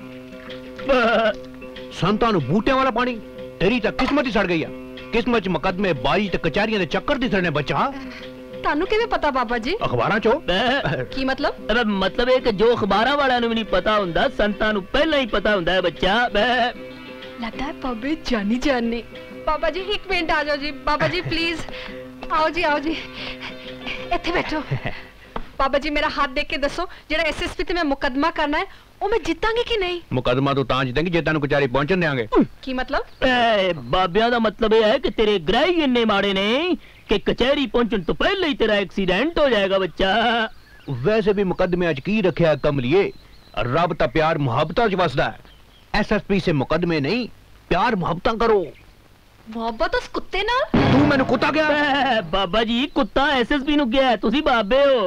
ਸੰਤਾਂ ਨੂੰ ਬੂਟਿਆਂ ਵਾਲਾ ਪਾਣੀ? ਤੇਰੀ ਤਾਂ ਕਿਸਮਤ ਹੀ ਸੜ ਗਈ ਆ। ਕਿਸਮਤ 'ਚ ਮੁਕੱਦਮੇ ਬਾਜੀ ਤੇ ਕਚਹਿਰੀਆਂ ਦੇ ਚੱਕਰ ਦਿਸਣੇ ਬੱਚਾ। ਤੁਹਾਨੂੰ ਕਿਵੇਂ ਪਤਾ ਬਾਬਾ ਜੀ? ਅਖਬਾਰਾਂ 'ਚੋਂ। ਕੀ ਮਤਲਬ? ਮਤਲਬ ਇਹ ਕਿ ਜੋ ਅਖਬਾਰਾਂ ਵਾਲਿਆਂ ਨੂੰ ਵੀ ਨਹੀਂ ਪਤਾ ਹੁੰਦਾ, ਸੰਤਾਂ ਨੂੰ ਪਹਿਲਾਂ ਹੀ ਪਤਾ ਹੁੰਦਾ ਹੈ ਬੱਚਾ। ਲੱਗਦਾ ਹੈ ਬਾਬੇ ਜਾਨੀ ਜਾਨੇ। ਬਾਬਾ ਜੀ ਇੱਕ ਮਿੰਟ ਆ ਜਾਓ ਜੀ। ਬਾਬਾ ਜੀ ਪਲੀਜ਼ ਆਓ ਜੀ, ਆਓ ਜੀ, ਇੱਥੇ ਬੈਠੋ। ਬਾਬਾ ਜੀ ਮੇਰਾ ਹੱਥ ਦੇਖ ਕੇ ਦੱਸੋ, ਜਿਹੜਾ ਐਸਐਸਪੀ ਤੇ ਮੈਂ ਮੁਕੱਦਮਾ ਕਰਨਾ ਹੈ ਉਹ ਮੈਂ ਜਿੱਤਾਂਗੀ ਕਿ ਨਹੀਂ? ਮੁਕੱਦਮਾ ਤੂੰ ਤਾਂ ਜਿੱਤਾਂਗੀ ਜੇ ਤੈਨੂੰ ਕਚਹਿਰੀ ਪਹੁੰਚਣ ਦੇਾਂਗੇ। ਕੀ ਮਤਲਬ? ਬਾਬਿਆਂ ਦਾ ਮਤਲਬ ਇਹ ਹੈ ਕਿ ਤੇਰੇ ਗ੍ਰਹਿ ਇੰਨੇ ਮਾੜੇ ਨੇ ਕਿ ਕਚਹਿਰੀ ਪਹੁੰਚਣ ਤੋਂ ਪਹਿਲਾਂ ਹੀ ਤੇਰਾ ਐਕਸੀਡੈਂਟ ਹੋ ਜਾਏਗਾ ਬੱਚਾ। ਵੈਸੇ ਵੀ ਮੁਕੱਦਮੇ ਅੱਜ ਕੀ ਰੱਖਿਆ ਕਮਲੀਏ? ਰੱਬ ਤਾਂ ਪਿਆਰ ਮੁਹੱਬਤਾਂ 'ਚ ਵਸਦਾ ਹੈ। ਐਸਐਸਪੀ ਸੇ ਮੁਕੱਦਮੇ ਨਹੀਂ, ਪਿਆਰ ਮੁਹੱਬਤਾਂ ਕਰੋ। ਮੁਹੱਬਤ ਉਸ ਕੁੱਤੇ ਨਾਲ? ਤੂੰ ਮੈਨੂੰ ਕੁੱਤਾ ਗਿਆ? ਬਾਬਾ ਜੀ ਕੁੱਤਾ ਐਸਐਸਪੀ ਨੂੰ ਗਿਆ, ਤੁਸੀਂ ਬਾਬੇ ਹੋ।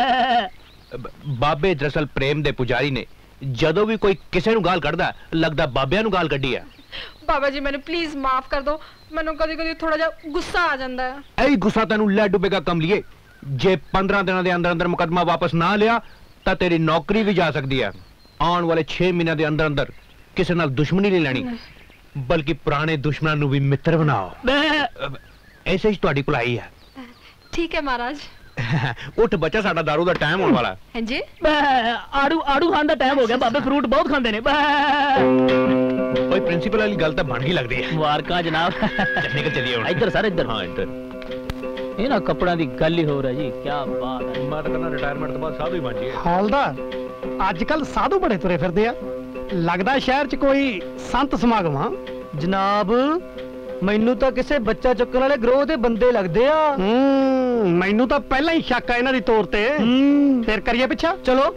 ਬਾਬੇ ਦਰਅਸਲ ਪ੍ਰੇਮ ਦੇ ਪੁਜਾਰੀ ਨੇ। ਜਦੋਂ ਵੀ ਕੋਈ ਕਿਸੇ ਨੂੰ ਗਾਲ ਕੱਢਦਾ, ਲੱਗਦਾ ਬਾਬਿਆਂ ਨੂੰ ਗਾਲ ਕੱਢੀ ਆ। ਬਾਬਾ ਜੀ ਮੈਨੂੰ ਪਲੀਜ਼ ਮਾਫ ਕਰ ਦਿਓ। ਮੈਨੂੰ ਕਦੀ ਕਦੀ ਥੋੜਾ ਜਿਹਾ ਗੁੱਸਾ ਆ ਜਾਂਦਾ ਹੈ। ਇਹੀ ਗੁੱਸਾ ਤੈਨੂੰ ਲੈ ਡੁੱਬੇਗਾ ਕਮਲੀਏ। ਜੇ ਪੰਦਰਾਂ ਦਿਨਾਂ ਦੇ ਅੰਦਰ ਅੰਦਰ ਮੁਕੱਦਮਾ ਵਾਪਸ ਨਾ ਲਿਆ ਤਾਂ ਤੇਰੀ ਨੌਕਰੀ ਵੀ ਜਾ ਸਕਦੀ ਹੈ। ਆਉਣ ਵਾਲੇ ਛੇ ਮਹੀਨਿਆਂ ਦੇ ਅੰਦਰ ਅੰਦਰ ਕਿਸੇ ਨਾਲ ਦੁਸ਼ਮਣੀ ਨਹੀਂ ਲੈਣੀ, ਬਲਕਿ ਪੁਰਾਣੇ ਦੁਸ਼ਮਣਾਂ ਨੂੰ ਵੀ ਮਿੱਤਰ ਬਣਾਓ। ਐਸੇ ਹੀ ਤੁਹਾਡੀ ਕੋਲ ਆਈ ਹੈ। ਠੀਕ ਹੈ ਮਹਾਰਾਜ। ਉੱਠ ਬੱਚਾ, ਸਾਡਾ ਦਾਰੂ ਦਾ ਟਾਈਮ ਹੋਣ ਵਾਲਾ। ਹਾਂਜੀ ਆੜੂ ਆੜੂ ਖਾਣ ਦਾ ਟਾਈਮ ਹੋ ਗਿਆ। ਬਾਬੇ ਫਰੂਟ ਬਹੁਤ ਖਾਂਦੇ ਨੇ। ਓਏ ਪ੍ਰਿੰਸੀਪਲ ਵਾਲੀ ਗੱਲ ਤਾਂ ਬਣ ਗਈ ਲੱਗਦੀ ਹੈ। ਵਾਰਕਾ ਜਨਾਬ। ਨਿਕਲ ਚੱਲੀਏ ਹੁਣ। ਇੱਧਰ ਸਰ, ਇੱਧਰ। ਹਾਂ ਇੱਧਰ। ਇਹਨਾਂ ਕੱਪੜਿਆਂ ਦੀ ਗੱਲ ਹੀ ਹੋ ਰਹੀ ਜੀ। ਕੀ ਬਾਤ ਹੈ। ਮੈਂ ਤਾਂ ਕਹਿੰਦਾ ਰਿਟਾਇਰਮੈਂਟ ਤੋਂ ਬਾਅਦ ਸਾਧੂ ਹੀ ਬਣ ਜਾਈਏ। ਹੌਲਦਾਰ ਅੱਜ ਕੱਲ ਸਾਧੂ ਬੜੇ ਤੁਰੇ ਫਿਰਦੇ ਆ। ਲੱਗਦਾ ਸ਼ਹਿਰ 'ਚ ਕੋਈ ਸੰਤ ਸਮਾਗਮ ਆ। ਜਨਾਬ ਮੈਨੂੰ ਤਾਂ ਕਿਸੇ ਬੱਚਾ ਚੁੱਕਣ ਵਾਲੇ ਗਰੋਹ ਦੇ ਬੰਦੇ ਲੱਗਦੇ ਆ। ਹੂੰ ਮੈਨੂੰ ਤਾਂ ਪਹਿਲਾਂ ਹੀ ਸ਼ੱਕ ਆ ਇਹਨਾਂ ਦੀ ਤੌਰ ਤੇ। ਫਿਰ ਕਰੀਏ ਪਿੱਛਾ, ਚਲੋ।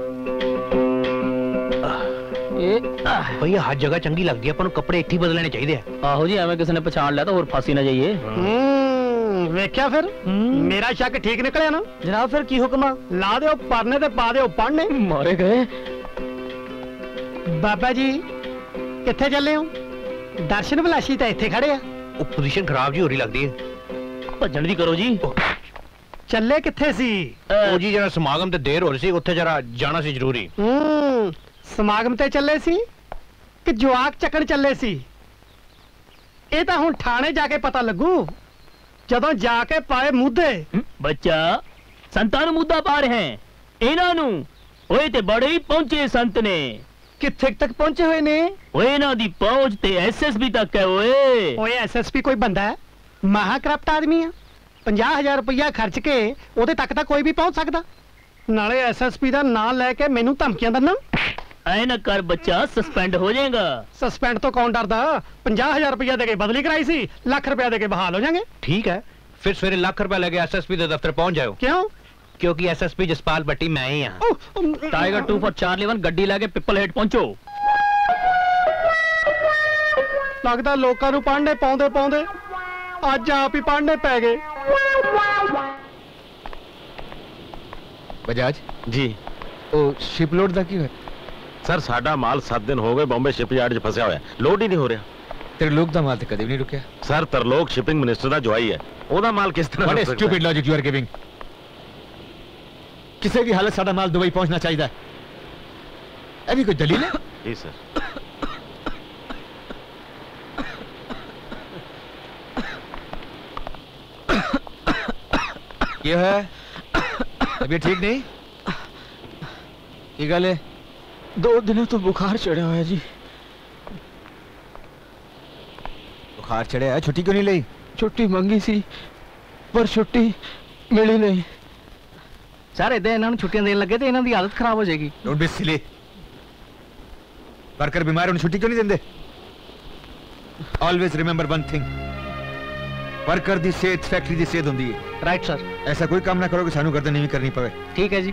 ਇਹ ਭਈ ਹਰ ਜਗ੍ਹਾ ਚੰਗੀ ਲੱਗਦੀ ਹੈ, ਆਪਾਂ ਨੂੰ ਕੱਪੜੇ ਇੱਥੇ ਬਦਲਣੇ ਚਾਹੀਦੇ ਆ। ਆਹੋ ਜੀ, ਐਵੇਂ ਕਿਸੇ ਨੇ ਪਛਾਣ ਲਿਆ ਤਾਂ ਹੋਰ ਫਾਸੀ ਨਾ ਜਾਈਏ। ਹੂੰ ਵੇਖਿਆ ਫਿਰ ਮੇਰਾ ਸ਼ੱਕ ਠੀਕ ਨਿਕਲਿਆ ਨਾ? ਜਨਾਬ ਫਿਰ ਕੀ ਹੁਕਮ ਆ? ਲਾ ਦਿਓ ਪਰਨੇ ਤੇ ਪਾ ਦਿਓ ਪੜਨੇ। ਮਾਰੇ ਗਏ। ਬਾਬਾ ਜੀ ਕਿੱਥੇ ਚੱਲੇ ਹੋ? ਦਰਸ਼ਨ ਵਿਲਾਸੀ ਤਾਂ ਇੱਥੇ ਖੜੇ ਆ। ਉਹ ਪੋਜੀਸ਼ਨ ਖਰਾਬ ਜੀ ਹੋ ਰਹੀ ਲੱਗਦੀ ਹੈ। ਭੱਜਣ ਦੀ ਕਰੋ ਜੀ। ਚੱਲੇ ਕਿੱਥੇ ਸੀ? ਉਹ ਜੀ ਜਰਾ ਸਮਾਗਮ ਤੇ ਦੇਰ ਹੋ ਰਹੀ ਸੀ, ਉੱਥੇ ਜਰਾ ਜਾਣਾ ਸੀ ਜ਼ਰੂਰੀ। ਹੂੰ ਸਮਾਗਮ ਤੇ ਚੱਲੇ ਸੀ ਕਿ ਜਵਾਕ ਚੱਕਣ ਚੱਲੇ ਸੀ? ਇਹ ਤਾਂ ਹੁਣ ਥਾਣੇ ਜਾ ਕੇ ਪਤਾ ਲੱਗੂ, ਜਦੋਂ ਜਾ ਕੇ ਪਾਏ ਮੁੱਦੇ। ਬੱਚਾ ਸੰਤਾਂ ਨੂੰ ਮੁੱਦਾ ਪਾ ਰਹੇ ਹੈ ਇਹਨਾਂ ਨੂੰ। ਓਏ ਤੇ ਬੜੇ ਹੀ ਪਹੁੰਚੇ ਸੰਤ ਨੇ। ਕਿੱਥੇ ਤੱਕ ਪਹੁੰਚੇ ਹੋਏ ਨੇ? ਓਏ ਇਹਨਾਂ ਦੀ ਪਹੁੰਚ ਤੇ ਐਸਐਸਪੀ ਤੱਕ ਹੈ। ਓਏ ਓਏ ਐਸਐਸਪੀ ਕੋਈ ਬੰਦਾ ਹੈ? ਮਹਾ ਕਰਪਟ ਆਦਮੀ ਆ। ਪੰਜਾਹ ਹਜ਼ਾਰ ਰੁਪਇਆ ਖਰਚ ਕੇ ਉਹਦੇ ਤੱਕ ਤਾਂ ਕੋਈ ਵੀ ਪਹੁੰਚ ਸਕਦਾ। ਨਾਲੇ ਐਸਐਸਪੀ ਦਾ ਨਾਮ ਲੈ ਕੇ ਮੈਨੂੰ ਧਮਕੀਆਂ ਦਿੰਦਾ। ਐ ਨਾ ਕਰ ਬੱਚਾ, ਸਸਪੈਂਡ ਹੋ ਜਾਏਗਾ। ਸਸਪੈਂਡ ਤੋਂ ਕੌਣ ਡਰਦਾ? ਪੰਜਾਹ ਹਜ਼ਾਰ ਰੁਪਇਆ ਦੇ ਕੇ ਬਦਲੀ ਕਰਾਈ ਸੀ, ਲੱਖ ਰੁਪਇਆ ਦੇ ਕੇ ਬਹਾਲ ਹੋ ਜਾएंगे। ठीक है, फिर सवेरे लाख रुपया लेके एसएसपी के दफ्तर पहुंच जाओ। क्यों? क्योंकि एसएसपी जसपाल भट्टी मैं ही हां। Tiger two four Charlie one गड्डी लेके पिपल हेड पहुंचो। लगता लोकां नूं पांडे पाउंदे पाउंदे ਅੱਜ ਆਪ ਹੀ ਪਾਂਡੇ ਪੈ ਗਏ। बजाज जी ਉਹ ਸ਼ਿਪ ਲੋਡ ਦਾ ਕੀ ਹੋਇਆ? ਸਰ ਸਾਡਾ ਮਾਲ ਸੱਤ ਦਿਨ ਹੋ ਗਏ ਬੰਬੇ ਸ਼ਿਪਯਾਰਡ 'ਚ ਫਸਿਆ ਹੋਇਆ, ਲੋਡ ਹੀ ਨਹੀਂ ਹੋ ਰਿਹਾ। ਤੇਰੇ ਲੋਕ ਦਾ ਮਾਲ ਤੇ ਕਦੇ ਵੀ ਨਹੀਂ ਰੁਕਿਆ। ਸਰ ਤਰਲੋਕ ਸ਼ਿਪਿੰਗ ਮਿਨਿਸਟਰ ਦਾ ਜਵਾਈ ਹੈ, ਉਹਦਾ ਮਾਲ ਕਿਸ ਤਰ੍ਹਾਂ What a stupid logic you are giving। ਕਿਸੇ ਵੀ ਹਾਲਤ ਸਾਡਾ ਮਾਲ ਦੁਬਈ ਪਹੁੰਚਣਾ ਚਾਹੀਦਾ ਹੈ। ਇਹ ਵੀ ਕੋਈ ਦਲੀਲ ਹੈ? ਜੀ ਸਰ। क्या है? तबीयत ठीक नहीं? की गल है? दो दिनों तो बुखार चढ़ा हुआ है जी। बुखार चढ़ा है, छुट्टी क्यों नहीं ली? छुट्टी मंगी सी पर छुट्टी मिली नहीं। सर इधर इन्होंने छुट्टियां देने लगे तो इन्हों की हालत खराब हो जाएगी। Don't be silly. वर्कर बीमार उन्हें छुट्टी क्यों नहीं देंगे? Always remember one thing, worker दी सेहत फैक्ट्री दी सेहत होंदी है। Right sir. ऐसा कोई काम ना करो कि सानू गर्दन नहीं करनी पवे। ठीक है जी।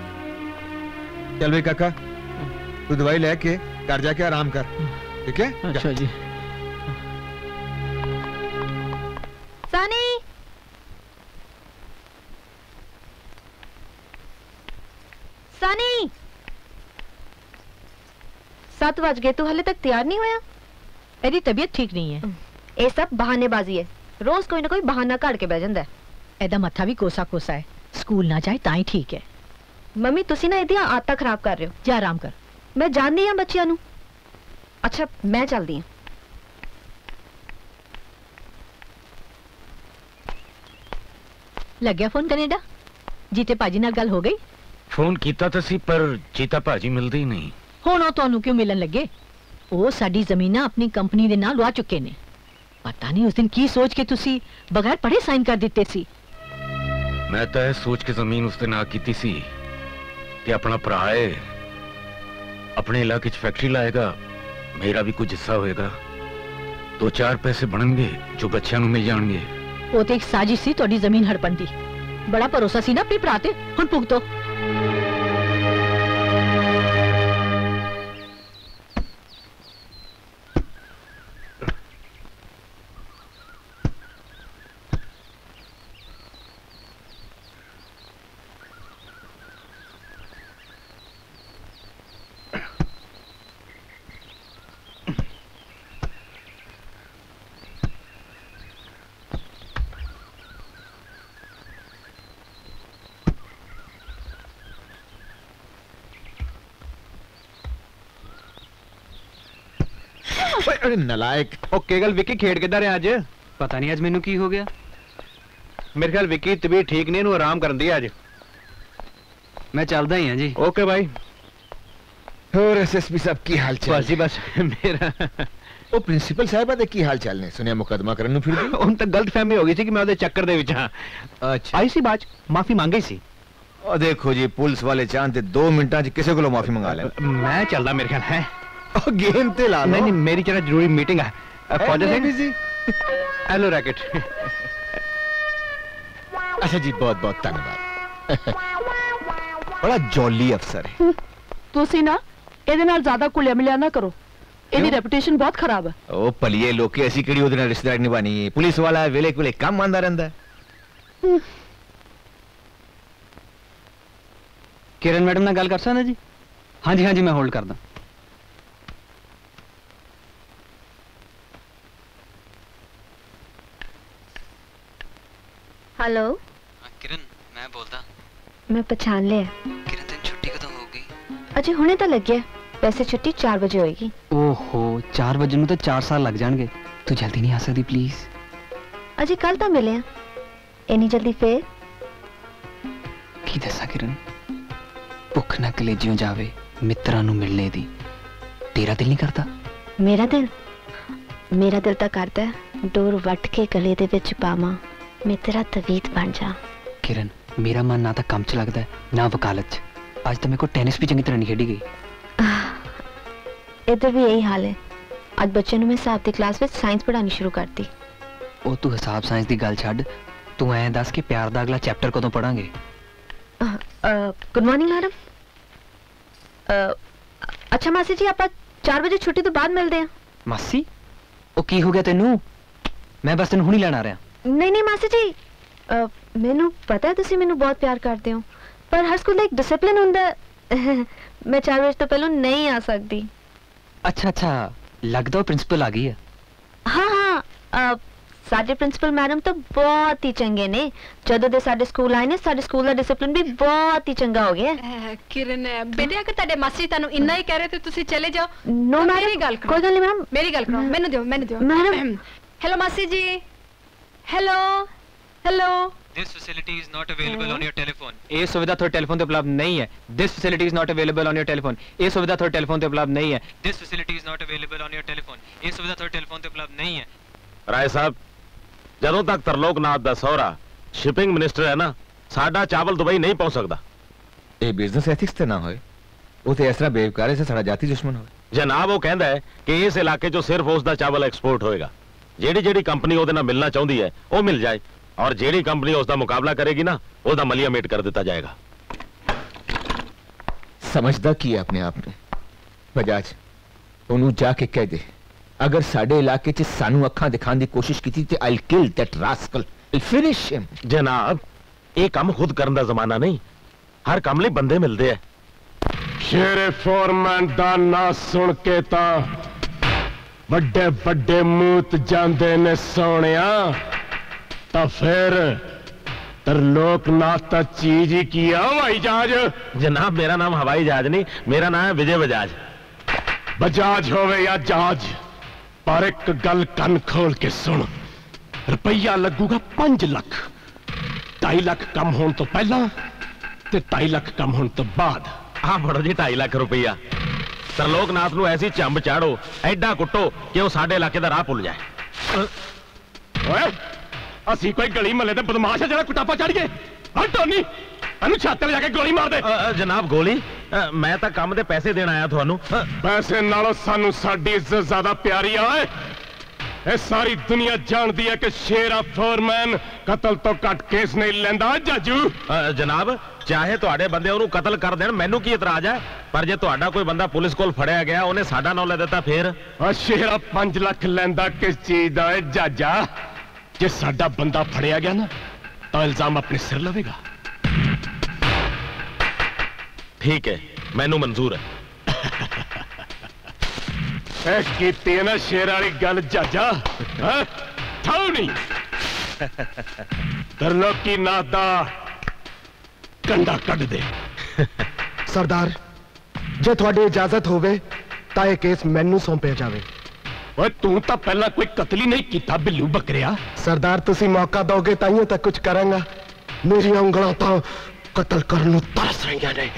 चल भाई काका, तू दवाई लेके घर जाके आराम कर, ठीक है? अच्छा जी। सनी सनी सात बज गए, तू हले तक तैयार नहीं होया? मेरी तबीयत ठीक नहीं है। ये सब बहानेबाजी है, रोज कोई ना कोई बहाना काट के बह जांदा है। एदा मत्था भी कोसा कोसा है, स्कूल ना जाए ताई ठीक है। मम्मी तुसी ना इदियां आदतां खराब कर रहे हो। जा आराम कर। मैं जानदी हां बच्चियां नू। अच्छा मैं चलदी हां। लग गया फोन कनेडा? जीते भाजी नाल गल हो गई? फोन कीता तो सी पर जीता भाजी मिलदी ही नहीं। हुण ओह तुहानू क्यों मिलन लगे? ਉਹ ਸਾਡੀ ਜ਼ਮੀਨਾਂ ਆਪਣੀ ਕੰਪਨੀ ਦੇ ਨਾਲ ਲਵਾ ਚੁੱਕੇ ਨੇ। ਪਤਾ ਨਹੀਂ ਉਸ ਦਿਨ ਕੀ ਸੋਚ ਕੇ ਤੁਸੀਂ ਬਗੈਰ ਪੜ੍ਹੇ ਸਾਈਨ ਕਰ ਦਿੱਤੇ ਸੀ। मैं तो यह सोच के जमीन उसने ना की सी कि अपना भरा है, अपने इलाके च फैक्ट्री लाएगा, मेरा भी कुछ हिस्सा होएगा, दो चार पैसे बनणगे जो बच्चों मिल जाएंगे। ਉਹ ਤੇ ਇੱਕ ਸਾਜ਼ਿਸ਼ ਸੀ ਤੁਹਾਡੀ ਜ਼ਮੀਨ ਹੜਪਣ ਦੀ। ਬੜਾ ਭਰੋਸਾ ਸੀ ਨਾ ਆਪਣੇ ਭਰਾ ਤੇ, ਹੁਣ ਭੁਗਤੋ। अरे नलायक। ओ केगल विक्की खेड किधर है आज? पता नहीं आज मेनू की हो गया। मेरे ख्याल विक्की तबीयत ठीक नहीं, इन्हू आराम करन दी आज। मैं चलदा ही हां जी। ओके भाई। और एसएसपी साहब की हाल चाल? बस जी बस मेरा ओ प्रिंसिपल साहब दे की हाल चाल ने? सुनिया मुकदमा करन नु फिर गई। उन तक गलतफहमी हो गई थी कि मैं ओदे चक्कर दे विच हां। अच्छा आई सी बात, माफी मांगी सी। ओ देखो जी पुलिस वाले चाहते दो मिनटां च किसी को माफी मंगा ले। मैं चलदा मेरे ख्याल है। ओ गेम ते ला लो। नहीं नहीं मेरी जरा जरूरी मीटिंग है। फौजा सिंह बिजी। Hello racket. अच्छा जी बहुत बहुत धन्यवाद। बड़ा जॉली अफसर है। ਤੁਸੀਂ ਨਾ ਇਹਦੇ ਨਾਲ ਜ਼ਿਆਦਾ ਕੁਲਿਆ ਮਿਲਿਆ ਨਾ ਕਰੋ, ਇਹਦੀ ਰੈਪੂਟੇਸ਼ਨ ਬਹੁਤ ਖਰਾਬ ਹੈ। ओ पलिए लोग के ऐसी कड़ी ओदे नाल रिश्तेदारी निभानी है। पुलिस वाला वेले वेले काम आंदा रहंदा है। किरण मैडम नाल गल कर सकदा जी? हाँ जी हाँ जी मैं होल्ड करदा। हेलो किरण बोलता मैं पहचान लिया। किरण तेन छुट्टी कदों होगी? अजे हुणे तो लग गया, वैसे छुट्टी चार बजे होएगी। ओहो चार बजे नूं तो चार साल लग जाएंगे, तू जल्दी नहीं आ सकती प्लीज? अजे कल तो मिले हैं, इन्नी जल्दी फिर की दसा किरण, भुख ना कलेजियों जावे मित्रां नूं मिलने दी, तेरा दिल नहीं करता? मेरा दिल मेरा दिल तो करता है डोर वट के गले दे विच पावां, मैं तेरा तवीत बन जा। किरण मेरा मन ना तो काम च लगता है ना वकालत च, आज तो मेरे को टेनिस भी चंगी तरह नहीं खेडी गई। इधर भी यही हाल है, आज बच्चे ने मैं हिसाब की क्लास में साइंस पढ़ानी शुरू करती। ओ तू हिसाब साइंस की गल छड्ड, तू ऐ दस के प्यार दा अगला चैप्टर कदों पढ़ांगे? Good morning madam. अच्छा मासी जी आप चार बजे छुट्टी तो बाद मिलते हैं। मासी ओ की हो गया तेनू? मैं बस तेन हुणी लैण आ रहा। नहीं नहीं मासी जी, uh, मैनू पता है तुसी मैनू बहुत प्यार करते हो, पर हर स्कूल एक डिसिप्लिन हुंदा मैं चार बजे तो पहले नहीं आ सकती। अच्छा अच्छा लगदा प्रिंसिपल आ गई है। हाँ हाँ uh, साडे प्रिंसिपल मैडम तो बहुत ही चंगे ने, जदों दे साडे स्कूल आए ने साडे स्कूल दा डिसिप्लिन भी बहुत ही चंगा हो गया। किरण बेटे अगर ਤੁਹਾਡੇ ਮਾਸੀ ਤੁਹਾਨੂੰ ਇੰਨਾ ਹੀ ਕਹਿ ਰਹੇ ਤੇ ਤੁਸੀਂ ਚਲੇ ਜਾਓ। नो मैडम मेरी गल कोई गल नहीं मैडम, मेरी गल करो, मैंने दियो मैंने दियो मैडम। हेलो मासी जी, hello hello. This facility is not available on your telephone. ये सुविधा थोड़े टेलीफोन पे उपलब्ध नहीं है। This facility is not available on your telephone. ये सुविधा थोड़े टेलीफोन पे उपलब्ध नहीं है। This facility is not available on your telephone. ये सुविधा थोड़े टेलीफोन पे उपलब्ध नहीं है। राय साहब ਜਦੋਂ ਤੱਕ ਤਰਲੋਕਨਾਥ ਦਾ ਸਹੁਰਾ ਸ਼ਿਪਿੰਗ ਮਿਨਿਸਟਰ ਹੈ ਨਾ, ਸਾਡਾ ਚਾਵਲ ਦੁਬਈ ਨਹੀਂ ਪਹੁੰਚ ਸਕਦਾ। ਇਹ ਬਿਜ਼ਨਸ ਐਥਿਕਸ ਤੇ ਨਾ ਹੋਏ, ਉਹ ਤੇ ਇਸ ਤਰ੍ਹਾਂ ਬੇਵਕਾਰੇ ਸੇ ਸਾਡਾ ਜਾਤੀ ਦੁਸ਼ਮਣ ਹੋਵੇ। ਜਨਾਬ ਉਹ ਕਹਿੰਦਾ ਹੈ ਕਿ ਇਸ ਇਲਾਕੇ ਚੋਂ ਸਿਰਫ ਉਸ ਦਾ ਚਾਵਲ ਐਕਸਪੋਰਟ ਹੋਏਗਾ। ਜਿਹੜੀ ਜਿਹੜੀ ਕੰਪਨੀ ਉਹਦੇ ਨਾਲ ਮਿਲਣਾ ਚਾਹੁੰਦੀ ਹੈ ਉਹ ਮਿਲ ਜਾਏ, ਔਰ ਜਿਹੜੀ ਕੰਪਨੀ ਉਸ ਦਾ ਮੁਕਾਬਲਾ ਕਰੇਗੀ ਨਾ ਉਹਦਾ ਮਲੀਆ ਮੇਟ ਕਰ ਦਿੱਤਾ ਜਾਏਗਾ। ਸਮਝਦਾ ਕੀ ਹੈ ਆਪਣੇ ਆਪ ਨੂੰ? ਬਜਾਜ ਉਹਨੂੰ ਜਾ ਕੇ ਕਹਿ ਦੇ अगर साडे इलाके च सानू अखां दिखाने की कोशिश की थी, I'll kill that rascal, I'll finish him। जनाब ये काम खुद करने का जमाना नहीं, हर काम लिए बंदे मिलते हैं। शेरे फोरमैन दा ना सुन के ता बड़े बड़े मूत जांदे ने सोनिया, ता फिर तरलोकनाथ ता चीज ही किया हवाई जहाज। जनाब मेरा नाम हवाई जहाज नहीं, मेरा नाम है विजय बजाज। बजाज होवे या जहाज, पर एक गल कन खोल के सुन, रुपया लगूगा पांच लाख, ढाई लाख कम होने तो पहला ते ढाई लाख कम होने तो बाद। हाँ बड़ो जी ढाई लाख रुपया। तरलोकनाथ नूं ऐसी चंब चाड़ो, ऐडा कुटो कि वो साडे इलाके दा राह भुल जाए। ओए असी कोई गली महल्ले दे बदमाश है जरा कुटापा चढ़ गए? टोनी अनु छाते जाके गोली मार दे। जनाब गोली? मैं तो काम दे पैसे देना आया थानू। पैसे नालों सानू साडी इज्जत ज्यादा प्यारी है। ये सारी दुनिया जानती है कि शेरा फोरमैन कतल तो घट केस नहीं लेंदा जाजू। जनाब चाहे तुहाडे बंदे ओनू कतल कर देण, मैनू की इतराज है, पर जे तुहाडा कोई बंदा पुलिस कोल फड़िया गया उन्हें साडा नाम ले दिता फिर? शेरा पांच लाख लेंदा किस चीज दा है जाजा? जे साडा बंदा फड़िया गया ना तो इल्जाम अपने सिर लवेगा। ठीक है मैनू मंजूर है। कीती है ना शेर वाली गल जाजा, थाऊ नहीं तरलोकी नाथ दा कंडा कट दे। सरदार जे थोड़ी इजाजत होवे तां ये केस मैनू सौंपे जावे। ओए तू तो पहला कोई कतल ही नहीं किया बिल्लू बकरिया। सरदार तुसी मौका दोगे ताइयों तक कुछ करांगा, मेरी उंगलों तो कतल करने तरस रही ने।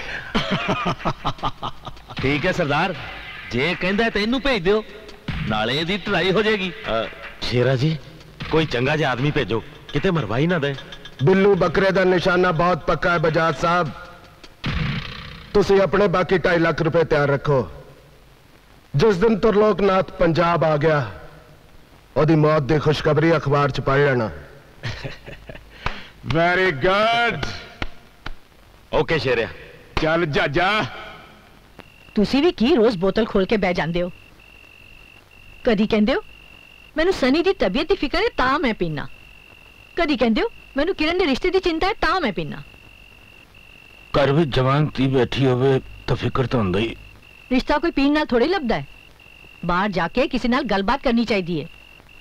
ठीक है सरदार, जे कहंदा ते इनू भेज दियो, नाले दी ढलाई हो जाएगी। शेरा जी कोई चंगा जिहा आदमी भेजो, किते मरवाई ना दे। बिल्लू बकरे दा निशाना बहुत पक्का है बजाज साहब, तुसी अपने बाकी ढाई लाख रुपए तैयार रखो। जिस दिन तरलोकनाथ पंजाब आ गया ओदी मौत दी खुशखबरी अखबार च पढ़ लेना। Very good. ओके शेरिया चल जाजा। तुसी भी की रोज बोतल खोल के बह जांदे हो? कदी कहंदे हो मैनू सनी दी तबीयत दी फिक्र है तां मैं पीना, कदी कहंदे हो मैनू किरण दे रिश्ते दी चिंता है तां मैं पीना। घर भी जवान धी बैठी होवे तो फिक्र तो हुंदा ही। रिश्ता कोई पीन नाल थोड़ी लभदा है, बाहर जाके किसी नाल गलबात करनी चाहिए।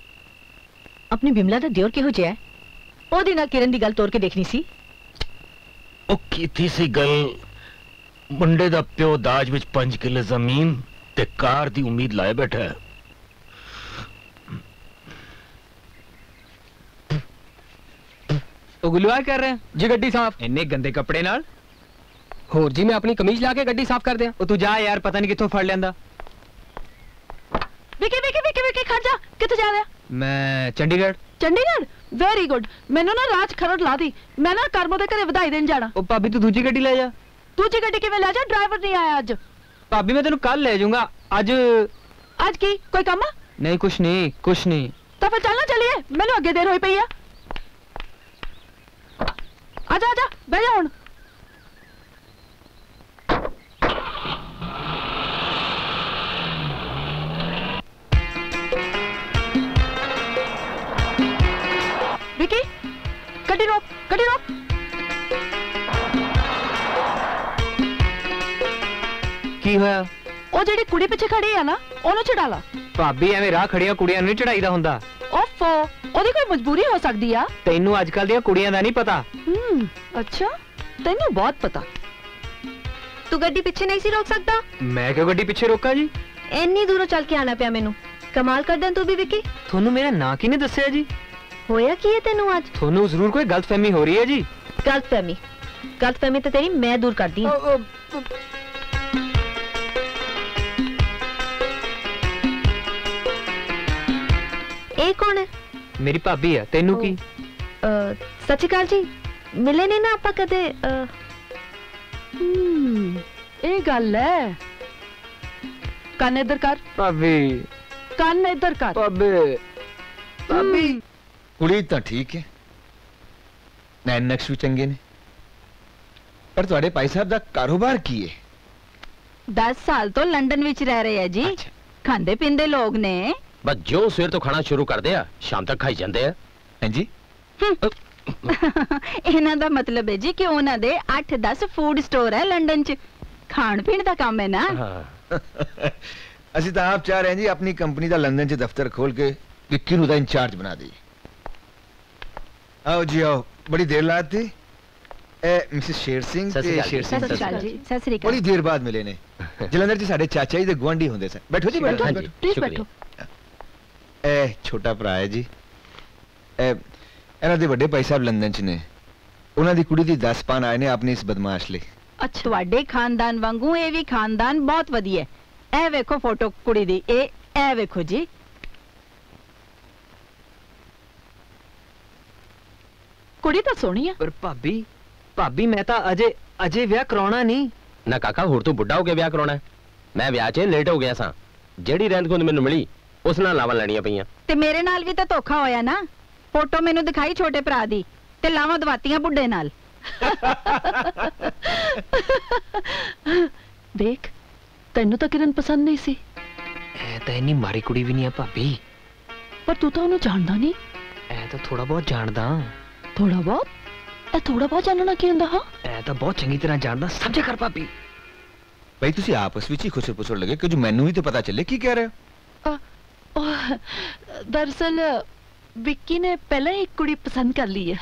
अपनी बिमला दा दियोर किहो जिहा है, ओदे नाल किरण दी गल तोड़ के देखनी सी। ਉਹ ਕੀਤੀ ਸੀ ਗੱਲ ਮੁੰਡੇ ਦਾ ਪਿਓ ਦਾਜ ਵਿੱਚ ਪੰਜ ਕਿੱਲੇ ਜ਼ਮੀਨ ਤੇ ਕਾਰ ਦੀ ਉਮੀਦ ਲਾਏ ਬੈਠਾ ਹੈ। ਉਹ ਗੁਲਵਾ ਕਰ ਰਹੇ ਜੀ ਗੱਡੀ ਸਾਫ਼ ਇੰਨੇ ਗੰਦੇ ਕੱਪੜੇ ਨਾਲ ਹੋਰ ਜੀ ਮੈਂ ਆਪਣੀ ਕਮੀਜ਼ ਲਾ ਕੇ ਗੱਡੀ ਸਾਫ਼ ਕਰ ਦਿਆਂ। ਉਹ ਤੂੰ ਜਾ ਯਾਰ ਪਤਾ ਨਹੀਂ ਕਿੱਥੋਂ ਫੜ ਲਿਆਂਦਾ। ਵਿਕੀ ਵਿਕੀ ਵਿਕੀ ਵਿਕੀ ਖੜ ਜਾ, ਕਿੱਥੇ ਜਾ ਰਿਹਾ? ਮੈਂ ਚੰਡੀਗੜ੍ਹ। Chandigarh very good. ਮੈਨੂੰ ਨਾ ਰਾਜ ਖਰੜ ਲਾ ਦੀ, ਮੈਂ ਨਾ ਕਰਮੋ ਦੇ ਘਰੇ ਵਧਾਈ ਦੇਣ ਜਾਣਾ। ਉਹ ਭਾਬੀ ਤੂੰ ਦੂਜੀ ਗੱਡੀ ਲੈ ਜਾ। ਦੂਜੀ ਗੱਡੀ ਕਿਵੇਂ ਲੈ ਜਾ? ਡਰਾਈਵਰ ਨਹੀਂ ਆਇਆ ਅੱਜ। ਭਾਬੀ ਮੈਂ ਤੈਨੂੰ ਕੱਲ ਲੈ ਜਾਊਂਗਾ। ਅੱਜ ਅੱਜ ਕੀ ਕੋਈ ਕੰਮ ਆ? ਨਹੀਂ ਕੁਛ ਨਹੀਂ ਕੁਛ ਨਹੀਂ। ਤਾਂ ਫਿਰ ਚੱਲਣਾ ਚੱਲੀਏ, ਮੈਨੂੰ ਅੱਗੇ ਦੇਰ ਹੋਈ ਪਈ ਆ। ਆਜਾ ਆਜਾ ਬਹਿ ਜਾ ਹੁਣ। विकी गड्डी रोक गड्डी रोक। ਕੀ ਹੋਇਆ? ਉਹ ਜਿਹੜੀ ਕੁੜੀ ਪਿੱਛੇ ਖੜੀ ਆ ਨਾ ਉਹਨੂੰ ਚੜਾ ਲਾ। ਭਾਬੀ ਐਵੇਂ ਰਾਹ ਖੜੀਆਂ ਕੁੜੀਆਂ ਨੂੰ ਨਹੀਂ ਚੜਾਈਦਾ ਹੁੰਦਾ। ਓਫੋ ਉਹਦੀ ਕੋਈ ਮਜਬੂਰੀ ਹੋ ਸਕਦੀ ਆ। ਤੈਨੂੰ ਅੱਜ ਕੱਲ ਦੀਆਂ ਕੁੜੀਆਂ ਦਾ ਨਹੀਂ ਪਤਾ। ਹੂੰ ਅੱਛਾ ਤੈਨੂੰ ਬਹੁਤ ਪਤਾ। ਤੂੰ ਗੱਡੀ ਪਿੱਛੇ ਨਹੀਂ ਸੀ ਰੋਕ ਸਕਦਾ? ਮੈਂ ਕਿਉਂ ਗੱਡੀ ਪਿੱਛੇ ਰੋਕਾਂ ਜੀ? ਇੰਨੀ ਦੂਰੋਂ ਚੱਲ ਕੇ ਆਣਾ ਪਿਆ ਮੈਨੂੰ। ਕਮਾਲ ਕਰਦਾ ਤੂੰ ਵੀ ਵਿਕੀ। ਤੁਹਾਨੂੰ ਮੇਰਾ ਨਾਂ ਕਿਹਨੇ ਦੱਸਿਆ ਜੀ? ਹੋਇਆ ਕੀ ਹੈ ਤੈਨੂੰ ਅੱਜ? ਤੁਹਾਨੂੰ ਜ਼ਰੂਰ ਕੋਈ ਗਲਤਫਹਿਮੀ ਹੋ ਰਹੀ ਹੈ ਜੀ। ਗਲਤਫਹਿਮੀ ਗਲਤਫਹਿਮੀ ਤਾਂ ਤੇਰੀ ਮੈਂ ਦੂਰ ਕਰਦੀ ਹਾਂ। ਇਹ ਕੌਣ ਹੈ? ਮੇਰੀ ਭਾਬੀ ਹੈ। ਤੈਨੂੰ ਕੀ? ਸਤਿ ਸ਼੍ਰੀ ਅਕਾਲ ਜੀ। ਮਿਲੇ ਨਹੀਂ ਨਾ ਆਪਾਂ ਕਦੇ। ਹੂੰ ਇਹ ਗੱਲ ਹੈ। ਕੰਨ ਇੱਧਰ ਕਰ ਭਾਬੀ। ਕੰਨ ਇੱਧਰ ਕਰ ਭਾਬੀ। ਭਾਬੀ ਕੁੜੀ ਤਾਂ ਠੀਕ ਹੈ, ਨੈਣ ਨਕਸ਼ ਵੀ ਚੰਗੇ ਨੇ, ਪਰ ਤੁਹਾਡੇ ਭਾਈ ਸਾਹਿਬ ਦਾ ਕਾਰੋਬਾਰ ਕੀ ਹੈ? दस साल तो लंदन विच रह रहे हैं जी। खांदे पींदे लोग ने। बस जो सवेर तो खाना शुरू कर दिया शाम तक खाई जाते हैं। हैं जी? इन्हां दा मतलब है जी कि उन्हां दे आठ दस फूड स्टोर है लंदन च। खाण पीण दा काम है ना। ਅਸੀਂ ਤਾਂ ਆਪ ਚਾਹ ਰਹੇ ਹਾਂ ਜੀ ਆਪਣੀ ਕੰਪਨੀ ਦਾ ਲੰਡਨ 'ਚ ਦਫ਼ਤਰ ਖੋਲ ਕੇ ਵਿੱਕੀ ਨੂੰ ਦਾ ਇੰਚਾਰਜ ਬਣਾ ਦਈਏ। आओ जी आओ, बड़ी देर लाती। ए मिसेस शेर सिंह ते शेर सिंह सत श्री अकाल जी। सत श्री अकाल। बड़ी देर बाद मिले ने। जलंधर जी साडे चाचा जी दे गुआंढी हुंदे सन। बैठो जी बैठो बैठो प्लीज बैठो। ए छोटा भरा है जी। ए ਇਹਨਾਂ ਦੇ ਵੱਡੇ ਭਾਈ ਸਾਹਿਬ ਲੰਡਨ 'ਚ ਨੇ। ਉਹਨਾਂ ਦੀ ਕੁੜੀ ਦੀ ਦਸ ਪਾਨ ਆਏ ਨੇ ਆਪਣੀ ਇਸ ਬਦਮਾਸ਼ ਲਈ। अच्छा ਤੁਹਾਡੇ ਖਾਨਦਾਨ ਵਾਂਗੂ ਇਹ ਵੀ ਖਾਨਦਾਨ ਬਹੁਤ ਵਧੀਆ ਹੈ। ਇਹ ਵੇਖੋ ਫੋਟੋ ਕੁੜੀ ਦੀ। ਇਹ ਇਹ ਵੇਖੋ ਜੀ। ਕੁੜੀ ਤਾਂ ਸੋਹਣੀ ਆ। ਪਰ ਭਾਬੀ ਭਾਬੀ ਮੈਂ ਤਾਂ ਅਜੇ ਅਜੇ ਵਿਆਹ ਕਰਾਉਣਾ ਨਹੀਂ। ਨਾ ਕਾਕਾ ਹੋਰ ਤੂੰ ਬੁੱਢਾ ਹੋ ਕੇ ਵਿਆਹ ਕਰਾਉਣਾ। ਮੈਂ ਵਿਆਹ 'ਚ ਲੇਟ ਹੋ ਗਿਆ ਸਾਂ। ਜਿਹੜੀ ਰਹਿੰਦ ਖੁੰਦ ਮੈਨੂੰ ਮਿਲੀ ਉਸ ਨਾਲ ਲਾਵਾਂ ਲੈਣੀਆਂ ਪਈਆਂ। ਤੇ ਮੇਰੇ ਨਾਲ ਵੀ ਤਾਂ ਧੋਖਾ ਹੋਇਆ ਨਾ। ਫੋਟੋ ਮੈਨੂੰ ਦਿਖਾਈ ਛੋਟੇ ਭਰਾ ਦੀ ਤੇ ਲਾਵਾਂ ਦਵਾਤੀਆਂ ਬੁੱਢੇ ਨਾਲ। ਦੇਖ ਤੈਨੂੰ ਤਾਂ ਕਿਰਨ ਪਸੰਦ ਨਹੀਂ ਸੀ। ਐ ਤਾਂ ਇੰਨੀ ਮਾੜੀ ਕੁੜੀ ਵੀ ਨਹੀਂ ਆ ਭਾਬੀ। ਪਰ ਤੂੰ ਤਾਂ ਉਹਨੂੰ ਜਾਣਦਾ ਨਹੀਂ। ਐ ਤਾਂ ਥੋੜਾ ਬਹੁਤ ਜਾਣਦਾ। ਥੋੜਾ ਬਹੁਤ? ਇਹ ਥੋੜਾ ਬਹੁਤ ਜਾਣਨਾ ਕੀ ਹੁੰਦਾ? ਹਾਂ ਐ ਤਾਂ ਬਹੁਤ ਚੰਗੀ ਤਰ੍ਹਾਂ ਜਾਣਦਾ। ਸਮਝੇ ਕਰ ਭਾਬੀ। ਭਾਈ ਤੁਸੀਂ ਆਪਸ ਵਿੱਚ ਹੀ ਖੁਸਰ ਪੁਸਰ ਲੱਗੇ ਕਿ ਜੋ ਮੈਨੂੰ ਵੀ ਤਾਂ ਪਤਾ ਚੱਲੇ ਕੀ ਕਹਿ ਰਹੇ ਹੋ। ਦਰਅਸਲ ਵਿੱਕੀ ਨੇ ਪਹਿਲਾਂ ਹੀ ਇੱਕ ਕੁੜੀ ਪਸੰਦ ਕਰ ਲਈ ਹੈ।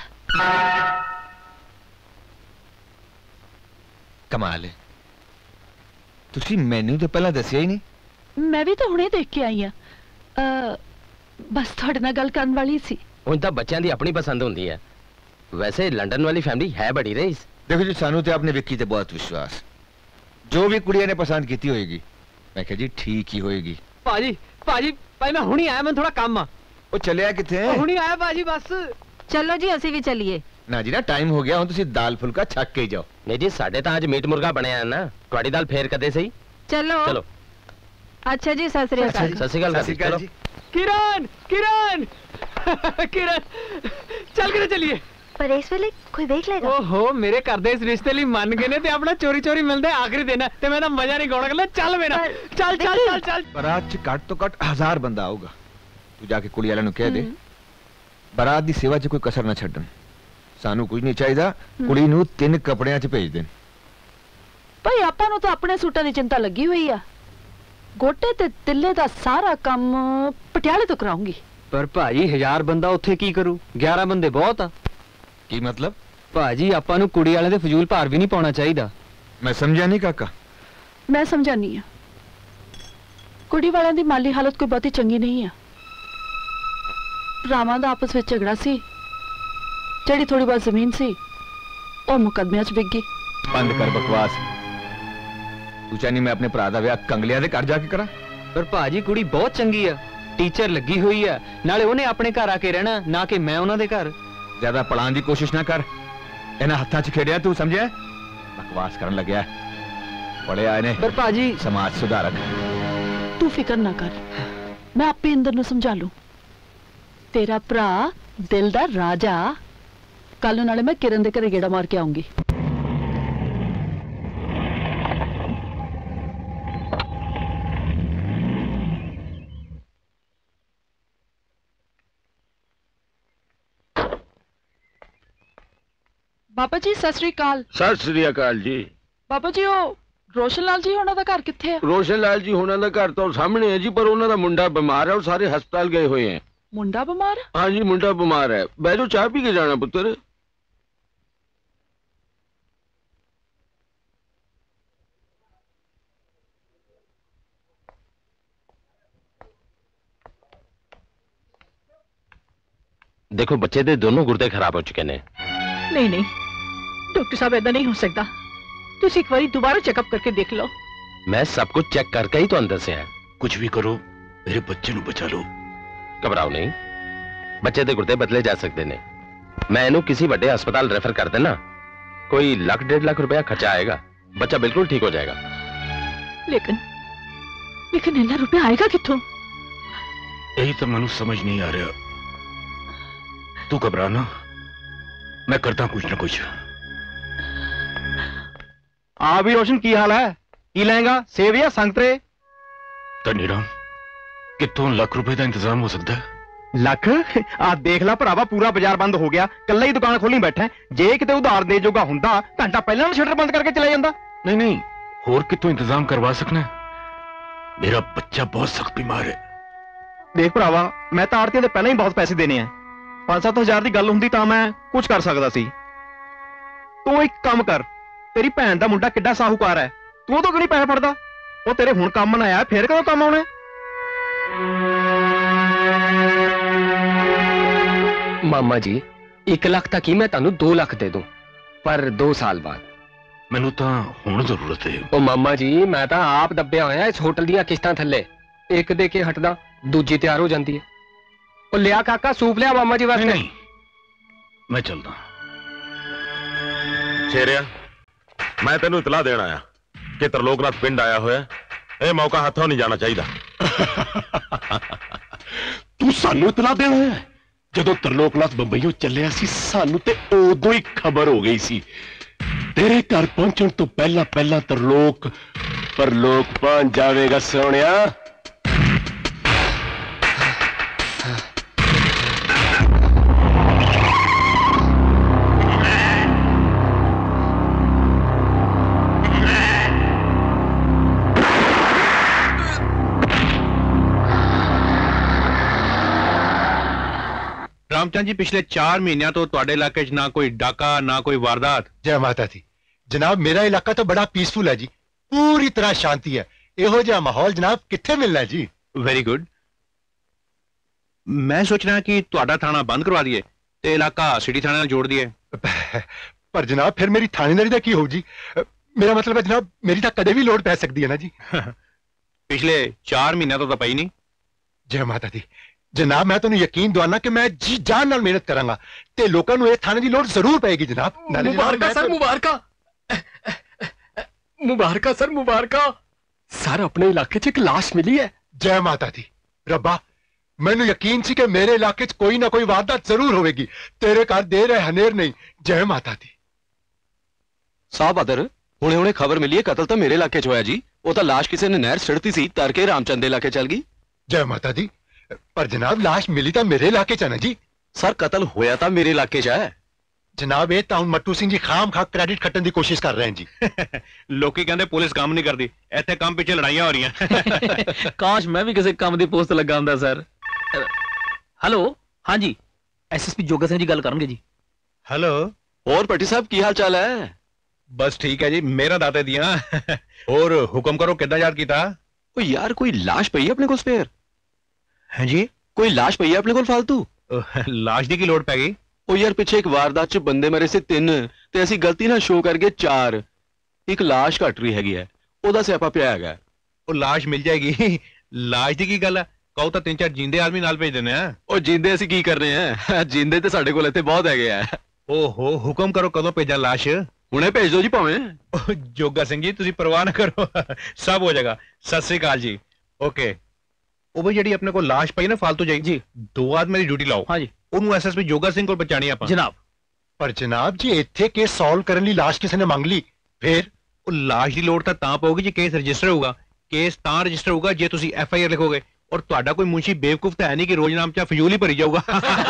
ਕਮਾਲ ਹੈ, ਤੁਸੀਂ ਮੈਨੂੰ ਤਾਂ ਪਹਿਲਾਂ ਦੱਸਿਆ ਹੀ ਨਹੀਂ। ਮੈਂ ਵੀ ਤਾਂ ਹੁਣੇ ਦੇਖ ਕੇ ਆਈ ਆ। ਬਸ ਤੁਹਾਡੇ ਨਾਲ ਗੱਲ ਕਰਨ ਵਾਲੀ ਸੀ। ਹੁਣ ਤਾਂ ਬੱਚਿਆਂ ਦੀ ਆਪਣੀ ਪਸੰਦ ਹੁੰਦੀ ਹੈ। ਵੈਸੇ ਲੰਡਨ ਵਾਲੀ ਫੈਮਿਲੀ ਹੈ ਬੜੀ ਰਈਸ। देखो जी सानू ते अपने विक्की ते बहुत विश्वास। जो भी कुड़िया ने पसंद की होएगी मैं कह जी ठीक ही होएगी। भाजी भाजी भाई मैं हुणी आया, मैं थोड़ा काम आ। ओ चलिया किथे? हुणी आया भाजी बस। चलो जी ਅਸੀਂ ਵੀ ਚੱਲੀਏ। ना जी ना टाइम हो गया ਹੁਣ ਤੁਸੀਂ दाल फुलका छक के ही जाओ। नहीं जी साडे ਤਾਂ ਅੱਜ ਮੀਟ ਮੁਰਗਾ ਬਣਿਆ ਨਾ। ਤੁਹਾਡੀ ਦਾਲ ਫੇਰ ਕਦੇ ਸਹੀ। चलो चलो अच्छा जी सत श्री अकाल। सत श्री अकाल चलो। किरण किरण किरण चल के चलिए। पर इस वेले कोई देख लेगा। ओहो मेरे घर दे इस रिश्ते ਲਈ ਮੰਨ ਗਏ ਨੇ ਤੇ ਆਪਣਾ ਚੋਰੀ ਚੋਰੀ ਮਿਲਦੇ ਆਖਰੀ ਦਿਨ ਤੇ ਮੈਂ ਤਾਂ ਮਜ਼ਾ ਨਹੀਂ ਗਾਉਣਾ। ਕਰ ਲੈ ਚੱਲ ਮੇਰਾ ਚੱਲ ਚੱਲ ਚੱਲ ਚੱਲ। ਬਾਰਾਤ ਚ ਘੱਟ ਤੋਂ ਘੱਟ ਹਜ਼ਾਰ ਬੰਦਾ ਆਊਗਾ। ਤੂੰ ਜਾ ਕੇ ਕੁੜੀ ਵਾਲਿਆਂ ਨੂੰ ਕਹਿ ਦੇ ਬਾਰਾਤ ਦੀ ਸੇਵਾ 'ਚ ਕੋਈ ਕਸਰ ਨਾ ਛੱਡਣ। ਸਾਨੂੰ ਕੁਝ ਨਹੀਂ ਚਾਹੀਦਾ, ਕੁੜੀ ਨੂੰ ਤਿੰਨ ਕੱਪੜਿਆਂ 'ਚ ਭੇਜ ਦੇਣ। ਭਾਈ ਆਪਾਂ ਨੂੰ ਤਾਂ ਆਪਣੇ ਸੂਟਾਂ ਦੀ ਚਿੰਤਾ ਲੱਗੀ ਹੋਈ ਆ। ਗੋਟੇ ਤੇ ਤਿੱਲੇ ਦਾ ਸਾਰਾ ਕੰਮ ਪਟਿਆਲੇ ਤੋਂ ਕਰਾਉਂਗੀ। ਪਰ ਭਾਜੀ ਹਜ਼ਾਰ ਬੰਦਾ ਉੱਥੇ ਕੀ ਕਰੂ? ਗਿਆਰਾਂ ਬੰਦੇ ਬਹੁਤ ਆ। ਕੀ ਮਤਲਬ? ਭਾਜੀ ਆਪਾਂ ਨੂੰ ਕੁੜੀ ਵਾਲਿਆਂ ਦੇ ਫਜ਼ੂਲ ਭਾਰ ਵੀ ਨਹੀਂ ਪਾਉਣਾ ਚਾਹੀਦਾ। ਮੈਂ ਸਮਝਿਆ ਨਹੀਂ ਕਾਕਾ। ਮੈਂ ਸਮਝਾਨੀ ਆ, ਕੁੜੀ ਵਾਲਿਆਂ ਦੀ ਮਾਲੀ ਹਾਲਤ ਕੋਈ ਬਹੁਤੀ ਚੰਗੀ ਨਹੀਂ ਆ। ਭਰਾਵਾਂ ਦਾ ਆਪਸ ਵਿੱਚ ਝਗੜਾ ਸੀ, ਜਿਹੜੀ ਥੋੜੀ ਬਹੁਤ ਜ਼ਮੀਨ ਸੀ ਉਹ ਮੁਕੱਦਮਿਆਂ 'ਚ ਵਿਕ ਗਈ। ਬੰਦ ਕਰ ਬਕਵਾਸ। ਤੂੰ ਚਾਹਨੀ ਮੈਂ ਆਪਣੇ ਭਰਾ ਦਾ ਵਿਆਹ ਕੰਗਲਿਆਂ ਦੇ ਘਰ ਜਾ ਕੇ ਕਰਾਂ? ਪਰ ਭਾਜੀ ਕੁੜੀ ਬਹੁਤ ਚੰਗੀ ਆ, ਟੀਚਰ ਲੱਗੀ ਹੋਈ ਆ, ਨਾਲੇ ਉਹਨੇ ਆਪਣੇ ਘਰ ਆ ਕੇ ਰਹਿਣਾ, ਨਾ ਕਿ ਮੈਂ ਉਹਨਾਂ ਦੇ ਘਰ। ਜ਼ਿਆਦਾ ਪੜਾਉਣ ਦੀ ਕੋਸ਼ਿਸ਼ ਨਾ ਕਰ, ਇਹਨਾਂ ਹੱਥਾਂ 'ਚ ਖੇਡਿਆ ਤੂੰ, ਸਮਝਿਆ? ਬਕਵਾਸ ਕਰਨ ਲੱਗਿਆ। ਪੜਿਆ ਇਹਨੇ ਪਰ ਭਾਜੀ ਸਮਾਜ ਸੁਧਾਰਕ। ਤੂੰ ਫਿਕਰ ਨਾ ਕਰ, ਮੈਂ ਆਪੇ ਇੰਦਰ ਨੂੰ ਸਮਝਾ ਲੂੰ। ਤੇਰਾ ਭਰਾ ਦਿਲ ਦਾ ਰਾਜਾ। ਕੱਲ ਨੂੰ ਨਾਲੇ ਮੈਂ ਕਿਰਨ ਦੇ ਘਰੇ ਗੇੜਾ ਮਾਰ ਕੇ ਆਉਂਗੀ। ਬਾਬਾ ਜੀ ਸਤਿ ਸ੍ਰੀ ਅਕਾਲ। ਸਤਿ ਸ੍ਰੀ ਅਕਾਲ ਜੀ। ਬਾਬਾ ਜੀ ਉਹ ਰੋਸ਼ਨ ਲਾਲ ਜੀ ਉਹਨਾਂ ਦਾ ਘਰ ਕਿੱਥੇ ਹੈ? ਰੋਸ਼ਨ ਲਾਲ ਜੀ ਉਹਨਾਂ ਦਾ ਘਰ ਤਾਂ ਸਾਹਮਣੇ ਹੈ ਜੀ, ਪਰ ਉਹਨਾਂ ਦਾ ਮੁੰਡਾ ਬਿਮਾਰ ਹੈ, ਉਹ ਸਾਰੇ ਹਸਪਤਾਲ ਗਏ ਹੋਏ हैं। ਮੁੰਡਾ ਬਿਮਾਰ ਹੈ? हाँ जी मुंडा बीमार है। बैठो चाय पी के जाना पुत्र। देखो बच्चे दे दोनों गुर्दे खराब हो चुके ने। नहीं नहीं डॉक्टर साहब ऐसा नहीं हो सकता, तुम एक बार दोबारा चेकअप करके देख लो। मैं सब कुछ चेक करके ही तो अंदर से है। कुछ भी करो मेरे बच्चे नु बचा लो। घबराओ नहीं, बच्चे दे गुर्दे बदले जा सकते ने। मैं इन्हू किसी बड़े अस्पताल रेफर कर देना, कोई लाख डेढ़ लाख रुपया खर्चा आएगा, बच्चा बिल्कुल ठीक हो जाएगा। लेकिन लेकिन इतना रुपया आएगा कित्थों? यही तो मनु समझ नहीं आ रहा। तू घबराना, मैं करता कुछ ना कुछ। आ भी रोशन की हाल है? की लेगा सेब या संतरे? धनीराम कितों लाख रुपए का इंतजाम हो सकता है? ਲੱਖ ਆ ਦੇਖ ਲੈ ਭਰਾਵਾ, ਪੂਰਾ ਬਾਜ਼ਾਰ ਬੰਦ ਹੋ ਗਿਆ, ਕੱਲਾ ਹੀ ਦੁਕਾਨ ਖੋਲੀ ਬੈਠਾ। ਜੇ ਕਿਤੇ ਉਧਾਰ ਦੇ ਜੋਗਾ ਹੁੰਦਾ ਘੰਟਾ ਪਹਿਲਾਂ ਨੂੰ ਸ਼ਟਰ ਬੰਦ ਕਰਕੇ ਚਲਾ ਜਾਂਦਾ। नहीं नहीं और कितों इंतजाम करवा सकना। मेरा बच्चा बहुत सख्त बीमार है। ਦੇਖ ਭਰਾਵਾ, ਮੈਂ ਤਾਂ ਆੜਤੀਆਂ ਦੇ ਪਹਿਲਾਂ ਹੀ ਬਹੁਤ ਪੈਸੇ ਦੇਣੇ ਆ। ਪੰਜ ਸੱਤ ਹਜ਼ਾਰ ਦੀ ਗੱਲ ਹੁੰਦੀ ਤਾਂ ਮੈਂ ਕੁਝ ਕਰ ਸਕਦਾ ਸੀ। ਤੂੰ ਇੱਕ ਕੰਮ ਕਰ, ਤੇਰੀ ਭੈਣ ਦਾ ਮੁੰਡਾ ਕਿੱਡਾ ਸਾਹੂਕਾਰ ਹੈ, ਤੂੰ ਉਹ ਤੋਂ ਕਿਉਂ ਨਹੀਂ ਪੈਸੇ ਫੜਦਾ? ਉਹ ਤੇਰੇ ਹੁਣ ਕੰਮ ਨਾ ਆਇਆ, ਫੇਰ ਕਦੋਂ ਕੰਮ ਆਉਣਾ? मामा जी एक लाख तक ही मैं तानू दो लाख दे दूं, पर दो साल बाद। मैनू तो हुण जरूरत है। ओ मामा जी मैं तो आप दब्बिया होया इस होटल दियां किस्तां थल्ले, एक दे के हटदा दूजी तैयार हो जाती है। ओ लिया काका सूप लिया मामा जी वास्ते। नहीं, मैं चलदा। शेरिया मैं तेनू इतला देना आया कि त्रिलोकनाथ पिंड आया होया, ये मौका हाथों नहीं जाना चाहिए। तू सानू इतला देना है? ਜਦੋਂ ਤਰਲੋਕਨਾਥ ਬੰਬਈੋਂ ਚੱਲਿਆ ਸੀ ਸਾਨੂੰ ਤੇ ਉਦੋਂ ਹੀ ਖਬਰ ਹੋ ਗਈ ਸੀ। ਤੇਰੇ ਘਰ ਪਹੁੰਚਣ ਤੋਂ ਪਹਿਲਾਂ ਪਹਿਲਾਂ ਤਰਲੋਕ ਪਰਲੋਕ ਪਹੁੰਚ ਜਾਵੇਗਾ ਸੋਹਣਿਆ। रामचंद जी पिछले चार महीनों तो तुहाडे इलाके च ना कोई डाका ना कोई वारदात। जय माता दी। जनाब मेरा इलाका तो बड़ा पीसफुल है जी, पूरी तरह शांति है। इहो जिहा माहौल जनाब कित्थे मिलना जी। Very good. मैं सोच रहा कि तुहाडा थाना बंद करवा दिए ते इलाका सिटी थाने नाल जोड़ दिए। पर जनाब फिर मेरी थानेदारी दा की होऊ जी? मेरा मतलब है जनाब मेरी तो कदे भी लोड़ पै सकती है ना जी। पिछले चार महीनों तो, तो पई नहीं। जय माता दी। जनाब मैं तुहानू यकीन दवाना कि मैं जी जान नाल मेहनत करांगा ते लोकां नू इह थाने दी लोड़ जरूर पेगी जनाब। मुबारका सर, मुबारका मुबारका सर, मुबारका सर। अपने इलाके च एक लाश मिली है। जय माता दी। रब्बा मैनू यकीन सी कि मेरे इलाके च कोई ना कोई वारदात जरूर होगी। तेरे घर दे रहे हनेर नहीं। जय माता दी। साहब अदर हुणे हुणे खबर मिली है कतल तो मेरे इलाके च होया जी। वो तो लाश किसी ने नहर सिड़ती सी, तर के रामचंद दे इलाके चल गई। जय माता दी। पर जनाब लाश मिली तो मेरे इलाके च है ना जी। सर कतल होया था मेरे इलाके च है जनाब। ये तो मट्टू सिंह जी खाम खा क्रेडिट खट्टन की कोशिश कर रहे हैं जी। लोकी कहते पुलिस काम नहीं करती, इत्थे काम पीछे लड़ाइयां हो रही हैं। काश मैं भी किसी काम की पोस्ट लगा हुंदा सर। हेलो हाँ जी एसएसपी जोगा सिंह जी गल करनगे जी। हेलो और भट्टी साहब की हाल चाल है? बस ठीक है जी, मेरा दाते दिया। और हुक्म करो, कितना याद कीता? ओ यार कोई लाश पई है अपने को स्पेयर? हैं जी? कोई लाश पई है अपने को फालतू? लाश दी की लोड़ पै गई? ओ यार पिछे एक वारदात च बंदे मरे से तीन ते ऐसी गलती ना शो करके चार, एक लाश घट रही हैगी है, ओदा स्यापा पिया हैगा। ओ लाश मिल जाएगी, लाश दी की गल है? कहो तो तीन चार जिंदे आदमी नाल भेज देने हैं। ओ जिंदे ਅਸੀਂ ਕੀ ਕਰਨੇ ਆ, ਜਿੰਦੇ ਤੇ ਸਾਡੇ ਕੋਲ ਇੱਥੇ ਬਹੁਤ ਹੈਗੇ ਆ। ਓਹੋ ਹੁਕਮ ਕਰੋ, ਕਦੋਂ ਭੇਜਾਂ ਲਾਸ਼? ਹੁਣੇ ਭੇਜ ਦਿਓ ਜੀ ਭਾਵੇਂ। ਜੋਗਾ ਸਿੰਘ ਜੀ ਤੁਸੀਂ ਪਰਵਾਹ ਨਾ ਕਰੋ, ਸਭ ਹੋ ਜਾਏਗਾ। ਸਤਿ ਸ੍ਰੀ ਅਕਾਲ ਜੀ। ਓਕੇ। ਉਹ ਵੀ ਜਿਹੜੀ ਆਪਣੇ ਕੋਲ ਲਾਸ਼ ਪਈ ਨਾ ਫालतू ਜਾਈ ਜੀ, ਦੋ ਆਦਮੀ ਦੀ ਡਿਊਟੀ ਲਾਓ। ਹਾਂਜੀ। ਉਹਨੂੰ ਐਸਐਸਪੀ ਜੋਗਾ ਸਿੰਘ ਕੋਲ ਪਹੁੰਚਾਣੀ ਆਪਾਂ। ਜਨਾਬ। ਪਰ ਜਨਾਬ ਜੀ ਇੱਥੇ ਕੇਸ ਸੋਲਵ ਕਰਨ ਲਈ ਲਾਸ਼ ਕਿਸੇ ਨੇ ਮੰਗ ਲਈ, ਫਿਰ ਉਹ ਲਾਸ਼ ਦੀ ਲੋੜ ਤਾਂ ਤਾਂ ਪਊਗੀ ਜੇ ਕੇਸ ਰਜਿਸਟਰ ਹੋਊਗਾ। ਕੇਸ ਤਾਂ ਰਜਿਸਟਰ ਹੋਊਗਾ ਜੇ ਤੁਸੀਂ ਐਫ ਆਈ ਆਰ ਲਿਖੋਗੇ, और ਤੁਹਾਡਾ ਕੋਈ ਮੁੰਸ਼ੀ ਬੇਵਕੂਫ ਤਾਂ ਹੈ ਨਹੀਂ ਕਿ ਰੋਜ਼ ਨਾਮ ਚ ਫਜ਼ੂਲ ਹੀ ਭਰੀ ਜਾਊਗਾ।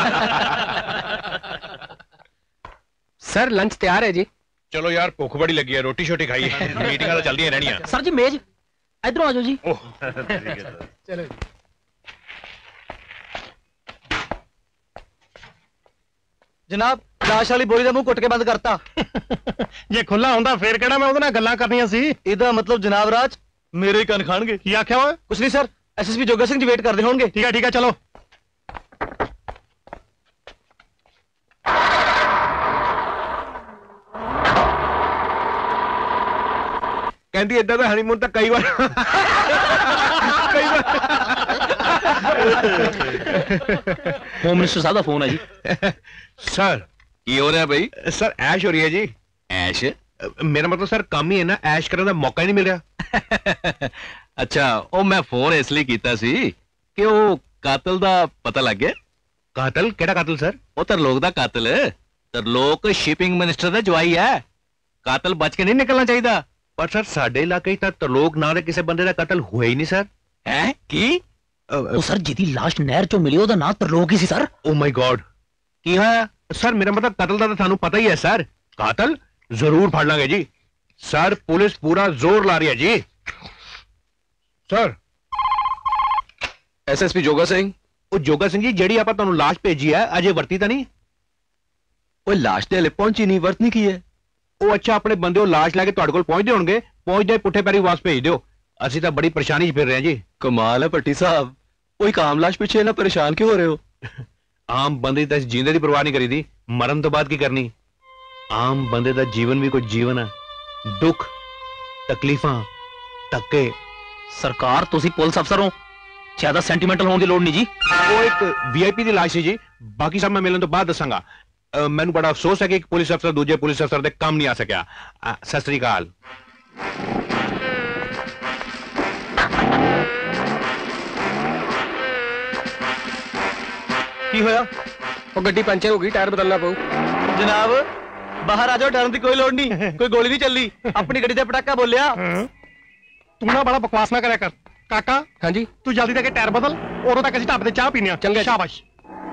सर लंच तैयार है जी। चलो यार भुख बड़ी लगी है, रोटी शोटी खाई है, मीटिंग तो चलती रहनी है। सर जी मेज इधर आ जाओ जी। चलो जनाब लाश वाली बोरी का मुंह कुट के बंद करता। जे खुला होंदा फिर कहना मैं उहदे नाल गल्लां करनियां सी। इहदा मतलब जनाब राज मेरे ही कन खाणगे। की आख्या वा? कुछ नहीं sir, SSP Joga Singh ji wait करदे होणगे। ठीक है ठीक है चलो। कहती इदा तो हनीमून तक कई बार कई बार होम मिनिस्टर साहब का फोन है जी। सर की हो रहा है भाई? सर ऐश हो रही है जी। ऐश? मेरा मतलब सर काम ही है ना, ऐश करने का मौका ही नहीं मिल रहा। अच्छा ओ मैं फोन इसलिए कीता सी कि वो कातल दा पता लग गया। कातल? केड़ा कातल सर? वो तरलोक दा कातल। तरलोक शिपिंग मिनिस्टर दा जवाई है, कातल बच के नहीं निकलना चाहिए। पर सर साडे इलाके च तरलोक नाम दे किसी बंदे दा कत्ल हुआ ही नहीं सर। हैं की? ओ सर जिदी लाश नहर चो मिली ओदा नाम तरलोक ही सी सर। Oh my god. की होया? सर मेरा मतलब कत्ल दा तो थानू पता ही है सर। कातल जरूर फड़ लांगे जी। सर पुलिस पूरा जोर ला रही है जी। Sir SSP Joga Singh. ओ जोगा सिंह जी जेड़ी आपा तुहानू लाश भेजी है अजे वरती तो नहीं? ओ लाश ते हले पहुंची नहीं, वरतनी की है? ਉਹ ਅੱਛਾ ਆਪਣੇ ਬੰਦੇ ਉਹ ਲਾਸ਼ ਲੈ ਕੇ ਤੁਹਾਡੇ ਕੋਲ ਪਹੁੰਚਦੇ ਹੋਣਗੇ, ਪਹੁੰਚਦੇ ਪੁੱਠੇ ਪੈਰੀ ਵਾਪਸ ਭੇਜ ਦਿਓ। ਅਸੀਂ ਤਾਂ ਬੜੀ ਪਰੇਸ਼ਾਨੀ 'ਚ ਫਿਰ ਰਹੇ ਹਾਂ ਜੀ। ਕਮਾਲ ਹੈ ਭੱਟੀ ਸਾਹਿਬ, ਉਹ ਇੱਕ ਆਮ ਲਾਸ਼ ਪਿੱਛੇ ਨਾ ਪਰੇਸ਼ਾਨ ਕਿਉਂ ਹੋ ਰਹੇ ਹੋ? ਆਮ ਬੰਦੇ ਤਾਂ ਜਿੰਦੇ ਦੀ ਪਰਵਾਹ ਨਹੀਂ ਕਰੀਦੀ, ਮਰਨ ਤੋਂ ਬਾਅਦ ਕੀ ਕਰਨੀ। ਆਮ ਬੰਦੇ ਦਾ ਜੀਵਨ ਵੀ ਕੋਈ ਜੀਵਨ ਹੈ, ਦੁੱਖ ਤਕਲੀਫਾਂ ਧੱਕੇ। ਸਰਕਾਰ ਤੁਸੀਂ ਪੁਲਿਸ ਅਫਸਰ ਹੋ, ਜ਼ਿਆਦਾ ਸੈਂਟੀਮੈਂਟਲ ਹੋਣ ਦੀ ਲੋੜ ਨਹੀਂ ਜੀ। ਉਹ ਇੱਕ ਵੀਆਈਪੀ ਦੀ ਲਾਸ਼ ਸੀ ਜੀ, ਬਾਕੀ ਸਭ ਮੈਂ ਮਿਲਣ ਤੋਂ ਬਾਅਦ ਦੱਸਾਂਗਾ। ਮੈਨੂੰ ਬੜਾ ਅਫਸੋਸ ਹੈ ਕਿ ਇੱਕ ਪੁਲਿਸ ਅਫਸਰ ਦੂਜੇ ਪੁਲਿਸ ਅਫਸਰ ਦੇ ਕੰਮ ਨਹੀਂ ਆ ਸਕਿਆ। ਸਤਿ ਸ੍ਰੀ ਅਕਾਲ। की होया? वो गड्डी पंचर हो गई, टायर बदलना पऊ। जनाब बाहर आ जाओ, डरने की कोई लोड़ नहीं, कोई गोली नहीं चली, अपनी गड्डी से पटाखा बोलिया। तू ना बड़ा बकवास ना करया कर। काका हाँ जी तू जल्दी जाके टायर बदल, उदों तक असीं ढाबे ते चाह पीने। चंगा शाबाश।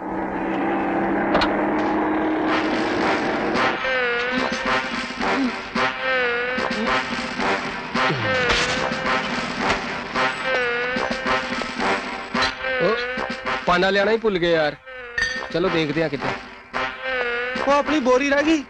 पाना लियाना ही भुल गए यार। चलो देखते हैं कितने। वो अपनी बोरी रह गई।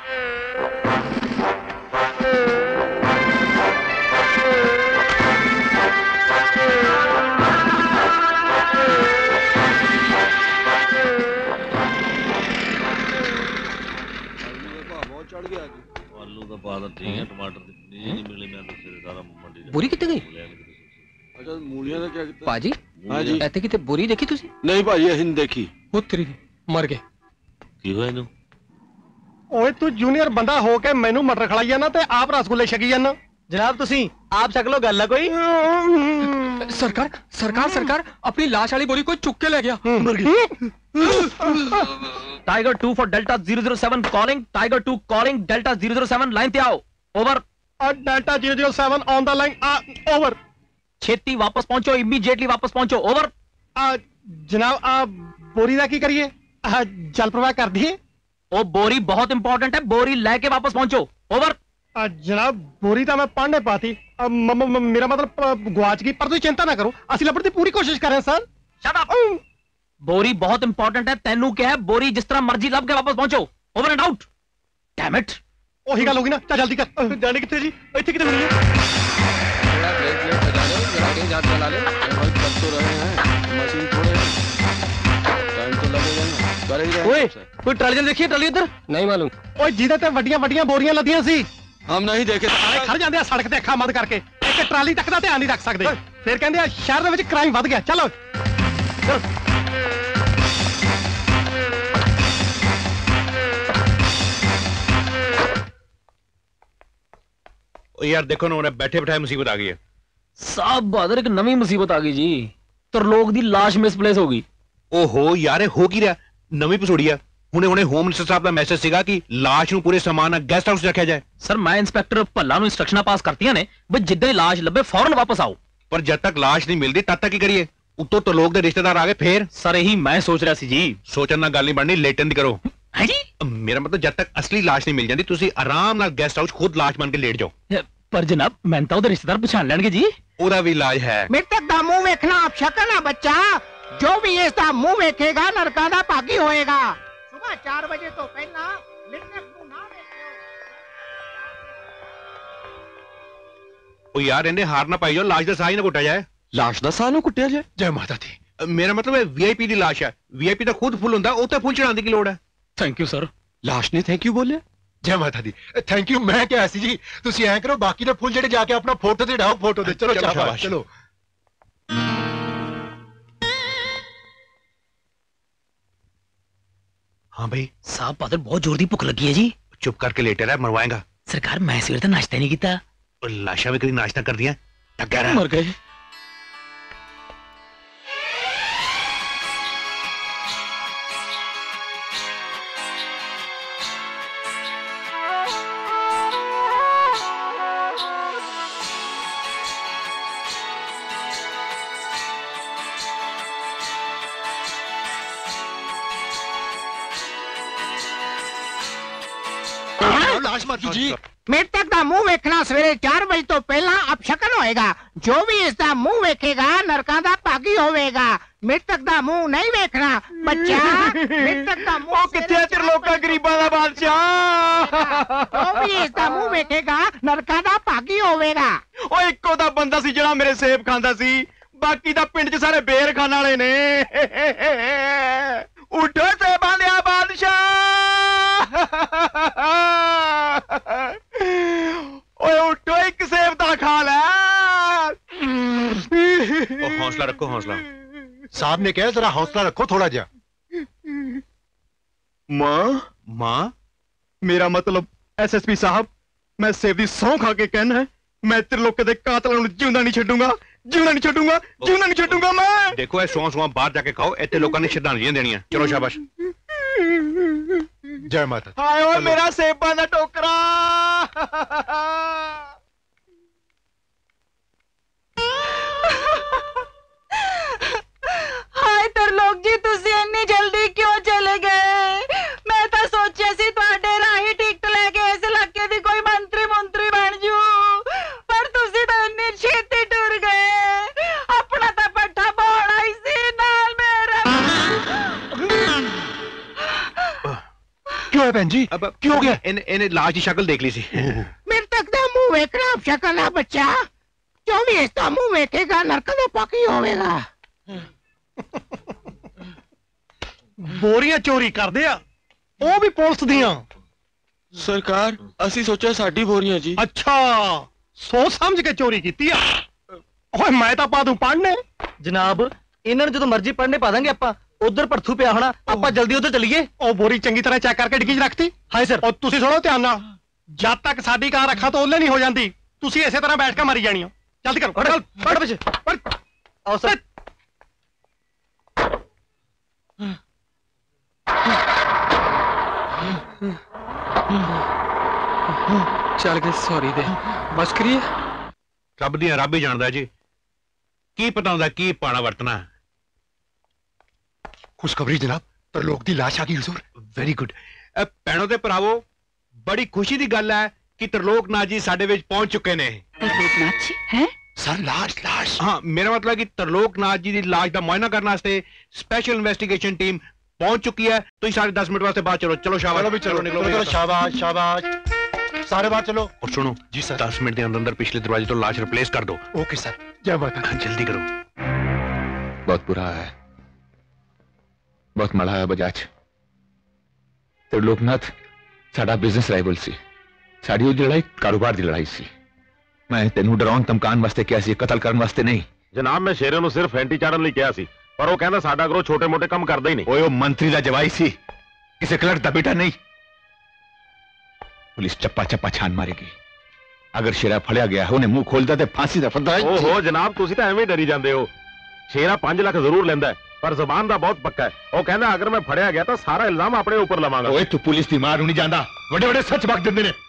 आलू का पा ठीक है, टमाटर नहीं मिले, मैं तो सारा मंडी बोरी कितने गई? अच्छा मूलियां दा क्या कीता? पाजी हाँ जी ਇੱਥੇ ਕਿਤੇ ਬੋਰੀ ਦੇਖੀ ਤੁਸੀਂ? नहीं भाजी ਅਸੀਂ नहीं देखी। ਉਤਰੀ ਮਰ ਗਏ। ਕੀ ਹੋਇਆ ਇਹਨੂੰ? ਓਏ ਤੂੰ ਜੂਨੀਅਰ ਬੰਦਾ ਹੋ ਕੇ ਮੈਨੂੰ ਮਟਰ ਖਲਾਈ ਜਾਂਦਾ ਤੇ ਆਪ ਰਸਗੁੱਲੇ ਛਕੀ ਜਾਂਦਾ। जनाब तुसी आप छक लो, गल है कोई? सरकार सरकार सरकार अपनी लाश वाली बोरी कोई चुक के ले गया। Tiger two four delta zero zero seven calling. Tiger two calling delta zero zero seven line पे आओ। Over. Delta zero zero seven on the line. Over. छेती वापस पहुंचो, इमीडिएटली वापस पहुंचो। ओवर। जनाब आ बोरी का की करिए? जल प्रवाह कर दिए। ओ बोरी बहुत इंपॉर्टेंट है, बोरी लेके वापस पहुंचो। ओवर। जनाब बोरी तो मैं पढ़ने पाती, म, म, म, मेरा मतलब गुआच गई, पर तुम चिंता ना करो, असि लभण दी पूरी कोशिश कर रहे हैं सर। Shut up. बोरी बहुत इंपॉर्टेंट है, तेनू क्या है? बोरी जिस तरह मर्जी लब के वापस पहुंचो। Over and out. Damn it ਉਹੀ ਗੱਲ ਹੋ ਗਈ ਨਾ ਚੱਲ ਜਲਦੀ ਕਰ ਜਾਣੇ ਕਿੱਥੇ ਜੀ ਇੱਥੇ ਕਿਤੇ ਹੋਣੀ ਹੈ थोड़ा ब्रेक ब्रेक बजा लो जरा आगे हाथ चला ले भाई कर तो रहे हैं मशीन थोड़े टाइम तो लगेगा ना कर ही रहे ਓਏ ਕੋਈ ਟਰਾਲੀ ਦੇਖੀ ਟਰਾਲੀ ਇੱਧਰ नहीं मालूम ਓਏ ਜਿਹਦੇ ਤੇ ਵੱਡੀਆਂ ਵੱਡੀਆਂ ਬੋਰੀਆਂ ਲੱਦੀਆਂ ਸੀ हम नहीं देखे ਸਾਰੇ ਖੜ ਜਾਂਦੇ ਆ ਸੜਕ ਤੇ ਅੱਖਾਂ ਬੰਦ ਕਰਕੇ ਇੱਕ ਟਰਾਲੀ ਤੱਕ ਦਾ ਧਿਆਨ ਨਹੀਂ ਰੱਖ ਸਕਦੇ ਫਿਰ ਕਹਿੰਦੇ ਆ ਸ਼ਹਿਰ ਦੇ ਵਿੱਚ ਕ੍ਰਾਈਮ ਵੱਧ ਗਿਆ ਚਲੋ ਚਲੋ यार देखो ना उन्हें बैठे बैठाए मुसीबत आ गई है साहब बहादुर एक नवी मुसीबत आ गई जी तरलोक दी लाश मिसप्लेस हो गई ओहो यार हो की रहा नवी पसोड़ी है ਹੁਣੇ ਹੁਣੇ ਹੋਮ ਮਿਨਿਸਟਰ ਸਾਹਿਬ ਦਾ ਮੈਸੇਜ ਸੀਗਾ ਕਿ ਲਾਸ਼ ਨੂੰ ਪੂਰੇ ਸਮਾਨ ਨਾਲ ਗੈਸਟ ਹਾਊਸ ਰੱਖਿਆ ਜਾਏ ਸਰ ਮੈਂ ਇੰਸਪੈਕਟਰ ਭੱਲਾ ਨੂੰ ਇਨਸਟਰਕਸ਼ਨਾਂ ਪਾਸ ਕਰਤੀਆਂ ਨੇ ਬਈ ਜਿੱਦਾਂ ਹੀ ਲਾਸ਼ ਲੱਭੇ ਫੌਰਨ ਵਾਪਸ ਆਓ ਪਰ ਜਦ ਤੱਕ ਲਾਸ਼ ਨਹੀਂ ਮਿਲਦੀ ਤਦ ਤੱਕ ਕੀ ਕਰੀਏ ਉੱਤੋਂ ਤੋਂ ਲੋਕ ਦੇ ਰਿਸ਼ਤੇਦਾਰ ਆ ਗਏ ਫੇਰ ਸਰ ਇਹੀ ਮੈਂ ਸੋਚ ਰਿਹਾ ਸੀ ਜੀ ਸੋਚਣ ਨਾਲ ਗੱਲ ਨਹੀਂ ਬਣਨੀ ਲੇਟਨ ਦੀ ਕਰੋ ਹੈ ਜੀ ਮੇਰਾ ਮਤਲਬ ਜਦ ਤੱਕ ਅਸਲੀ ਲਾਸ਼ ਨਹੀਂ ਮਿਲ ਜਾਂਦੀ ਤੁਸੀਂ ਆਰਾਮ ਨਾਲ ਗੈਸਟ ਹਾਊਸ ਖੁਦ ਲਾਸ਼ ਬਣ ਕੇ ਲੇਟ ਜਾਓ ਪਰ ਜਨਾਬ ਮੈਂ ਤਾਂ ਉਹਦੇ ਰਿਸ਼ਤੇਦਾਰ ਪਛਾਣ ਲੈਣਗੇ ਜੀ ਉਹਦਾ ਵੀ ਇਲਾਜ ਹੈ ਮ੍ਰਿਤਕ ਦਾ ਮੂੰਹ ਵੇਖਣਾ ਅਪਸ਼ਕਨ ਹੈ ਬੱਚਾ ਜੋ ਵੀ ਇਸ ਦਾ ਮੂੰਹ ਵੇਖੇਗਾ ਨਰਕਾਂ ਦਾ ਭਾਗੀ ਹੋਏਗਾ ਸੁਬਹ ਚਾਰ ਵਜੇ ਤੋਂ ਪਹਿਲਾਂ ਮ੍ਰਿਤਕ ਨੂੰ ਨਾ ਵੇਖਿਓ ਉਹ ਯਾਰ ਇਹਨੇ ਹਾਰ ਨਾ ਪਾਈ ਜੋ ਲਾਸ਼ ਦਾ ਸਾਹ ਹੀ ਨਾ ਕੁੱਟਿਆ ਜਾਏ ਲਾਸ਼ ਦਾ ਸਾਹ ਨੂੰ ਕੁੱਟਿਆ ਜਾਏ ਜੈ ਮਾਤਾ ਦੀ ਮੇਰਾ ਮਤਲਬ ਹੈ ਵੀਆਈਪੀ ਦੀ ਲਾਸ਼ ਹੈ ਵੀਆਈਪੀ ਤਾਂ ਖੁਦ ਫੁੱਲ ਹੁੰਦਾ ਉਹ ਤੇ ਫੁੱਲ ਚੜਾਉਣ ਦੀ ਕੀ ਲੋੜ ਹੈ ਥੈਂਕ ਯੂ ਸਰ ਲਾਸ਼ ਨੇ ਥੈਂਕ ਯੂ ਬੋਲਿਆ ਜੈ ਮਾਤਾ ਦੀ ਥੈਂਕ ਯੂ ਮੈਂ ਕਿਹਾ ਸੀ ਜੀ ਤੁਸੀਂ ਐਂ ਕਰੋ ਬਾਕੀ ਦੇ ਫੁੱਲ ਜਿਹੜੇ ਜਾ ਕੇ ਆਪਣਾ ਫੋਟੋ ਤੇ ਢਾਓ ਫੋਟੋ ਤੇ ਚਲੋ ਸ਼ਾਬਾਸ਼ ਚਲੋ हाँ भाई साहब बहादुर बहुत जोर दी भुख लगी है जी चुप करके लेटे रहा मरवाएगा सरकार मैं सवेरे तो नाश्ता नहीं किया और लाशा भी कभी नाश्ता कर दिया थक गया मर गए ਲਾਸ਼ ਮਰ ਗਈ ਜੀ ਮ੍ਰਿਤਕ ਦਾ ਮੂੰਹ ਵੇਖਣਾ ਸਵੇਰੇ ਚਾਰ ਵਜੇ ਤੋਂ ਪਹਿਲਾਂ ਅਪਸ਼ਕਨ ਹੋਏਗਾ ਜੋ ਵੀ ਇਸ ਦਾ ਮੂੰਹ ਵੇਖੇਗਾ ਨਰਕਾਂ ਦਾ ਭਾਗੀ ਹੋਵੇਗਾ ਮ੍ਰਿਤਕ ਦਾ ਮੂੰਹ ਨਹੀਂ ਵੇਖਣਾ ਬੱਚਾ ਮ੍ਰਿਤਕ ਦਾ ਮੂੰਹ ਕਿੱਥੇ ਤੇਰੇ ਲੋਕਾਂ ਗਰੀਬਾਂ ਦਾ ਬਾਦਸ਼ਾਹ ਜੋ ਵੀ ਇਸ ਦਾ ਮੂੰਹ ਵੇਖੇਗਾ ਨਰਕਾਂ ਦਾ ਭਾਗੀ ਹੋਵੇਗਾ ਓਏ ਇੱਕੋ ਦਾ ਬੰਦਾ ਸੀ ਜਿਹੜਾ ਮੇਰੇ ਸੇਬ ਖਾਂਦਾ ਸੀ ਬਾਕੀ ਤਾਂ ਪਿੰਡ 'ਚ ਸਾਰੇ ਬੇਰ ਖਾਣ ਵਾਲੇ ਨੇ ਉੱਠੋ ਸੇਬਾਂ ਦੇ ਬਾਦਸ਼ਾਹ ਓਏ ਉੱਠੋ ਇੱਕ ਸੇਬ ਤਾਂ ਖਾ ਲੈ हौसला रखो हौसला साहब ने कहा जरा हौसला रखो थोड़ा जा माँ माँ मेरा मतलब एसएसपी साहब मैं सेब दी सौं खा के कहना है मैं त्रिलोक दे कातलां नूं जिंदा नहीं छड्डूंगा जिंदा नहीं छड्डूंगा जिंदा नहीं छड्डूंगा मैं देखो ये सौं सौं बाहर जाके खाओ इत्थे लोकां ने श्रद्धांजलियां देनियां चलो शाबाश जय माता हाय ओए मेरा सेबां दा टोकरा ਹਾਏ ਤਰਲੋਕ ਜੀ ਤੁਸੀਂ ਇੰਨੀ ਜਲਦੀ ਕਿਉਂ ਚਲੇ ਗਏ ਮੈਂ ਤਾਂ ਸੋਚਿਆ ਸੀ ਤੁਹਾਡੇ ਰਾਹੀਂ ਟਿਕਟ ਲੈ ਕੇ ਇਸ ਇਲਾਕੇ ਦੀ ਕੋਈ ਮੰਤਰੀ ਮੰਤਰੀ ਬਣ ਜੂ ਪਰ ਤੁਸੀਂ ਤਾਂ ਇੰਨੀ ਛੇਤੀ ਟੁਰ ਗਏ ਆਪਣਾ ਤਾਂ ਪੱਠਾ ਪਾਉਣਾ ਹੀ ਸੀ ਨਾਲ ਮੇਰਾ क्यों है बहन जी क्यों हो गया इन्हें इन्हें लाश की शक्ल देख ली सी ਮ੍ਰਿਤਕ ਦਾ ਮੂੰਹ ਵੇਖਣਾ ਅਪਸ਼ਕਨ ਹੈ ਬੱਚਾ ਜੋ ਵੀ ਇਸ ਦਾ ਮੂੰਹ ਵੇਖੇਗਾ ਨਰਕਾਂ ਦਾ ਭਾਗੀ ਹੋਵੇਗਾ ਬੋਰੀਆਂ ਚੋਰੀ ਕਰਦੇ ਆ ਉਹ ਵੀ ਪੁਲਿਸ ਦੀਆਂ ਸਰਕਾਰ ਅਸੀਂ ਸੋਚਿਆ ਸਾਡੀ ਬੋਰੀਆਂ ਜੀ ਅੱਛਾ ਸੋਚ ਸਮਝ ਕੇ ਚੋਰੀ ਕੀਤੀ ਆ ਓਏ ਮੈਂ ਤਾਂ ਪਾ ਦੂੰ ਪੜਨੇ ਜਨਾਬ ਇਹਨਾਂ ਨੂੰ ਜਦੋਂ ਮਰਜ਼ੀ ਪੜਨੇ ਪਾ ਦਾਂਗੇ ਆਪਾਂ ਉਧਰ ਪਰਥੂ ਪਿਆ ਹੋਣਾ ਆਪਾਂ ਜਲਦੀ ਉਧਰ ਚੱਲੀਏ ਉਹ ਬੋਰੀ ਚੰਗੀ ਤਰ੍ਹਾਂ ਚੈੱਕ ਕਰਕੇ ਡਿੱਗੀ 'ਚ ਰੱਖਤੀ ਹਾਏ ਸਰ ਉਹ ਤੁਸੀਂ ਸੁਣੋ ਧਿਆਨ ਨਾਲ ਜਦ ਤੱਕ ਸਾਡੀ ਕਾਰ ਅੱਖਾਂ ਤੋਂ ਓਲੇ ਨਹੀਂ ਹੋ ਜਾਂਦੀ ਤੁਸੀਂ ਇਸੇ ਤਰ੍ਹਾਂ ਬੈਠ ਕੇ ਮਰੀ ਜਾਣੀ ਹੋ ਜਲਦੀ ਕਰੋ ਚੱਲ ਫੜ ਪਿੱਛੇ ਆਓ ਸਰ ਚੱਲ ਗਏ ਸੌਰੀ ਦੇ ਬਸ ਕਰੀਏ ਰੱਬ ਦੀਆਂ ਰੱਬ ਹੀ ਜਾਣਦਾ ਜੀ ਕੀ ਪਤਾ ਹੁੰਦਾ ਕੀ ਪਾਣਾ ਵਰਤਣਾ खुशखबरी जनाब तरलोक दी लाश आ गई हुजूर वेरी गुड ਭੈਣੋ ਤੇ ਭਰਾਵੋ ਬੜੀ ਖੁਸ਼ੀ ਦੀ ਗੱਲ ਹੈ ਕਿ ਤਰਲੋਕ ਨਾਥ ਜੀ ਸਾਡੇ ਵਿੱਚ ਪਹੁੰਚ ਚੁੱਕੇ ਨੇ ਤਰਲੋਕ ਨਾਥ ਜੀ ਹੈ सर लाश लाश ਹਾਂ ਮੇਰਾ ਮਤਲਬ ਕਿ ਤਰਲੋਕ ਨਾਥ ਜੀ ਦੀ ਲਾਸ਼ ਦਾ ਮੁਆਇਨਾ ਕਰਨ ਵਾਸਤੇ ਸਪੈਸ਼ਲ ਇਨਵੈਸਟੀਗੇਸ਼ਨ ਟੀਮ पहुंच चुकी है तो ही साढ़े दस मिनट वास्ते बाहर चलो। चलो शाबाश, चलो भी चलो, निकलो, चलो, निकलो, चलो, शाबाश शाबाश, सारे बाहर चलो। और सुनो जी सर, दस मिनट के अंदर अंदर पिछले दरवाजे तो लाश रिप्लेस कर दो। ओके सर, जय माता। जल्दी करो। बहुत बुरा है, बहुत माड़ा है बजाज। ਤੇ ਲੋਕਨਾਥ ਸਾਡਾ ਬਿਜ਼ਨਸ ਰਾਈਵਲ ਸੀ, ਸਾਡੀ ਉਹ ਲੜਾਈ ਕਾਰੋਬਾਰ ਦੀ ਲੜਾਈ ਸੀ। ਮੈਂ ਤੈਨੂੰ ਡਰਾਉਣ ਧਮਕਾਉਣ ਵਾਸਤੇ ਕਿਹਾ ਸੀ, ਕਤਲ ਕਰਨ ਵਾਸਤੇ ਨਹੀਂ। ਜਨਾਬ ਮੈਂ ਸ਼ੇਰੇ ਨੂੰ ਸਿਰਫ ਫੈਂਟੀ ਚਾੜਨ ਲਈ ਕਿਹਾ ਸੀ, ਪਰ ਉਹ ਕਹਿੰਦਾ ਸਾਡਾ ਗਰੋ ਛੋਟੇ ਮੋਟੇ ਕੰਮ ਕਰਦਾ ਹੀ ਨਹੀਂ। ਓਏ ਉਹ ਮੰਤਰੀ ਦਾ ਜਵਾਈ ਸੀ, ਕਿਸੇ ਕਲਰਕ ਦਾ ਬੇਟਾ ਨਹੀਂ। ਪੁਲਿਸ ਚੱਪਾ ਚੱਪਾ ਛਾਨ ਮਾਰੇਗੀ। ਅਗਰ ਸ਼ੇਰਾ ਫੜਿਆ ਗਿਆ ਉਹਨੇ ਮੂੰਹ ਖੋਲਦਾ ਤੇ ਫਾਂਸੀ ਦਾ ਫੰਦਾ। ਓਹੋ ਜਨਾਬ ਤੁਸੀਂ ਤਾਂ ਐਵੇਂ ਹੀ ਡਰੀ ਜਾਂਦੇ ਹੋ। ਸ਼ੇਰਾ ਪੰਜ ਲੱਖ ਜ਼ਰੂਰ ਲੈਂਦਾ ਹੈ, ਪਰ ਜ਼ਬਾਨ ਦਾ ਬਹੁਤ ਪੱਕਾ ਹੈ। ਉਹ ਕਹਿੰਦਾ ਅਗਰ ਮੈਂ ਫੜਿਆ ਗਿਆ ਤਾਂ ਸਾਰਾ ਇਲਜ਼ਾਮ ਆਪਣੇ ਉੱਪਰ ਲਵਾਂਗਾ। ਓਏ ਤੂੰ ਪੁਲਿਸ ਦੀ ਮਾਰ ਨੂੰ ਨਹੀਂ ਜਾਂਦਾ, ਵੱਡੇ ਵੱਡੇ ਸੱਚ ਬਕ ਦਿੰਦੇ ਨੇ।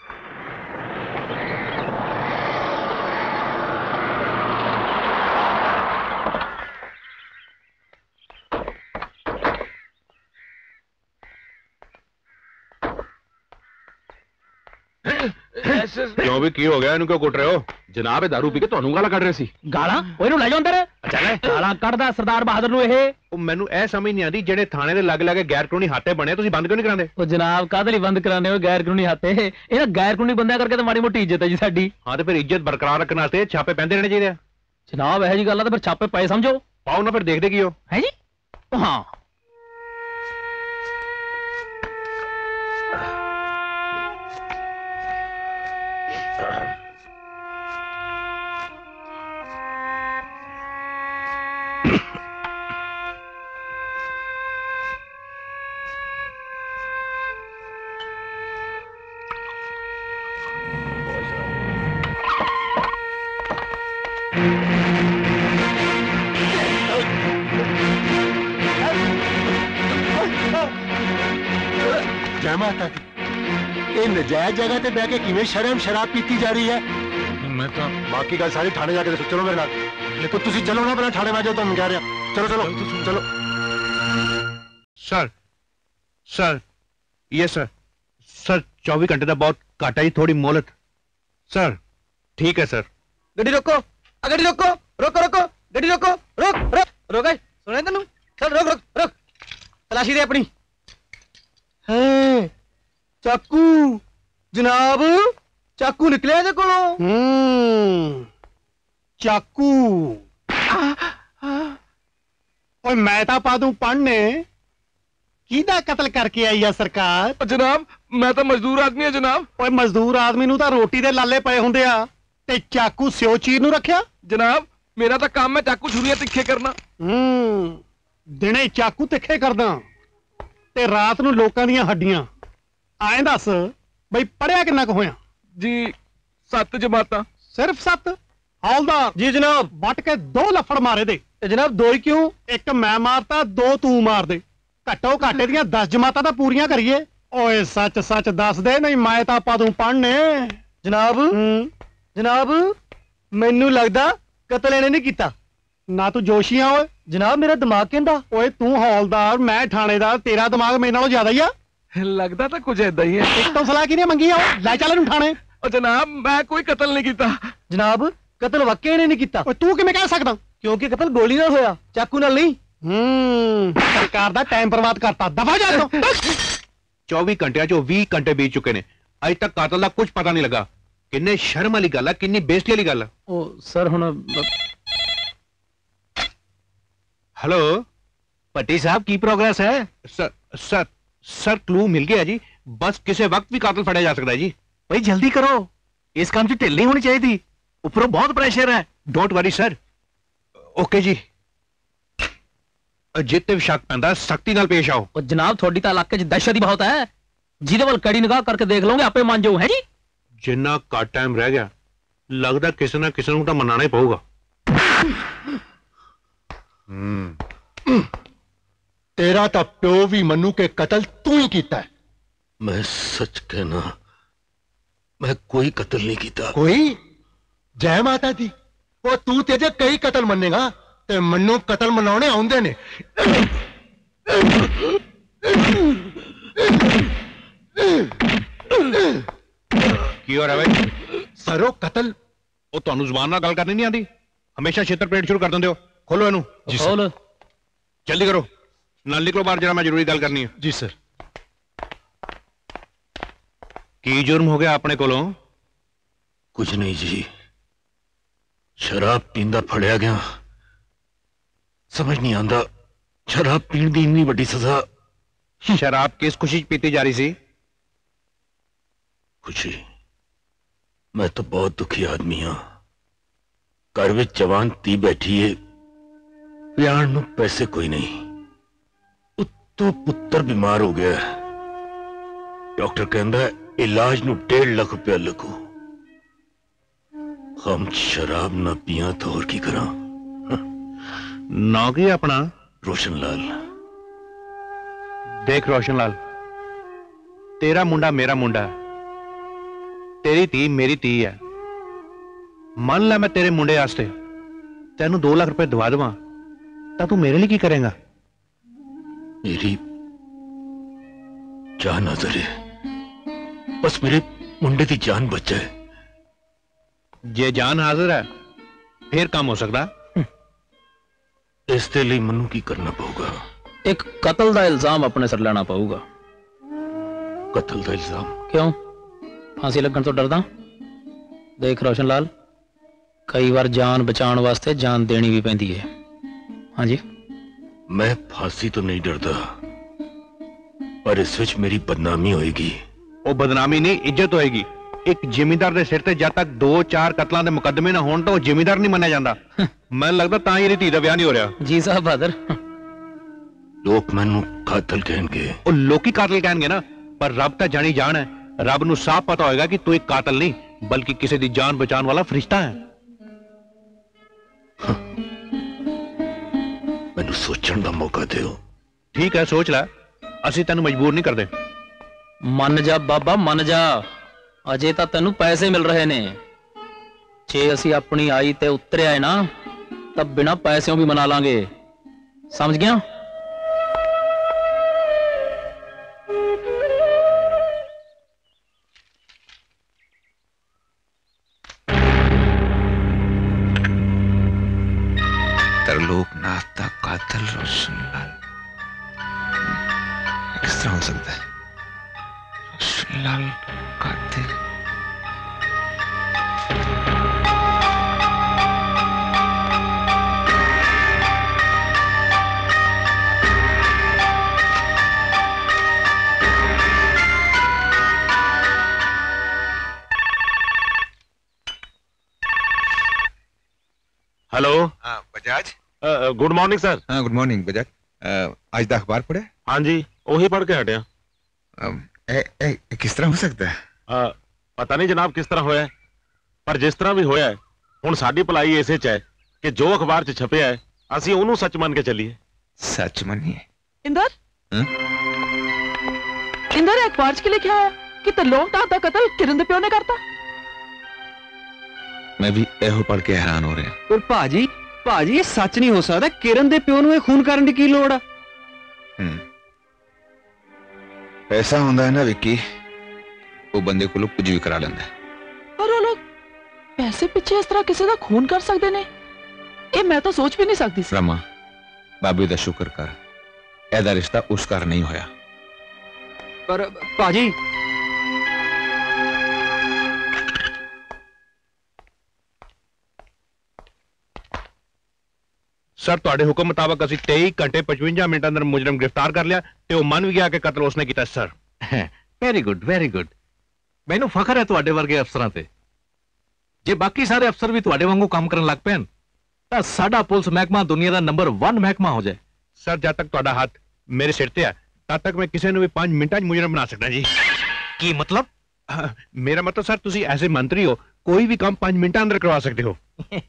क्यों भी की हो गया, इनको कुट रहे हो? जनाब दारू पी के ਤੁਹਾਨੂੰ ਗਾਲਾਂ ਕੱਢ ਰਹੇ ਸੀ। ਗਾਲਾਂ? ਉਹ ਇਹਨੂੰ ਲੈ ਜਾਓ ਅੰਦਰ। ਚੱਲ ਗਾਲਾਂ ਕੱਢਦਾ ਸਰਦਾਰ ਬਹਾਦਰ ਨੂੰ ਇਹ। ਉਹ ਮੈਨੂੰ ਇਹ ਸਮਝ ਨਹੀਂ ਆਉਂਦੀ, ਜਿਹੜੇ ਥਾਣੇ ਦੇ ਲੱਗ ਲੱਗੇ ਗੈਰ ਕਾਨੂੰਨੀ ਹਾਤੇ ਬਣੇ, ਤੁਸੀਂ ਬੰਦ ਕਿਉਂ ਨਹੀਂ ਕਰਾਉਂਦੇ? ਉਹ ਜਨਾਬ ਕਾਹਦੇ ਲਈ ਬੰਦ ਕਰਾਉਂਦੇ ਹੋ ਗੈਰ ਕਾਨੂੰਨੀ ਹਾਤੇ? ਇਹਨਾਂ ਗੈਰ ਕਾਨੂੰਨੀ ਬੰਦਿਆਂ ਕਰਕੇ ਤਾਂ ਮਾੜੀ ਮੋਟੀ ਇੱਜ਼ਤ ਹੈ ਜੀ ਸਾਡੀ। ਹਾਂ ਤੇ ਫਿਰ ਇੱਜ਼ਤ ਬਰਕਰਾਰ ਰੱਖਣ ਵਾਸਤੇ ਛਾਪੇ ਪੈਂਦੇ ਰਹਿਣੇ ਚਾਹੀਦੇ ਆ। ਜਨਾਬ ਇਹੋ ਜੀ ਗੱਲ ਆ ਤਾਂ ਫਿਰ ਛਾਪੇ ਪਏ ਸਮਝੋ। ਪਾਓ ਨਾ, ਫਿਰ ਦੇਖਦੇ ਕੀ ਹੋ। ਹੈ ਜੀ? ਹਾਂ ਜੈ ਮਾਤਾ ਦੀ। ਇਹ ਨਜਾਇਜ਼ ਜਗ੍ਹਾ ਤੇ ਬਹਿ ਕੇ ਕਿਵੇਂ ਸ਼ਰਮ ਸ਼ਰਾਬ ਪੀਤੀ ਜਾ ਰਹੀ ਹੈ? ਮੈਂ ਤਾਂ ਬਾਕੀ ਗੱਲ ਸਾਰੀ ਥਾਣੇ ਜਾ ਕੇ ਦੱਸੋ। ਚਲੋ ਮੇਰੇ ਨਾਲ। ਲੇਕਿਨ ਤੁਸੀਂ ਚਲੋ ਨਾ, ਪਹਿਲਾਂ ਥਾਣੇ ਮੈਂ ਜਾਓ, ਤੁਹਾਨੂੰ ਕਹਿ ਰਿਹਾ। ਚਲੋ ਚਲੋ ਚਲੋ। सर सर ये सर सर चौबीस घंटे का बहुत घाटा ही, थोड़ी मोहलत सर। ठीक है सर। गड्डी रोको, आ गड्डी रोको, रोको रोको, गड्डी रोको, रोक रोक रोक गए, सुने तेनू? चल रोक रोक रोक, तलाशी दे अपनी। हैं चाकू जनाब, चाकू निकले ਇਹਦੇ ਕੋਲੋਂ। ਹੂੰ ਚਾਕੂ। ਓਏ ਮੈਂ ਤਾਂ ਪਾ ਦੂੰ ਪੜਨੇ। ਕਿਹਦਾ ਕਤਲ ਕਰਕੇ ਆਈ ਆ ਸਰਕਾਰ? ਜਨਾਬ ਮੈਂ ਤਾਂ ਮਜ਼ਦੂਰ ਆਦਮੀ ਹਾਂ ਜਨਾਬ। ਓਏ ਮਜ਼ਦੂਰ ਆਦਮੀ ਨੂੰ ਤਾਂ ਰੋਟੀ ਦੇ ਲਾਲੇ ਪਏ ਹੁੰਦੇ ਆ, ਤੇ ਚਾਕੂ ਸਿਓ ਚੀਰ ਨੂੰ ਰੱਖਿਆ। ਜਨਾਬ ਮੇਰਾ ਤਾਂ ਕੰਮ ਹੈ ਚਾਕੂ ਛੁਰੀਆਂ ਤਿੱਖੇ ਕਰਨਾ। ਹੂੰ ਦਿਨੇ ਚਾਕੂ ਤਿੱਖੇ ਕਰਦਾ ਤੇ ਰਾਤ ਨੂੰ ਲੋਕਾਂ ਦੀਆਂ ਹੱਡੀਆਂ। ਐਂ ਦੱਸ ਬਈ ਪੜਿਆ ਕਿੰਨਾ ਕੁ ਹੋਇਆ? ਜੀ ਸੱਤ ਜਮਾਤਾਂ। ਸਿਰਫ ਸੱਤ? ਹੌਲਦਾਰ ਜੀ ਜਨਾਬ। ਵੱਟ ਕੇ ਦੋ ਲੱਫੜ ਮਾਰੇ ਦੇ। ਤੇ ਜਨਾਬ ਦੋ ਹੀ ਕਿਉਂ? ਇੱਕ ਮੈਂ ਮਾਰਤਾ, ਦੋ ਤੂੰ ਮਾਰ ਦੇ। ਘੱਟੋ ਘੱਟ ਦੀਆਂ ਦਸ ਜਮਾਤਾਂ ਤਾਂ ਪੂਰੀਆਂ ਕਰੀਏ। ਓਏ ਸੱਚ ਸੱਚ ਦੱਸ ਦੇ, ਨਹੀਂ ਮੈਂ ਤਾਂ ਪਾ ਦੂੰ ਪੜਨੇ। ਜਨਾਬ ਜਨਾਬ ਮੈਨੂੰ ਲੱਗਦਾ ਕਤਲ ਇਹਨੇ ਨਹੀਂ ਕੀਤਾ। ਨਾ ਤੂੰ ਜੋਸ਼ੀਆਂ ਓਏ। ਜਨਾਬ ਮੇਰਾ ਦਿਮਾਗ ਕਹਿੰਦਾ। ਓਏ ਤੂੰ ਹੌਲਦਾਰ, ਮੈਂ ਥਾਣੇਦਾਰ, ਤੇਰਾ ਦਿਮਾਗ ਮੇਰੇ ਨਾਲੋਂ ਜ਼ਿਆਦਾ ਹੀ ਆ। ਲੱਗਦਾ ਤਾਂ ਕੁਝ ਏਦਾਂ ਹੀ ਹੈ। ਇੱਕ ਤੋਂ ਸਲਾਹ ਕਿਹਨੇ ਮੰਗੀ ਆ? ਲੈ ਚੱਲ ਇਹਨੂੰ ਥਾਣੇ। ਉਹ ਜਨਾਬ ਮੈਂ ਕੋਈ ਕਤਲ ਨਹੀਂ ਕੀਤਾ। ਜਨਾਬ ਕਤਲ ਵਾਕਿਆ ਇਹਨੇ ਨਹੀਂ ਕੀਤਾ। ਓਏ ਤੂੰ ਕਿਵੇਂ ਕਹਿ ਸਕਦਾ? ਕਿਉਂਕਿ ਕਤਲ ਗੋਲੀ ਨਾਲ ਹੋਇਆ, ਚਾਕੂ ਨਾਲ ਨਹੀਂ। ਹੂੰ ਸਰਕਾਰ ਦਾ ਟਾਈਮ ਬਰਬਾਦ ਕਰਤਾ। ਦਫਾ ਜਾ ਤੂੰ। चौबीस घंटे चो बीस घंटे बीत चुके ने, अज तक कातल का कुछ पता नहीं लगा। किन्ने शर्म वाली गल है, किन्नी बेइज्जती वाली गल है। ਉਹ ਸਰ ਹੁਣ हेलो भट्टी साहब की प्रोग्रेस है? सर सर सर क्लू मिल गया जी, बस किसी वक्त भी कातल फड़िया जा सकता है जी। भाई जल्दी करो, इस काम से ढिल नहीं होनी चाहिए थी, ऊपरों बहुत प्रेशर है। Don't worry sir. ओके जी। जिते भी शक पैंदा सख्ती नाल पेश आओ। ਉਹ ਜਨਾਬ ਤੁਹਾਡੀ ਤਾਂ ਇਲਾਕੇ 'ਚ ਦਹਿਸ਼ਤ ਹੀ ਬਹੁਤ ਹੈ। ਜਿਹਦੇ ਵੱਲ ਕੜੀ ਨਿਗਾਹ ਕਰਕੇ ਦੇਖ ਲਓਗੇ ਆਪੇ ਮੰਨ ਜਾਓ। ਹੈ ਜੀ? जिन्ना घट टाइम रह गया, लगता किसी ना किसी को तो मनाना ही पऊगा। तेरा तो प्यो भी मनु के कत्ल तू ही कीता है। मैं सच कहना, मैं कोई कत्ल नहीं किया। कोई? जय माता दी। वो तू तेजे कई कत्ल मनेगा ते मनु कत्ल मनाने आउंदे ने। की हो रहा है भाई? सरो कत्ल। वो तुहानू जुबान नाल गल करनी नहीं आती, हमेशा छेतर पेट शुरू कर देंदे हो। खोलो इनू। खोल। जल्दी करो। नाल निकलो बाहर, जरा मैं जरूरी गल करनी है। जी सर। की जुर्म हो गया अपने कोलों? कुछ नहीं जी, शराब पींदा फड़िया गया। समझ नहीं आंदा शराब पीण दी इन्नी बड़ी सजा। शराब किस खुशी च पीती जा रही सी? खुशी? मैं तो बहुत दुखी आदमी हाँ। घर में जवान धी बैठी है, ब्याह नूं पैसे कोई नहीं, उत्तों पुत्र बीमार हो गया। डॉक्टर कहंदा है इलाज नूं डेढ़ लाख रुपया लगू। हम शराब ना पिया तो और की करा। ना की अपना? रोशन लाल। देख रोशन लाल, तेरा मुंडा मेरा मुंडा, तेरी धी मेरी धी है। मान ला मैं तेरे मुंडे वास्ते तेनू दो लाख रुपए दवा देवां तां तू मेरे लिए की करेगा? मेरी जान हाजिर है, बस मेरे मुंडे की जान बच जाए। जे जान हाजिर है फिर काम हो सकता। इसके लिए मनु की करना पड़ेगा? एक कत्ल का इल्जाम अपने सर लेना पड़ेगा। कत्ल का इल्जाम? क्यों, फांसी लगन तो डरदा? देख रोशन लाल, कई बार जान बचाने वास्ते जान देनी भी पैंदी है। हाँ जी। मैं फांसी तो नहीं डरदा, पर इस विच मेरी बदनामी होएगी। वो बदनामी नहीं, इज्जत होएगी। एक जिमीदार दे सिर ते जद तक दो चार कतलों के मुकदमे ना होण तो जिमीदार नहीं मन्निया जांदा। मैं लगदा तां ही धी दा ब्याह नहीं हो रहा। जी साहब बहादुर। लोग मैनू कातल कहेंगे। वो लोकी कातल कहेंगे ना, पर रब तां जानी जान है। रब नूं साफ पता होएगा कि तू एक कातल नहीं बल्कि किसी दी जान बचाने वाला फरिश्ता है। मैनू सोचण दा मौका दियो। ठीक है, सोच लै, असीं तैनूं मजबूर नहीं करदे। मन जा बाबा मन जा, अजे तो तेनू पैसे मिल रहे ने। जे असी अपनी आई ते उतरे आए ना तब बिना पैसों भी मना लांगे, समझ गया? त्रिलोकनाथ का कातिल रोशन लाल किस तरह हो सकता है? रोशन लाल कातिल? हेलो। हाँ बजाज। Good morning sir. हाँ गुड मॉर्निंग बजाज। आज दा अखबार पढ़े? हाँ जी, वही पढ़ के हटे। ए, ए, किस तरह हो सकता है? आ, पता नहीं जनाब किस तरह होया है, पर जिस तरह भी होया है हुण साडी भलाई इसे च है कि जो अखबार च छपया है असीं ओनू सच मान के चलीए। सच मनिए? इंदर, इंदर अखबार च लिखा है कि त्रिलोकनाथ दा कत्ल किरण दे प्यो ने करता। मैं भी एहो पढ़ के हैरान हो रहा। पर भाजी भाजी ये सच नहीं हो सकता। किरण दे प्यो नूं खून करन दी की लोड़ आ? ऐसा होंदा है ना विक्की, वो बंदे को लोग कुछ भी करा लेंदा है। पर वो लोग पैसे पिछे इस तरह किसी का खून कर सकते ने, ये मैं तो सोच भी नहीं सकती। रमा बाबू दा शुक्र कर, एदा रिश्ता उस घर नहीं होया। पर भाजी सर तुहाडे हुक्म मुताबिक असीं तेईस घंटे पचवंजा मिनट अंदर मुजरम गिरफ्तार कर लिया ते वो मन भी गया कि कत्ल उसने कीता। Sir very good very good. मैनू फखर है तुहाडे वर्गे अफसरां ते। जे बाकी सारे अफसर भी तुहाडे वांगू काम करन लग पैन तां साडा पुलिस महकमा दुनिया दा नंबर वन महकमा हो जाए। सर जब तक तुहाडा हाथ मेरे सिर ते है तब तक मैं किसी नूं भी पांच मिनटां च मुजरम बना सकदा जी। की मतलब? हाँ, मेरा मतलब सर तुसी ऐसे मंत्री हो, कोई भी काम पांच मिनट अंदर करवा सकते हो।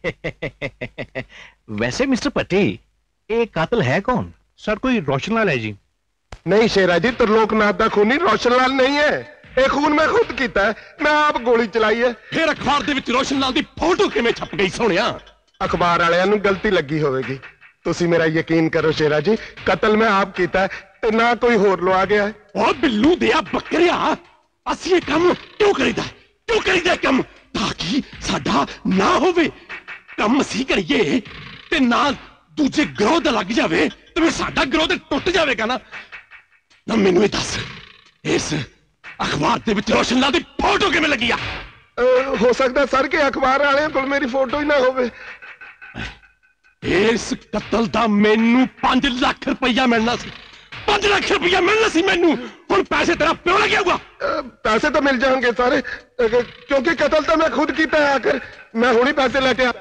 वैसे मिस्टर पट्टी ये कातिल है कौन? सर कोई रोशन लाल है जी। नहीं शेरा जी, त्रिलोकनाथ दा खूनी रोशन लाल नहीं है। ये खून मैं खुद कीता है, मैं आप गोली चलाई है। फिर अखबार दे विच रोशन लाल दी फोटो किवें छप गई सोहणिया? अखबार वालियां नूं गलती लगी होवेगी। तुसी मेरा यकीन करो शेरा जी, कत्ल मैं आप कीता है ते ना कोई होर लवा गया है। ओ बिल्लू दिया बकरिया, असी ये काम क्यों करीदा क्यों करीदा काम? ताकि साडा ना होवे। काम असी करिए ते ना दूजे ग्रोह दा लग जावे ਤੇ ਫਿਰ ਸਾਡਾ ਗਰੋਹ ਤੇ ਟੁੱਟ ਜਾਵੇਗਾ ਨਾ ਨਾ ਮੈਨੂੰ ਇਹ ਦੱਸ ਇਸ ਅਖਬਾਰ ਦੇ ਵਿੱਚ ਰੋਸ਼ਨ ਲਾਲ ਦੀ ਫੋਟੋ ਕਿਵੇਂ ਲੱਗੀ ਆ ਹੋ ਸਕਦਾ ਸਰ ਕਿ ਅਖਬਾਰ ਵਾਲਿਆਂ ਕੋਲ ਮੇਰੀ ਫੋਟੋ ਹੀ ਨਾ ਹੋਵੇ ਇਸ ਕਤਲ ਦਾ ਮੈਨੂੰ ਪੰਜ ਲੱਖ ਰੁਪਈਆ ਮਿਲਣਾ ਸੀ ਪੰਜ ਲੱਖ ਰੁਪਈਆ ਮਿਲਣਾ ਸੀ ਮੈਨੂੰ ਹੁਣ ਪੈਸੇ ਤੇਰਾ ਪਿਓ ਲੱਗਿਆ ਹੋਊਗਾ ਪੈਸੇ ਤਾਂ ਮਿਲ ਜਾਣਗੇ ਸਾਰੇ ਕਿਉਂਕਿ ਕਤਲ ਤਾਂ ਮੈਂ ਖੁਦ ਕੀਤਾ ਹੈ ਆਖਰ ਮੈਂ ਹੁਣੀ ਪੈਸੇ ਲੈ ਕੇ ਆ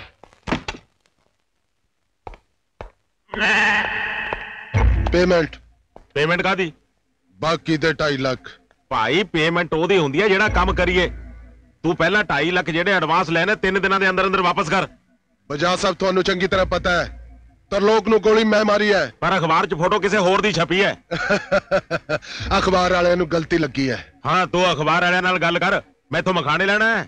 ਪੇਮੈਂਟ ਪੇਮੈਂਟ ਕਾਦੀ ਬਾਕੀ ਤੇ ਢਾਈ ਲੱਖ ਭਾਈ ਪੇਮੈਂਟ ਉਹਦੀ ਹੁੰਦੀ ਹੈ ਜਿਹੜਾ ਕੰਮ ਕਰੀਏ ਤੂੰ ਪਹਿਲਾਂ ਢਾਈ ਲੱਖ ਜਿਹੜੇ ਐਡਵਾਂਸ ਲੈਣੇ ਤਿੰਨ ਦਿਨਾਂ ਦੇ ਅੰਦਰ ਅੰਦਰ ਵਾਪਸ ਕਰ ਬਜਾ ਸਾਹਿਬ ਤੁਹਾਨੂੰ ਚੰਗੀ ਤਰ੍ਹਾਂ ਪਤਾ ਹੈ ਤਰਲੋਕ ਨੂੰ ਗੋਲੀ ਮੈਂ ਮਾਰੀ ਹੈ ਪਰ ਅਖਬਾਰ 'ਚ ਫੋਟੋ ਕਿਸੇ ਹੋਰ ਦੀ ਛਪੀ ਹੈ ਅਖਬਾਰ ਵਾਲਿਆਂ ਨੂੰ ਗਲਤੀ ਲੱਗੀ ਹੈ ਹਾਂ ਤੂੰ ਅਖਬਾਰ ਵਾਲਿਆਂ ਨਾਲ ਗੱਲ ਕਰ ਮੈਥੋਂ ਮਖਾਣੇ ਲੈਣਾ ਹੈ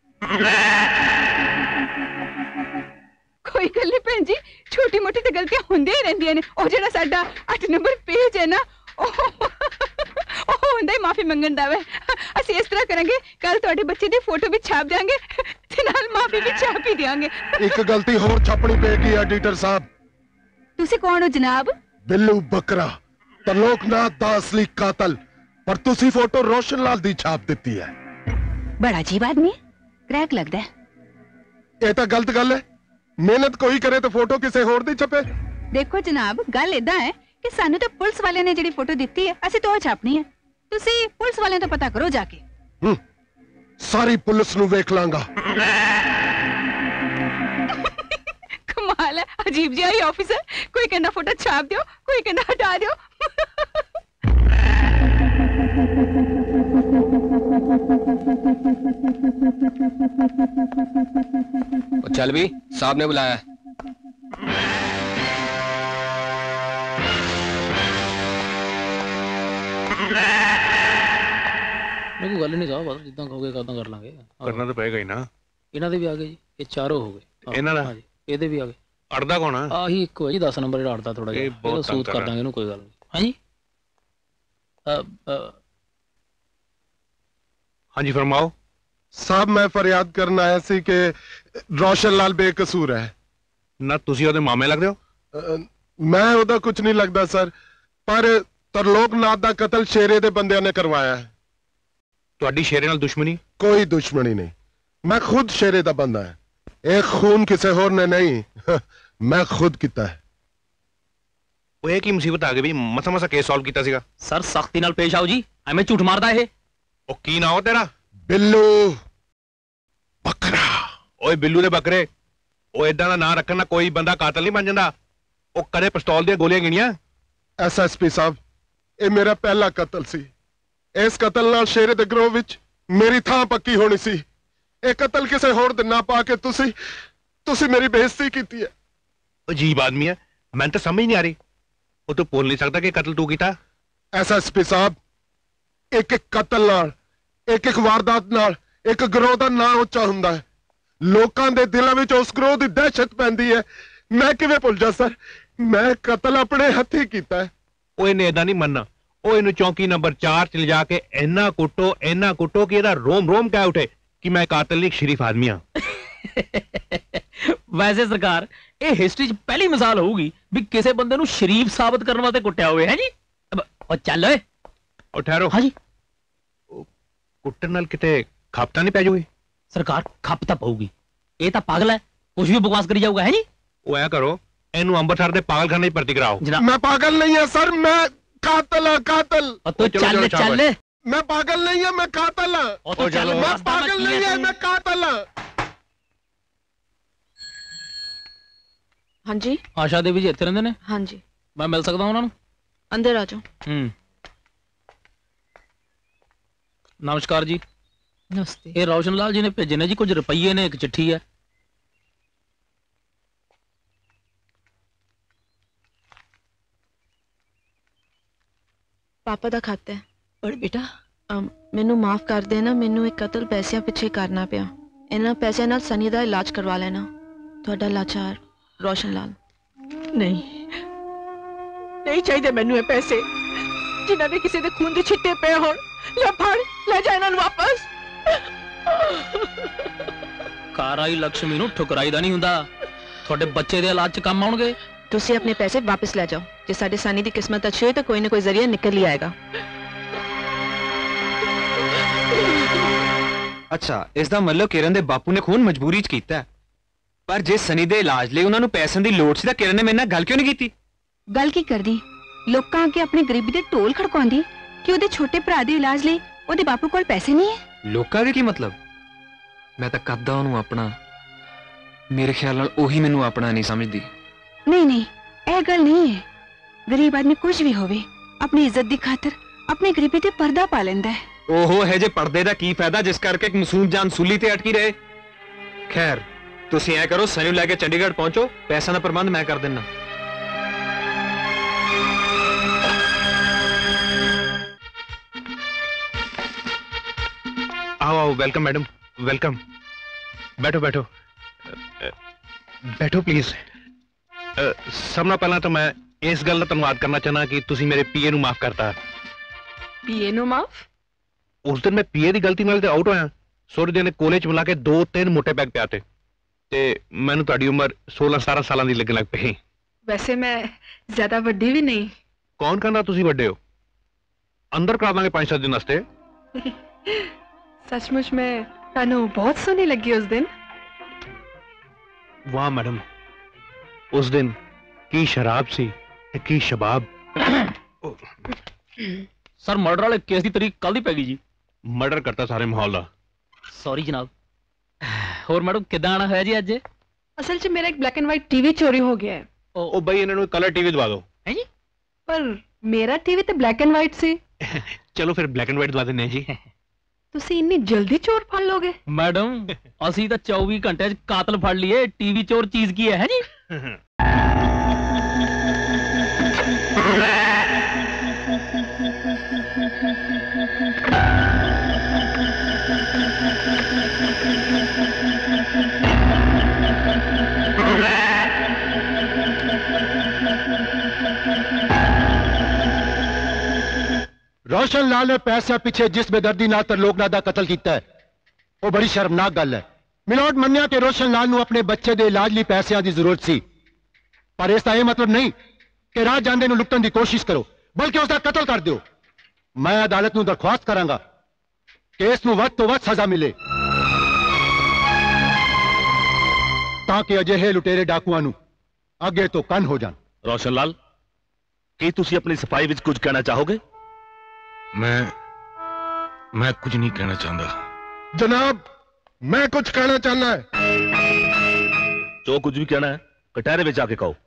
ਕੋਈ ਗੱਲ ਨਹੀਂ ਭੈਣ ਜੀ ਛੋਟੀ ਮੋਟੀ ਤੇ ਗਲਤੀਆਂ ਹੁੰਦੀਆਂ ਹੀ ਰਹਿੰਦੀਆਂ ਨੇ ਉਹ ਜਿਹੜਾ ਸਾਡਾ ਅੱਠ ਨੰਬਰ ਪੇਜ ਹੈ ਨਾ ਉਹ ਹੁੰਦਾ ਹੀ ਮਾਫੀ ਮੰਗਣ ਦਾ ਵੇ ਅਸੀਂ ਇਸ ਤਰ੍ਹਾਂ ਕਰਾਂਗੇ ਕੱਲ ਤੁਹਾਡੇ ਬੱਚੇ ਦੀ ਫੋਟੋ ਵੀ ਛਾਪ ਦਿਆਂਗੇ ਤੇ ਨਾਲ ਮਾਫੀ ਵੀ ਛਾਪ ਹੀ ਦਿਆਂਗੇ ਇੱਕ ਗਲਤੀ ਹੋਰ ਛਾਪਣੀ ਪਏਗੀ ਐਡੀਟਰ ਸਾਹਿਬ ਤੁਸੀਂ ਕੌਣ ਹੋ ਜਨਾਬ ਬਿੱਲੂ ਬੱਕਰਾ ਤਰਲੋਕਨਾਥ ਦਾ ਅਸਲੀ ਕਾਤਲ ਪਰ ਤੁਸੀਂ ਫੋਟੋ ਰੋਸ਼ਨ ਲਾਲ ਦੀ ਛਾਪ ਦਿੱਤੀ ਹੈ ਬੜਾ ਅਜੀਬ ਆਦਮੀ ਕਰੈਕ ਲੱਗਦਾ ਹੈ ਇਹ ਤਾਂ ਗਲਤ ਗੱਲ ਹੈ ਮਿਹਨਤ ਕੋਈ ਕਰੇ ਤਾਂ ਫੋਟੋ ਕਿਸੇ ਹੋਰ ਦੀ ਛਪੇ ਦੇਖੋ ਜਨਾਬ ਗੱਲ ਇਦਾਂ ਹੈ ਕਿ ਸਾਨੂੰ ਤਾਂ ਪੁਲਿਸ ਵਾਲਿਆਂ ਨੇ ਜਿਹੜੀ ਫੋਟੋ ਦਿੱਤੀ ਹੈ ਅਸੀਂ ਤਾਂ ਉਹ ਛਾਪਣੀ ਹੈ ਤੁਸੀਂ ਪੁਲਿਸ ਵਾਲਿਆਂ ਤੋਂ ਪਤਾ ਕਰੋ ਜਾ ਕੇ ਹੂੰ ਸਾਰੀ ਪੁਲਿਸ ਨੂੰ ਵੇਖ ਲਾਂਗਾ ਕਮਾਲ ਹੈ ਅਜੀਬ ਜਿਹਾ ਹੀ ਆਫਿਸ ਹੈ ਕੋਈ ਕਹਿੰਦਾ ਫੋਟੋ ਛਾਪ ਦਿਓ ਕੋਈ ਕਹਿੰਦਾ ਹਟਾ ਦਿਓ चल भी साहब ने बुलाया ਕੋਈ ਗੱਲ ਨਹੀਂ ਸਾਹਿਬ ਜਿੱਦਾਂ ਕਹੋਗੇ ਕਦਾਂ ਕਰ ਲਾਂਗੇ ਕਰਨਾ ਤਾਂ ਪਏਗਾ ਹੀ ਨਾ ਇਹਨਾਂ ਦੇ ਵੀ ਆ ਗਏ ਜੀ ਇਹ ਚਾਰੋਂ ਹੋ ਗਏ ਇਹਨਾਂ ਦਾ ਹਾਂਜੀ ਇਹਦੇ ਵੀ ਆ ਗਏ ਅੜਦਾ ਕੌਣ ਆ ਆਹੀ ਇੱਕ ਹੈ ਜੀ ਦਸ ਨੰਬਰ ਜਿਹੜਾ ਅੜਦਾ ਥੋੜਾ ਜਿਹਾ ਇਹਨੂੰ ਸੂਤ ਕਰ ਦਾਂਗੇ ਇਹਨੂੰ ਕੋਈ ਗੱਲ ਨਹੀਂ ਹਾਂਜੀ ਹਾਂਜੀ ਫਰਮਾਓ ਸਾਹਿਬ ਮੈਂ ਫਰਿਆਦ ਕਰਨ ਆਇਆ ਸੀ ਕਿ ਰੋਸ਼ਨ ਲਾਲ ਬੇਕਸੂਰ ਹੈ ਨਾ ਤੁਸੀਂ ਉਹਦੇ ਮਾਮੇ ਲੱਗਦੇ ਹੋ ਮੈਂ ਉਹਦਾ ਕੁਝ ਨਹੀਂ ਲੱਗਦਾ ਸਰ ਪਰ ਤਰਲੋਕਨਾਥ ਦਾ ਕਤਲ ਸ਼ੇਰੇ ਦੇ ਬੰਦਿਆਂ ਨੇ ਕਰਵਾਇਆ ਹੈ ਤੁਹਾਡੀ ਸ਼ੇਰੇ ਨਾਲ ਦੁਸ਼ਮਣੀ ਕੋਈ ਦੁਸ਼ਮਣੀ ਨਹੀਂ ਮੈਂ ਖੁਦ ਸ਼ੇਰੇ ਦਾ ਬੰਦਾ ਹੈ ਇਹ ਖੂਨ ਕਿਸੇ ਹੋਰ ਨੇ ਨਹੀਂ ਮੈਂ ਖੁਦ ਕੀਤਾ ਹੈ ਉਹ ਇਹ ਕੀ ਮੁਸੀਬਤ ਆ ਗਈ ਵੀ ਮਸਾ ਮਸਾ ਕੇਸ ਸੋਲਵ ਕੀਤਾ ਸੀਗਾ ਸਰ ਸਖਤੀ ਨਾਲ ਪੇਸ਼ ਆਓ ਜੀ ਐਵੇਂ ਝੂਠ ਮਾਰਦਾ ਇਹ ਉਹ ਕੀ ਨਾ ਹੋ ਤੇਰਾ ਬਿੱਲੂ ਬੱਕਰਾ ਓਏ ਬਿੱਲੂ ਦੇ ਬੱਕਰੇ ਉਹ ਇਦਾਂ ਦਾ ਨਾਂ ਰੱਖਣ ਨਾਲ ਕੋਈ ਬੰਦਾ ਕਾਤਲ ਨਹੀਂ ਬਣ ਜਾਂਦਾ ਉਹ ਕਦੇ ਪਿਸਤੌਲ ਦੀਆਂ ਗੋਲੀਆਂ ਗਿਣੀਆਂ ਐਸਐਸਪੀ ਸਾਹਿਬ ਇਹ ਮੇਰਾ ਪਹਿਲਾ ਕਤਲ ਸੀ ਇਸ ਕਤਲ ਨਾਲ ਸ਼ੇਰੇ ਦੇ ਗਰੋਹ ਵਿੱਚ ਮੇਰੀ ਥਾਂ ਪੱਕੀ ਹੋਣੀ ਸੀ ਇਹ ਕਤਲ ਕਿਸੇ ਹੋਰ ਦੇ ਨਾ ਪਾ ਕੇ ਤੁਸੀਂ ਤੁਸੀਂ ਮੇਰੀ ਬੇਇੱਜ਼ਤੀ ਕੀਤੀ ਹੈ ਅਜੀਬ ਆਦਮੀ ਹੈ ਮੈਨੂੰ ਤਾਂ ਸਮਝ ਨਹੀਂ ਆ ਰਹੀ ਉਹ ਤਾਂ ਬੋਲ ਨਹੀਂ ਸਕਦਾ ਕਿ ਕਤਲ ਤੂੰ ਕੀਤਾ ਐਸਐਸਪੀ ਸਾਹਿਬ ਇੱਕ ਇੱਕ ਕਤਲ ਨਾਲ ਇੱਕ ਇੱਕ ਵਾਰਦਾਤ ਨਾਲ ਇੱਕ ਗਰੋਹ ਦਾ ਨਾਂ ਉੱਚਾ ਹੁੰਦਾ ਹੈ ਲੋਕਾਂ ਦੇ ਦਿਲਾਂ ਵਿੱਚ ਉਸ ਗਰੋਹ ਦੀ ਦਹਿਸ਼ਤ ਪੈਂਦੀ ਹੈ ਮੈਂ ਕਿਵੇਂ ਭੁੱਲ ਜਾ ਸਰ ਮੈਂ ਕਤਲ ਆਪਣੇ ਹੱਥੀਂ ਕੀਤਾ ਹੈ ਉਹ ਇਹਨੇ ਏਦਾਂ ਨਹੀਂ ਮੰਨਣਾ ਉਹ ਇਹਨੂੰ ਚੌਂਕੀ ਨੰਬਰ ਚਾਰ ਚ ਲਿਜਾ ਕੇ ਇੰਨਾ ਕੁੱਟੋ ਇੰਨਾ ਕੁੱਟੋ ਕਿ ਇਹਦਾ ਰੋਮ ਰੋਮ ਕਹਿ ਉਠੇ ਕਿ ਮੈਂ ਕਾਤਲ ਨਹੀਂ ਸ਼ਰੀਫ ਆਦਮੀ ਹਾਂ ਵੈਸੇ ਸਰਕਾਰ ਇਹ ਹਿਸਟਰੀ 'ਚ ਪਹਿਲੀ ਮਿਸਾਲ ਹੋਊਗੀ ਵੀ ਕਿਸੇ ਬੰਦੇ ਨੂੰ ਸ਼ਰੀਫ ਸਾਬਤ ਕਰਨ ਵਾਸਤੇ ਕੁੱਟਿਆ ਹੋਵੇ ਹੈ ਜੀ ਉਹ ਚੱਲ ਓਏ ਉਹ ਠਹਿਰੋ ਹਾਂਜੀ ਕੁੱਟਣ ਨਾਲ ਕਿਤੇ ਖਪਤਾ ਨਹੀਂ ਪੈ ਜੂਗੀ ਸਰਕਾਰ ਖੱਪ ਤਾਂ ਪਊਗੀ ਇਹ ਤਾਂ ਪਾਗਲ ਹੈ ਕੁਝ ਵੀ ਬਕਵਾਸ ਕਰੀ ਜਾਊਗਾ ਹੈ ਜੀ ਉਹ ਐ ਕਰੋ ਇਹਨੂੰ ਅੰਮ੍ਰਿਤਸਰ ਦੇ ਪਾਗਲਖਾਨੇ 'ਚ ਭਰਤੀ ਕਰਾਓ ਮੈਂ ਪਾਗਲ ਨਹੀਂ ਹਾਂ ਸਰ ਮੈਂ ਕਾਤਲ ਹਾਂ ਕਾਤਲ ਤੂੰ ਚੱਲ ਚੱਲ ਮੈਂ ਪਾਗਲ ਨਹੀਂ ਹਾਂ ਮੈਂ ਕਾਤਲ ਹਾਂ ਮੈਂ ਪਾਗਲ ਨਹੀਂ ਹਾਂ ਮੈਂ ਕਾਤਲ ਹਾਂ ਹਾਂਜੀ ਆਸ਼ਾ ਦੇਵੀ ਜੀ ਇੱਥੇ ਰਹਿੰਦੇ ਨੇ ਹਾਂਜੀ ਮੈਂ ਮਿਲ ਸਕਦਾ ਉਹਨਾਂ ਨੂੰ ਅੰਦਰ ਆ ਜਾਓ ਹੂੰ ਨਮਸਕਾਰ ਜੀ ਨਮਸਤੇ ਇਹ ਰੋਸ਼ਨ ਲਾਲ ਜੀ ਨੇ ਭੇਜੇ ਨੇ ਜੀ ਕੁਝ ਰੁਪਈਏ ਨੇ ਇੱਕ ਚਿੱਠੀ ਹੈ ਪਾਪਾ ਦਾ ਖਾਤਾ ਹੈ ਪਰ ਬੇਟਾ ਮੈਨੂੰ ਮਾਫ ਕਰ ਦੇਣਾ ਮੈਨੂੰ ਇੱਕ ਕਤਲ ਪੈਸਿਆਂ ਪਿੱਛੇ ਕਰਨਾ ਪਿਆ ਇਹਨਾਂ ਪੈਸਿਆਂ ਨਾਲ ਸਨੀ ਦਾ ਇਲਾਜ ਕਰਵਾ ਲੈਣਾ ਤੁਹਾਡਾ ਲਾਚਾਰ ਰੋਸ਼ਨ ਲਾਲ ਨਹੀਂ ਨਹੀਂ ਚਾਹੀਦੇ ਮੈਨੂੰ ਇਹ ਪੈਸੇ ਜਿਨ੍ਹਾਂ ਦੇ ਕਿਸੇ ਦੇ ਖੂਨ ਦੇ ਛਿੱਟੇ ਪਏ ਹੋਣ ਲੈ ਫੜ ਲੈ ਜਾ ਇਹਨਾਂ ਨੂੰ ਵਾਪਸ ਕਾਰਾਈ ਲక్ష్ਮੀ ਨੂੰ ਠੁਕਰਾਈ ਦਾ ਨਹੀਂ ਹੁੰਦਾ ਤੁਹਾਡੇ ਬੱਚੇ ਦੇ ਇਲਾਜ 'ਚ ਕੰਮ ਆਉਣਗੇ ਤੁਸੀਂ ਆਪਣੇ ਪੈਸੇ ਵਾਪਸ ਲੈ ਜਾਓ। ਜੇ ਸਾਡੇ ਸਾਨੀ ਦੀ ਕਿਸਮਤ ਅੱਛੀ ਹੋਈ ਤਾਂ ਕੋਈ ਨਾ ਕੋਈ ਜ਼ਰੀਆ ਨਿਕਲ ਹੀ ਆਏਗਾ। ਅੱਛਾ, ਇਸ ਦਾ ਮਤਲਬ ਕਿਰਨ ਦੇ ਬਾਪੂ ਨੇ ਖੂਨ ਮਜਬੂਰੀ 'ਚ ਕੀਤਾ ਹੈ। ਪਰ ਜੇ ਸਨੀ ਦੇ ਇਲਾਜ ਲਈ ਉਹਨਾਂ ਨੂੰ ਪੈਸਿਆਂ ਦੀ ਲੋੜ ਸੀ ਤਾਂ ਕਿਰਨ ਨੇ ਮੇਰੇ ਨਾਲ ਗੱਲ ਕਿਉਂ ਨਹੀਂ ਕੀਤੀ? ਗੱਲ ਕੀ ਕਰਦੀ? ਲੋਕਾਂ ਅੱਗੇ ਆਪਣੀ ਗਰੀਬੀ ਦੇ ਢੋਲ ਖੜਕਾਉਂਦੀ ਕਿ ਉਹਦੇ ਛੋਟੇ ਭਰਾ ਦੇ ਇਲਾਜ ਲਈ ਉਹਦੇ ਬਾਪੂ ਕੋਲ ਪੈਸੇ ਨਹੀਂ ਹੈ। ਲੋਕਾਂ ਦੇ ਕੀ ਮਤਲਬ? ਮੈਂ ਤਾਂ ਕਰਦਾ ਉਹਨੂੰ ਆਪਣਾ। ਮੇਰੇ ਖਿਆਲ ਨਾਲ ਉਹੀ ਮੈਨੂੰ ਆਪਣਾ ਨਹੀਂ ਸਮਝਦੀ। ਨਹੀਂ ਨਹੀਂ, ਇਹ ਗੱਲ ਨਹੀਂ ਹੈ। ਗਰੀਬ ਆਦਮੀ ਕੁਝ ਵੀ ਹੋਵੇ, ਆਪਣੀ ਇੱਜ਼ਤ ਦੀ ਖਾਤਰ ਆਪਣੀ ਗਰੀਬੀ ਤੇ ਪਰਦਾ ਪਾ ਲੈਂਦਾ ਹੈ। ਓਹੋ, ਹੈ ਜੇ ਪਰਦੇ ਦਾ ਕੀ ਫਾਇਦਾ ਜਿਸ ਕਰਕੇ ਇੱਕ ਮਾਸੂਮ ਜਾਨ ਸੂਲੀ ਤੇ ਅਟਕੀ ਰਹੇ। ਖੈਰ, ਤੁਸੀਂ ਐ ਕਰੋ, ਸਨੀ ਨੂੰ ਲੈ ਕੇ ਚੰਡੀਗੜ੍ਹ ਪਹੁੰਚੋ, ਪੈਸਿਆਂ ਦਾ ਪ੍ਰਬੰਧ ਮੈਂ ਕਰ ਦਿੰਦਾ। आओ आओ, वेलकम मैडम, वेलकम। बैठो बैठो बैठो प्लीज। सब ना पहला तो मैं इस गल का धन्यवाद करना चाहना कि तुसी मेरे पीए नू माफ करता। ਪੀਏ ਨੂੰ ਮਾਫ? उस दिन मैं पीए की गलती नाल ते आउट होया। सोरे दिन कॉलेज मिला के दो तीन मोटे पैग पिया थे ते मैनू तुहाडी उम्र सोलह सतारह साल की लगन लग पई। ਵੈਸੇ ਮੈਂ ਜ਼ਿਆਦਾ ਵੱਡੀ ਵੀ ਨਹੀਂ। कौन कहना तुसी वड्डे हो? अंदर करा दांगे पांच सात दिन वास्ते। सचमुच में तानू बहुत सोहनी लगी उस दिन। वाह मैडम, उस दिन की शराब सी ते की शबाब। सर मर्डर वाले केस की तारीख कल दी पैगी जी। मर्डर करता सारे माहौल दा। सॉरी जनाब। होर मैडम किदां आना होया जी अज? असल च मेरा एक ब्लैक एंड व्हाइट टीवी चोरी हो गया है। ओ भाई इन्हां नू कलर टीवी दवा दो। हैं जी? पर मेरा टीवी तो ब्लैक एंड व्हाइट सी। चलो फिर ब्लैक एंड व्हाइट दवा देने जी। ਤੁਸੀਂ ਇੰਨੀ ਜਲਦੀ ਚੋਰ ਫੜ ਲੋਗੇ? मैडम ਅਸੀਂ ਤਾਂ चौबीस घंटे ਚ ਕਾਤਲ ਫੜ ਲਈਏ। टीवी चोर चीज की है, है जी? रोशन लाल ने पैसे पीछे जिस बेदर्दी नाल तरलोकनाथ दा कतल कीता है, वो बड़ी शर्मनाक गल है। मिलोड मन्निया कि रोशन लाल नू अपने बच्चे दे इलाज लई पैसों की जरूरत सी, पर इसका यह मतलब नहीं कि राह जांदे नू लुटन की कोशिश करो, बल्कि उसका कतल कर दो। मैं अदालत नू दरख्वास्त करांगा कि इस नू वक्त तो वक्त सजा मिले, ताकि अजिहे लुटेरे डाकुआं नू अगे तो कन हो जान। रोशन लाल, की तुसी अपनी सफाई विच कुछ कहना चाहोगे? मैं मैं कुछ नहीं कहना चाहता जनाब। मैं कुछ कहना चाहना है। जो कुछ भी कहना है कटहरे में जाके कहो।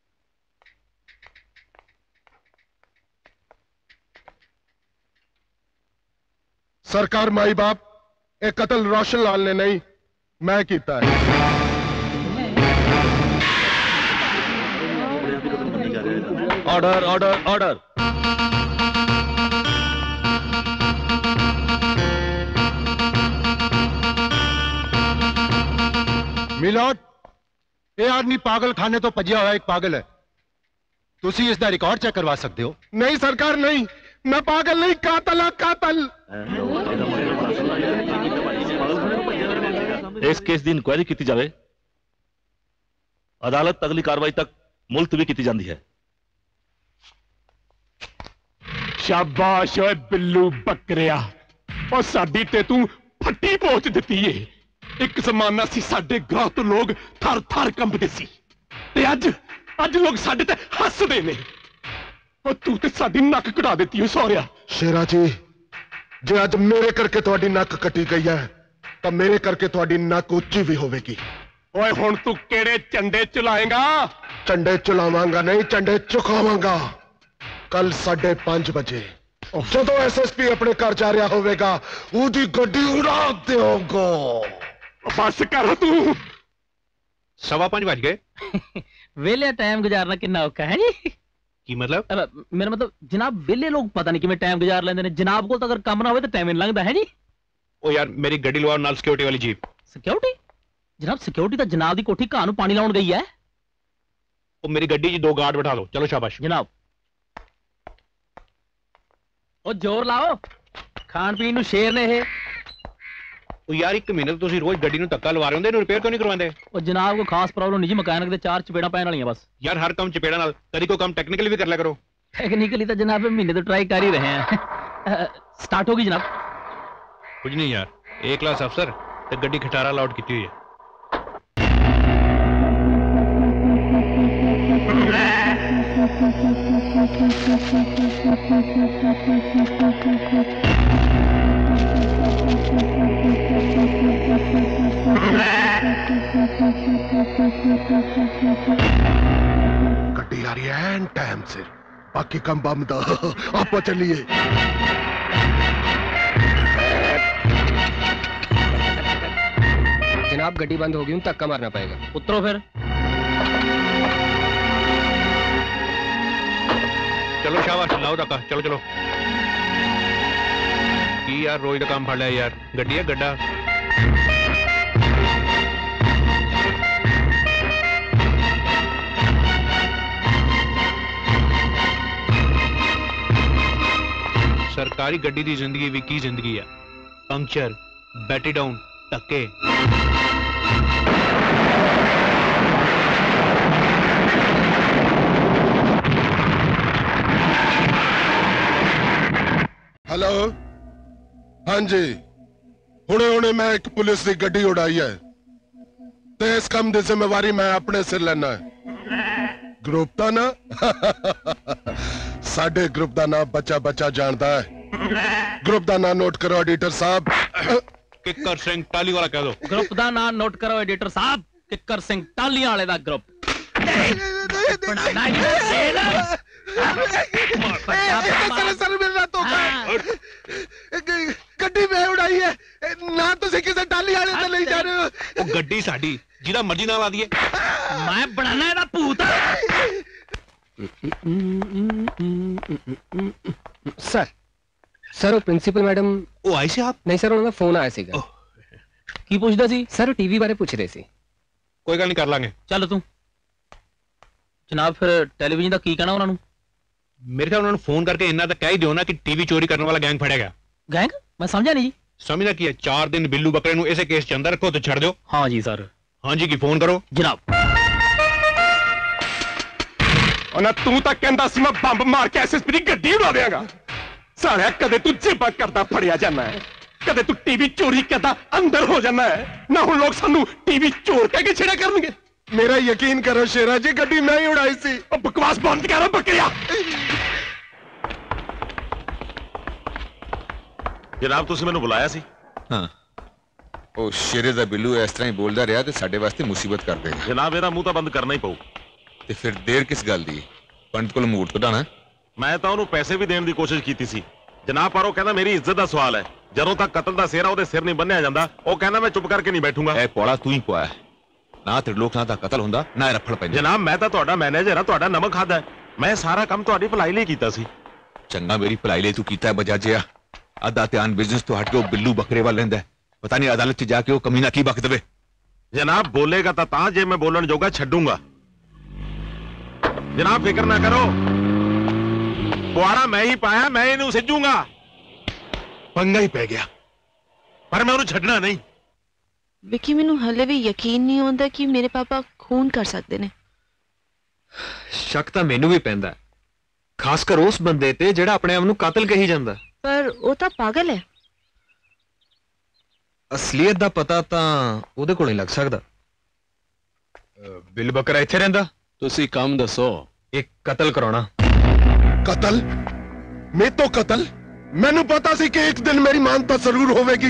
सरकार माई बाप, एक कत्ल रोशन लाल ने नहीं मैं कीता है। Order order order. मिलोड, ये आदमी पागल खाने तो भजिया हुआ एक पागल है। तुसी इसका रिकॉर्ड चेक करवा सकते हो। नहीं सरकार नहीं, मैं पागल नहीं, कातल है कातल। इस केस की इंक्वायरी की जाए, अदालत अगली कार्रवाई तक मुलतवी की जाती है। शाबाश ओए बिल्लू बकरिया, और साडी ते तू फट्टी पहुंच दिती है। एक जमाना सी साडे गांव तो लोग थर थर कंबदे सी, ते अज अज लोग साडे ते हसदे ने। और तू ते साडी नक कटा देती है सौरिया। शेरा जी, जे अज मेरे करके तुहाडी नक कटी गई है तो मेरे करके तुहाडी नक उच्ची भी होवेगी। ओए हुण तू केड़े चंडे चलाएगा? चंडे चलावांगा नहीं, चंडे चुकावांगा। कल साढ़े पांच बजे जो एस एस पी अपने घर जा रहा होगा, उसकी गड्डी उड़ा देओगे। बस कर तू। सवा पांच बज गए। वेले टाइम गुजारना कितना औखा है जी। की मतलब? अब मेरा मतलब जनाब, वेले लोग पता नहीं किवें टाइम गुजार लेंदे ने। जनाब को तो अगर काम ना होवे तो टाइम नहीं लगता है जी। ओ यार मेरी गड्डी लवाओ नाल सिक्योरिटी वाली जीप। सिक्योरिटी? जनाब सिक्योरिटी तो जनाब दी कोठी घाह नूं पानी लाउण गई है। ओ मेरी गड्डी 'च दो गार्ड बैठा लो। चलो शाबाश जनाब। ओ जोर लाओ, खान पीन नूं शेर ने ये। ਉਹ ਯਾਰ ਇੱਕ ਮਹੀਨੇ ਤੋਂ ਤੁਸੀਂ ਰੋਜ਼ ਗੱਡੀ ਨੂੰ ਧੱਕਾ ਲਵਾ ਰਹੇ ਹੁੰਦੇ ਇਹਨੂੰ ਰਿਪੇਅਰ ਕਿਉਂ ਨਹੀਂ ਕਰਵਾਉਂਦੇ? ਉਹ ਜਨਾਬ ਕੋਈ ਖਾਸ ਪ੍ਰੋਬਲਮ ਨਹੀਂ ਜੀ, ਮਕੈਨਿਕ ਦੇ ਚਾਰ ਚਪੇੜਾਂ ਪੈਣ ਵਾਲੀਆਂ ਬਸ। ਯਾਰ ਹਰ ਕੰਮ ਚਪੇੜਾਂ ਨਾਲ, ਕਦੀ ਕੋਈ ਕੰਮ ਟੈਕਨੀਕਲੀ ਵੀ ਕਰ ਲਿਆ ਕਰੋ। ਟੈਕਨੀਕਲੀ ਤਾਂ ਜਨਾਬ ਮਹੀਨੇ ਤੋਂ ਟਰਾਈ ਕਰ ਹੀ ਰਹੇ हैं। स्टार्ट होगी जनाब? कुछ नहीं यार, ए क्लास अफसर तो गड्डी खटारा अलाउड की हुई है। गड्डी आ रही है टाइम से, बाकी कम बम दा आप चलिए। जनाब गड्डी बंद होगी, धक्का मारना पड़ेगा। उतरो फिर। चलो शाबाश, लाओ धक्का, चलो चलो। की यार रोज का काम फड़ लिया यार, गड्डी है गड्ढा। सरकारी गड्डी दी जिंदगी भी की जिंदगी है, पंक्चर, बैटरी डाउन, धक्के। हेलो, हाँ जी, हुणे हुणे मैं एक पुलिस की गड्डी उड़ाई है, ते इस काम की जिम्मेवारी मैं अपने सिर लेना है। ग्रुप का ना साडे ग्रुप का नाम बच्चा बच्चा जानता है। ग्रुप का नाम नोट करो एडिटर साहब। किक्कर सिंह टाली वाला कह दो। ग्रुप का नाम नोट करो एडिटर साहब, किक्कर सिंह टालियां वाले दा ग्रुप। गड्डी मैं उड़ाई है ना, तुसी किसे टाली वाले ते नहीं जा रहे हो। ओ गड्डी साडी, जिदा मर्जी ना ला दिए। मैं बनाना एदा भूत। सर सर वो प्रिंसिपल मैडम ਉਹ ਆਈ ਸੀ ਆਪ? ਨਹੀਂ ਸਰ ਉਹਨਾਂ ਦਾ ਫੋਨ ਆਇਆ ਸੀਗਾ। ਕੀ ਪੁੱਛਦਾ ਸੀ? ਸਰ ਟੀਵੀ ਬਾਰੇ ਪੁੱਛ ਰਹੇ ਸੀ। ਕੋਈ ਗੱਲ ਨਹੀਂ, ਕਰ ਲਾਂਗੇ। ਚੱਲ ਤੂੰ ਜਨਾਬ ਫਿਰ ਟੈਲੀਵਿਜ਼ਨ ਦਾ ਕੀ ਕਹਿਣਾ ਉਹਨਾਂ ਨੂੰ? ਮੇਰੇ ਖਿਆਲ ਉਹਨਾਂ ਨੂੰ ਫੋਨ ਕਰਕੇ ਇੰਨਾ ਤਾਂ ਕਹਿ ਹੀ ਦਿਓ ਨਾ ਕਿ ਟੀਵੀ ਚੋਰੀ ਕਰਨ ਵਾਲਾ ਗੈਂਗ ਫੜਿਆ ਗਿਆ। ਗੈਂਗ? ਮੈਂ ਸਮਝਿਆ ਨਹੀਂ ਜੀ। ਸਮਝਣਾ ਕੀ ਹੈ, ਚਾਰ ਦਿਨ ਬਿੱਲੂ ਬੱਕਰੇ ਨੂੰ ਇਸੇ ਕੇਸ ਚ ਅੰਦਰ ਰੱਖੋ ਤੇ ਛੱਡ ਦਿਓ। ਹਾਂ ਜੀ ਸਰ। ਹਾਂ ਜੀ, ਕੀ ਫੋਨ ਕਰੋ ਜਨਾਬ। ਉਹਨਾਂ ਤੂੰ ਤਾਂ ਕਹਿੰਦਾ ਸੀ ਮੈਂ ਬੰਬ ਮਾਰ ਕੇ ਐਸਐਸਪੀ ਦੀ ਗੱਡੀ ਉਡਾ ਦਿਆਂਗਾ। ਸਾਲਿਆ ਕਦੇ ਤੂੰ ਜੇਬਾਂ ਕਰਦਾ ਫੜਿਆ ਜਾਂਦਾ ਹੈ, ਕਦੇ ਤੂੰ ਟੀਵੀ ਚੋਰੀ ਕਰਦਾ ਅੰਦਰ ਹੋ ਜਾਂਦਾ ਹੈ ਨਾ। ਹੁਣ ਲੋਕ ਸਾਨੂੰ ਟੀਵੀ ਚੋਰ ਕਹਿ ਕੇ ਛੇੜਾ ਕਰਨਗੇ। मेरा यकीन करो शेरा जी, गड्डी मैं ही उड़ाई सी। बकवास बंद करो बकरिया। जनाब तुसी मैनू बुलाया सी? हाँ, ਉਹ ਸ਼ੇਰੇ ਦਾ ਬਿੱਲੂ ਇਸ ਤਰ੍ਹਾਂ ਹੀ ਬੋਲਦਾ ਰਿਹਾ ਤੇ ਸਾਡੇ ਵਾਸਤੇ ਮੁਸੀਬਤ ਕਰ ਦੇਗਾ। ਜਨਾਬ ਇਹਦਾ ਮੂੰਹ ਤਾਂ ਬੰਦ ਕਰਨਾ ਹੀ ਪਊ। ਤੇ ਫਿਰ ਦੇਰ ਕਿਸ ਗੱਲ ਦੀ? ਪੰਡਤ ਕੋਲ ਮੂਡ ਕਢਾਣਾ? ਮੈਂ ਤਾਂ ਉਹਨੂੰ ਪੈਸੇ ਵੀ ਦੇਣ ਦੀ ਕੋਸ਼ਿਸ਼ ਕੀਤੀ ਸੀ ਜਨਾਬ, ਪਰ ਉਹ ਕਹਿੰਦਾ ਮੇਰੀ ਇੱਜ਼ਤ ਦਾ ਸਵਾਲ ਹੈ। ਜਦੋਂ ਤੱਕ ਕਤਲ ਦਾ ਸਿਹਰਾ ਉਹਦੇ ਸਿਰ ਨਹੀਂ ਬੰਨਿਆ ਜਾਂਦਾ ਉਹ ਕਹਿੰਦਾ ਮੈਂ ਚੁੱਪ ਕਰਕੇ ਨਹੀਂ ਬੈਠੂੰਗਾ। ਇਹ ਪੌੜਾ ਤੂੰ ਹੀ ਪਵਾਇਆ, ਨਾ ਤ੍ਰਿਲੋਕ ਦਾ ਕਤਲ ਹੁੰਦਾ ਨਾ ਰਫੜ ਪੈਂਦਾ। ਜਨਾਬ ਮੈਂ ਤਾਂ ਤੁਹਾਡਾ ਮੈਨੇਜਰ ਹਾਂ, ਤੁਹਾਡਾ ਨਮਕ ਖਾਦਾ, ਮੈਂ ਸਾਰਾ ਕੰਮ ਤੁਹਾਡੀ ਭਲਾਈ ਲਈ ਕੀਤਾ ਸੀ। ਚੰਗਾ ਮੇਰੀ ਭਲਾਈ ਲਈ ਤੂੰ ਕੀਤਾ ਬਜਾਜਿਆ। ਅੱਧਾ ਧਿਆਨ ਬਿਜ਼ਨਸ ਤੋਂ ਹਟ ਕੇ ਉਹ ਬਿੱਲੂ ਬੱਕਰੇ ਵੱਲ ਲੈਂਦਾ। ਪਤਾ ਨਹੀਂ ਅਦਾਲਤ 'ਚ ਜਾ ਕੇ ਉਹ ਕਮੀਨਾ ਕੀ ਬਕ ਦੇਵੇ। ਜਨਾਬ ਬੋਲੇਗਾ ਤਾਂ ਤਾਂ ਜੇ ਮੈਂ ਬੋਲਣ ਜੋਗਾ ਛੱਡੂੰਗਾ। ਜਨਾਬ ਫਿਕਰ ਨਾ ਕਰੋ, ਪੁਆੜਾ ਮੈਂ ਹੀ ਪਾਇਆ, ਮੈਂ ਇਹਨੂੰ ਸਿੱਜੂੰਗਾ। ਪੰਗਾ ਹੀ ਪੈ ਗਿਆ, ਪਰ ਮੈਂ ਉਹਨੂੰ ਛੱਡਣਾ ਨਹੀਂ। विकी मैनू हले भी यकीन नहीं होता कि मेरे पापा खून कर सकते ने। शक ਤਾਂ ਮੈਨੂੰ ਵੀ ਪੈਂਦਾ, ਖਾਸ ਕਰ ਉਸ ਬੰਦੇ ਤੇ ਜਿਹੜਾ ਆਪਣੇ ਆਪ ਨੂੰ ਕਾਤਲ ਕਹੀ ਜਾਂਦਾ। पर वो तो पागल है। ਅਸਲੀਅਤ ਦਾ ਪਤਾ ਤਾਂ ਉਹਦੇ ਕੋਲ ਨਹੀਂ ਲੱਗ ਸਕਦਾ। ਬਿੱਲ ਬੱਕਰਾ ਇੱਥੇ ਰਹਿੰਦਾ? ਤੁਸੀਂ ਕੰਮ ਦੱਸੋ। ਇੱਕ ਕਤਲ ਕਰਾਉਣਾ। कतल? मैं तो कतल? मैनू पता सी कि एक दिन मेरी मानता जरूर होवेगी।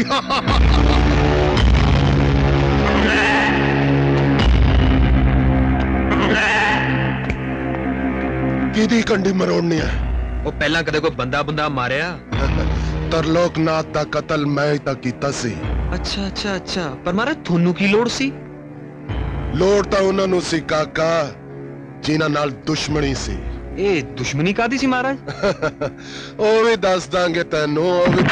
किदी कंडी मरोड़नी है? ਉਹ ਪਹਿਲਾਂ ਕਦੇ ਕੋਈ ਬੰਦਾ ਬੰਦਾ ਮਾਰਿਆ? ਤਰਲੋਕ ਨਾਥ ਦਾ ਕਤਲ ਮੈਂ ਹੀ ਤਾਂ ਕੀਤਾ ਸੀ। ਅੱਛਾ ਅੱਛਾ ਅੱਛਾ, ਪਰ ਮਹਾਰਾਜ ਤੁਹਾਨੂੰ ਕੀ ਲੋੜ ਸੀ? ਲੋੜ ਤਾਂ ਉਹਨਾਂ ਨੂੰ ਸੀ ਕਾਕਾ ਜਿਨ੍ਹਾਂ ਨਾਲ ਦੁਸ਼ਮਣੀ ਸੀ। ਇਹ ਦੁਸ਼ਮਣੀ ਕਾਦੀ ਸੀ ਮਹਾਰਾਜ? ਉਹ ਵੀ ਦੱਸ ਦਾਂਗੇ ਤੈਨੂੰ। ਉਹ ਵੀ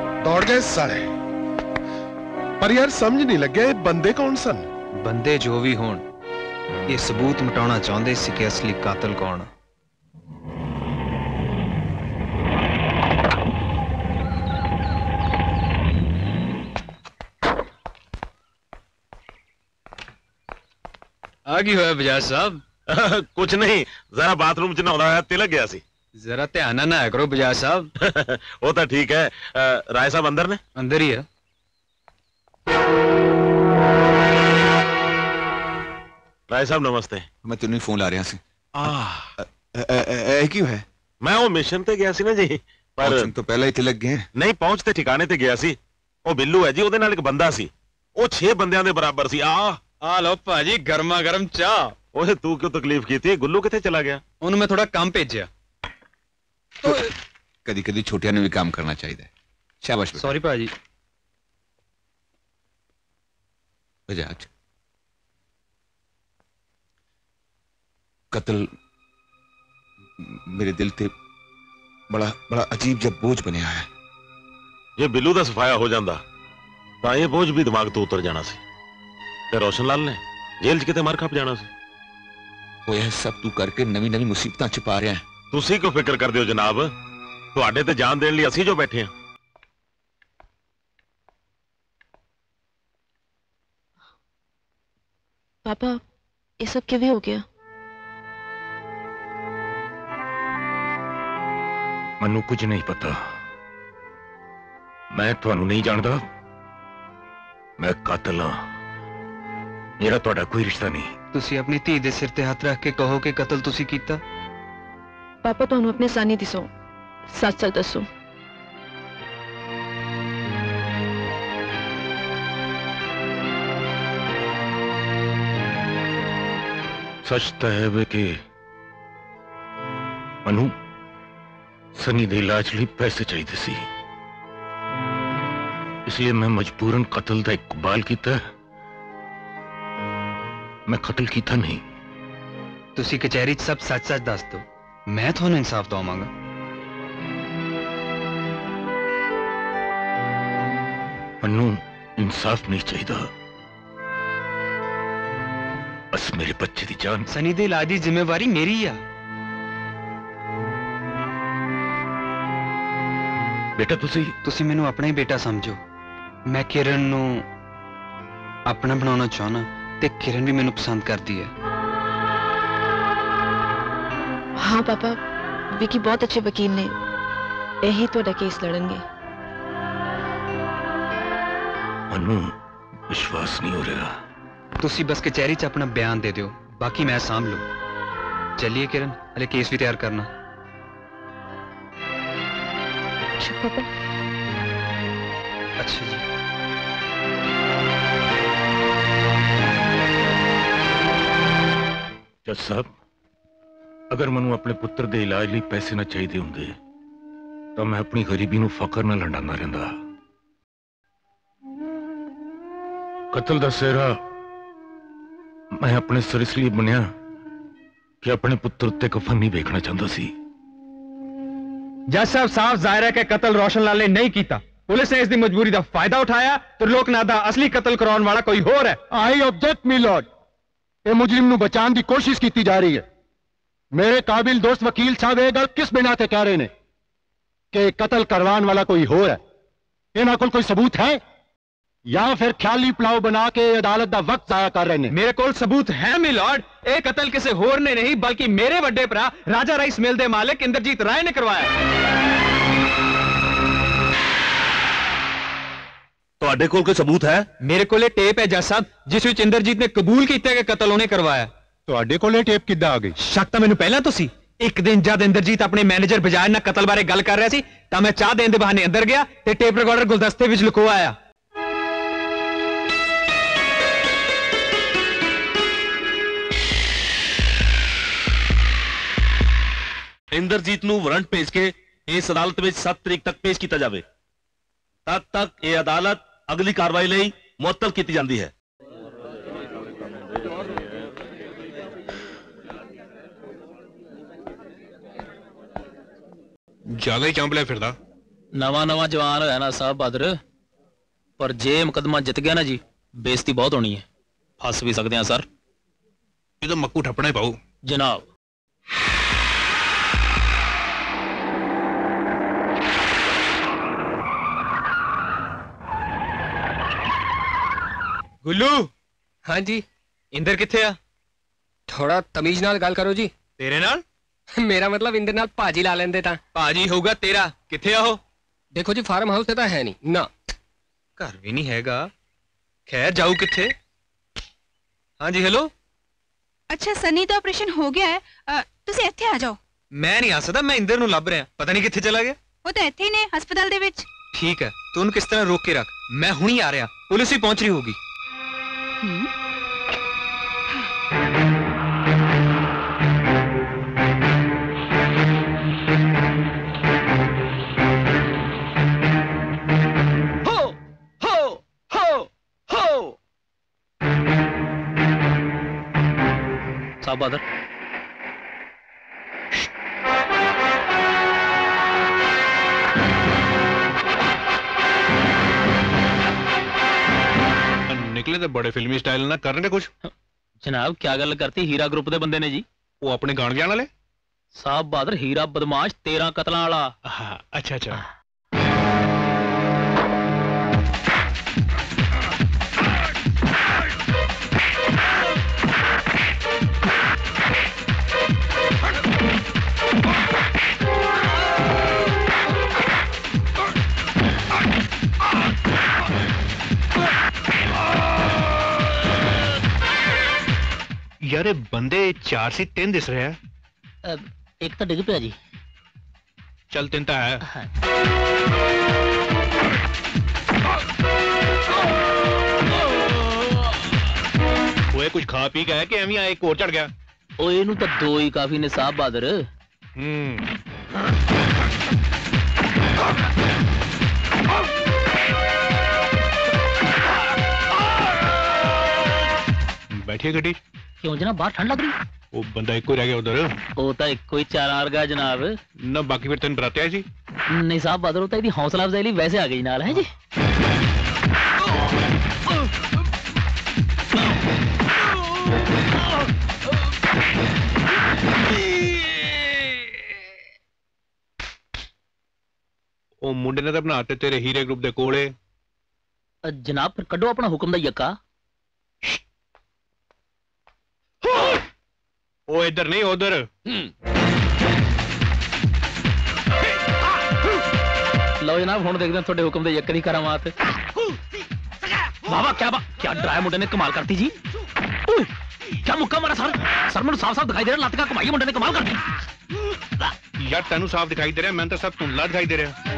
दौड़ गए साले। पर यार समझ नहीं लगे बंदे कौन सन। ਬੰਦੇ ਜੋ ਵੀ ਹੋਣ ਇਹ ਸਬੂਤ ਮਿਟਾਉਣਾ ਚਾਹੁੰਦੇ ਸੀ ਕਿ ਅਸਲੀ ਕਾਤਲ ਕੌਣ ਆ। आ गई होया बजाज साहब। कुछ नहीं, जरा बाथरूम च नहाउंदा होया तिलक गया सी। जरा ध्यान ना नहाया करो बजाज साहब। वो तो ठीक है। अ, राय साहब अंदर ने? अंदर ही है। राय साहब नमस्ते। मैं तेन फोन ला रहा सी। क्यों है? मैं वो मिशन ते गया सी ना जी, पर तो पहले ही तिलक गए। नहीं, पहुंच ते ठिकाने ते गया सी। वो बिल्लू है जी, ਉਹਦੇ ਨਾਲ ਇੱਕ ਬੰਦਾ ਸੀ, ਉਹ छह ਬੰਦਿਆਂ ਦੇ ਬਰਾਬਰ ਸੀ। ਆ ਆ ਲਓ ਭਾਜੀ ਗਰਮਾ ਗਰਮ ਚਾਹ। ਓਏ ਤੂੰ ਕਿਉਂ ਤਕਲੀਫ ਕੀਤੀ? ਗੁੱਲੂ ਕਿੱਥੇ ਚਲਾ ਗਿਆ? ਉਹਨੂੰ ਮੈਂ ਥੋੜਾ ਕੰਮ ਭੇਜਿਆ। कदी कदी छोटिया ने भी काम करना चाहिए। शाबाश। सॉरी भाजी। बजाज, कत्ल मेरे दिल ते बड़ा बड़ा अजीब जब बोझ बनया है। ਜੇ ਬਿੱਲੂ ਦਾ ਸਫਾਇਆ ਹੋ ਜਾਂਦਾ ਤਾਂ ਇਹ ਬੋਝ ਵੀ ਦਿਮਾਗ ਤੋਂ ਉਤਰ ਜਾਣਾ ਸੀ ਤੇ ਰੋਸ਼ਨ ਲਾਲ ਨੇ ਜੇਲ੍ਹ 'ਚ ਕਿਤੇ ਮਰ ਖੱਪ ਜਾਣਾ ਸੀ। ਉਹ ਇਹ ਸਭ ਤੂੰ ਕਰਕੇ ਨਵੀਂ ਨਵੀਂ ਮੁਸੀਬਤਾਂ ਚ ਪਾ ਰਿਹਾ ਹੈ। ਤੁਸੀਂ ਕਿਉਂ ਫਿਕਰ ਕਰਦੇ ਹੋ ਜਨਾਬ? ਤੁਹਾਡੇ ਤੇ ਜਾਨ ਦੇਣ ਲਈ ਅਸੀਂ ਜੋ ਬੈਠੇ ਹਾਂ। पापा ये सब किवें हो गया? मनु कुछ नहीं पता। मैं ਤੁਹਾਨੂੰ नहीं जानता। मैं कातिल हाँ। मेरा ਤੁਹਾਡਾ कोई रिश्ता नहीं। ਤੁਸੀਂ ਆਪਣੀ ਧੀ ਦੇ ਸਿਰ ਤੇ ਹੱਥ ਰੱਖ ਕੇ ਕਹੋ ਕਿ ਕਤਲ ਤੁਸੀਂ ਕੀਤਾ। पापा ਤੁਹਾਨੂੰ अपने सानी दिसो, सच सच दसो। सच तो है वे कि मनु सनी दे इलाज लिए पैसे चाहिए सी, इसलिए मैं मजबूरन कत्ल का इकबाल किया। मैं कत्ल किया नहीं। ਤੁਸੀਂ ਕਚਹਿਰੀ 'ਚ ਸਭ ਸੱਚ-ਸੱਚ ਦੱਸ ਦਿਓ, ਮੈਂ ਤੁਹਾਨੂੰ ਇਨਸਾਫ ਦਵਾਵਾਂਗਾ। मनु इंसाफ नहीं चाहिए, बस मेरे बच्चे की जान। सनी दे इलाज की जिम्मेवारी मेरी आ। बेटा तुसी तुसी मैनू अपना ही बेटा समझो। मैं किरण नू अपना बनाना चाहना ते किरण भी मैनू पसंद करती है। हाँ पापा, विकी बहुत अच्छे वकील ने, यही तुहाडा केस लड़नगे। मनु विश्वास नहीं हो रहा। तुसी बस कचहरी च अपना बयान दे दो, बाकी मैं सांभ लूं। चलिए किरण, अरे केस भी तैयार करना। पापा। अच्छा जी। जज साहब, अगर मनु अपने पुत्र के इलाज लिए पैसे ना चाहिए होंगे तो मैं अपनी गरीबी नू फकर ना लंडाना रहिंदा। कत्ल दा सेहरा मैं अपने सिर इसलिए बुनिया कि अपने पुत्र उत्ते कफन नहीं देखना चाहता सी। जज साहब, साफ जाहिर है कि कत्ल रोशन लाल ने नहीं किया। पुलिस ने इसकी मजबूरी का फायदा उठाया तो लोकनाथ दा असली कत्ल कराने वाला कोई होर है। आई ऑब्जेक्ट मी लॉर्ड, ये मुजरिम नू बचाने की कोशिश की जा रही है। मेरे काबिल दोस्त वकील साहब ये गल किस बिना ते कह रहे ने कि कत्ल करवाने वाला कोई होर है? इन्हां कोल कोई सबूत है या फिर ख्याली प्लाव बना के अदालत का वक्त जाया कर रहे हैं? मेरे कोल सबूत है मिलॉर्ड। एक कत्ल किसी होर ने नहीं बल्कि मेरे बड़े भरा राजा राइस मिल दे मालिक इंद्रजीत राय ने करवाया। ਤੁਹਾਡੇ ਕੋਲ ਕੋਈ सबूत है? मेरे कोल टेप है जज साहब, जिस विच इंद्रजीत ने कबूल किया कि कत्ल उन्हें करवाया। ਤੁਹਾਡੇ ਕੋਲੇ ਟੇਪ ਕਿੱਦਾਂ ਆ ਗਈ? शक तो मैनू पहला तो सी। एक दिन जब इंद्रजीत अपने मैनेजर बजाज नाल कत्ल बारे गल कर रहा सी तां मैं चाह देने दे बहाने अंदर गया ते टेप रिकॉर्डर गुलदस्ते विच लुको आया। इंद्रजीत नू वारंट भेज के इस अदालत में सात तारीख तक पेश किया जाए। तब तक यह अदालत अगली कार्रवाई लई मुअत्तल की जाती है। ज्यादा ही चांपलिया फिरदा। नवा नवा जवान होया ना साहब बहादुर, पर जे मुकदमा जित गया ना जी, बेइज्जती बहुत होनी है, फस भी सकते हैं सर। ये तो मक्कू ठपना ही पाऊ जनाब। गुल्लू। हाँ जी। इंदर किथे आ? थोड़ा तमीज नाल गल करो जी। तेरे नाल? मेरा मतलब इंदर नाल भाजी ला लेंदे तां। भाजी होगा तेरा, किथे आ हो? देखो जी फार्म हाउस ते तां है नहीं ना, घर भी नहीं हैगा। खैर जाऊ किथे? हाँ जी हेलो। अच्छा सनी तो ऑपरेशन हो गया है, अ, तुसी ਇੱਥੇ आ जाओ। मैं नहीं आ सकता, मैं इंदर ਨੂੰ ਲੱਭ ਰਿਹਾ, पता नहीं किथे चला गया। वो तो ਇੱਥੇ ਹੀ ਨੇ ਹਸਪਤਾਲ ਦੇ ਵਿੱਚ। ठीक है, तू उन्हें किस तरह रोक के रख, मैं हुणी आ रहा, पुलिस ही पहुंच रही होगी। हो हो हो हो साहब बहादुर, निकले तो बड़े फिल्मी स्टाइल ना कर रहे कुछ। जनाब क्या गल करती, हीरा ग्रुप दे बंदे ने जी। वो अपने गान बजाने वाले? साहब बहादुर हीरा बदमाश तेरह कतलां वाला। अच्छा अच्छा। यार ये बंदे चार से तीन दिस रहे हैं। एक तो डिग पिया जी। चल तीन तो है। वो कुछ खा पी गया कि एवं आया एक और चढ़ गया? ओ इनू तो दो ही काफी ने साहब बहादुर। हम्म। बैठिए गड्डी। क्यों जनाब बाहर ठंड लग रही? वो बंदा एक ही रह गया उधर। वो तो एक कोई चार आ गया जनाब। ना बाकी फिर तेन बराते आए जी? नहीं साहब बहादुर, होता है हौसला अफजाई वैसे आ गई नाल है जी। ਉਹ ਮੁੰਡੇ ਨੇ ਤਾਂ ਬਣਾਤੇ ਤੇਰੇ ਹੀਰੇ ਗਰੁੱਪ ਦੇ ਕੋਲੇ। जनाब फिर कड्डो अपना हुक्म दा यक्का। ओ इधर नहीं उधर। लो जनाब हुण देखदे थोड़े हुक्म दे यक्के दी करामात। बाबा क्या बा क्या डराया मुंडे ने, कमाल करती जी। क्या मुक्का मारा सर? सर मैंने साफ साफ दिखाई दे रहा लत का कमाई मुंडे ने कमाल कर दी। यार तेनू साफ दिखाई दे रहा, मैं तो सब धुंधला दिखाई दे रहा।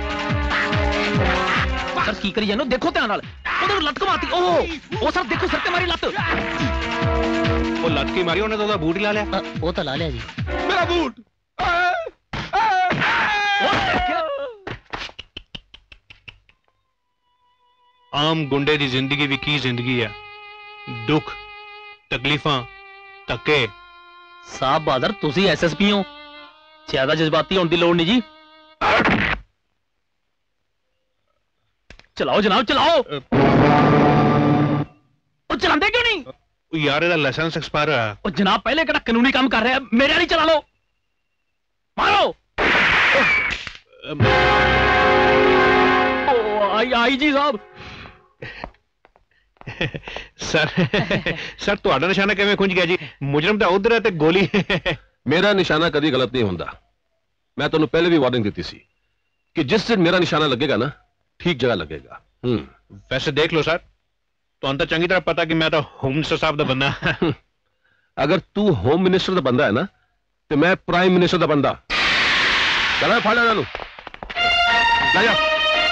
सर की करी जानो, देखो ध्यान नाल उधर लत कमाती। ओह ओ सर देखो सर ते मारी लत। वो लत की मारी, उन्हें तो बूट ही ला लिया। वो तो ला लिया जी। मेरा बूट। आम गुंडे दी जिंदगी भी की जिंदगी है, दुख तकलीफां धक्के। साहब बहादुर तुसी एसएसपी हो, ज्यादा जज्बाती होने की लोड़ नहीं जी। चलाओ जनाब चलाओ। ओ चलांदे क्यों नहीं? यार ਇਹਦਾ ਲਾਇਸੈਂਸ ਐਕਸਪਾਇਰ ਹੋਇਆ। ओ जनाब पहले केड़ा कानूनी काम कर रहे हैं, मेरे वाली चला लो। मारो। ओ आई आई जी साहब। सर सर ਤੁਹਾਡਾ ਨਿਸ਼ਾਨਾ ਕਿਵੇਂ ਖੁੰਝ ਗਿਆ ਜੀ? ਮੁਜਰਮ ਤਾਂ ਉਧਰ ਹੈ ਤੇ ਗੋਲੀ। ਮੇਰਾ ਨਿਸ਼ਾਨਾ ਕਦੀ ਗਲਤ ਨਹੀਂ ਹੁੰਦਾ। ਮੈਂ ਤੁਹਾਨੂੰ ਪਹਿਲੇ ਵੀ ਵਾਰਨਿੰਗ ਦਿੱਤੀ ਸੀ ਕਿ ਜਿਸ ਦਿਨ ਮੇਰਾ ਨਿਸ਼ਾਨਾ ਲੱਗੇਗਾ ਨਾ, ठीक जगह लगेगा। हम्म वैसे देख लो सर, तो अंतर चंगी तरह पता कि मैं तो होम मिनिस्टर साहब का बंदा। अगर तू होम मिनिस्टर का बंदा है ना, तो मैं प्राइम मिनिस्टर का बंदा। चला फाड़ा ना लू ले जा।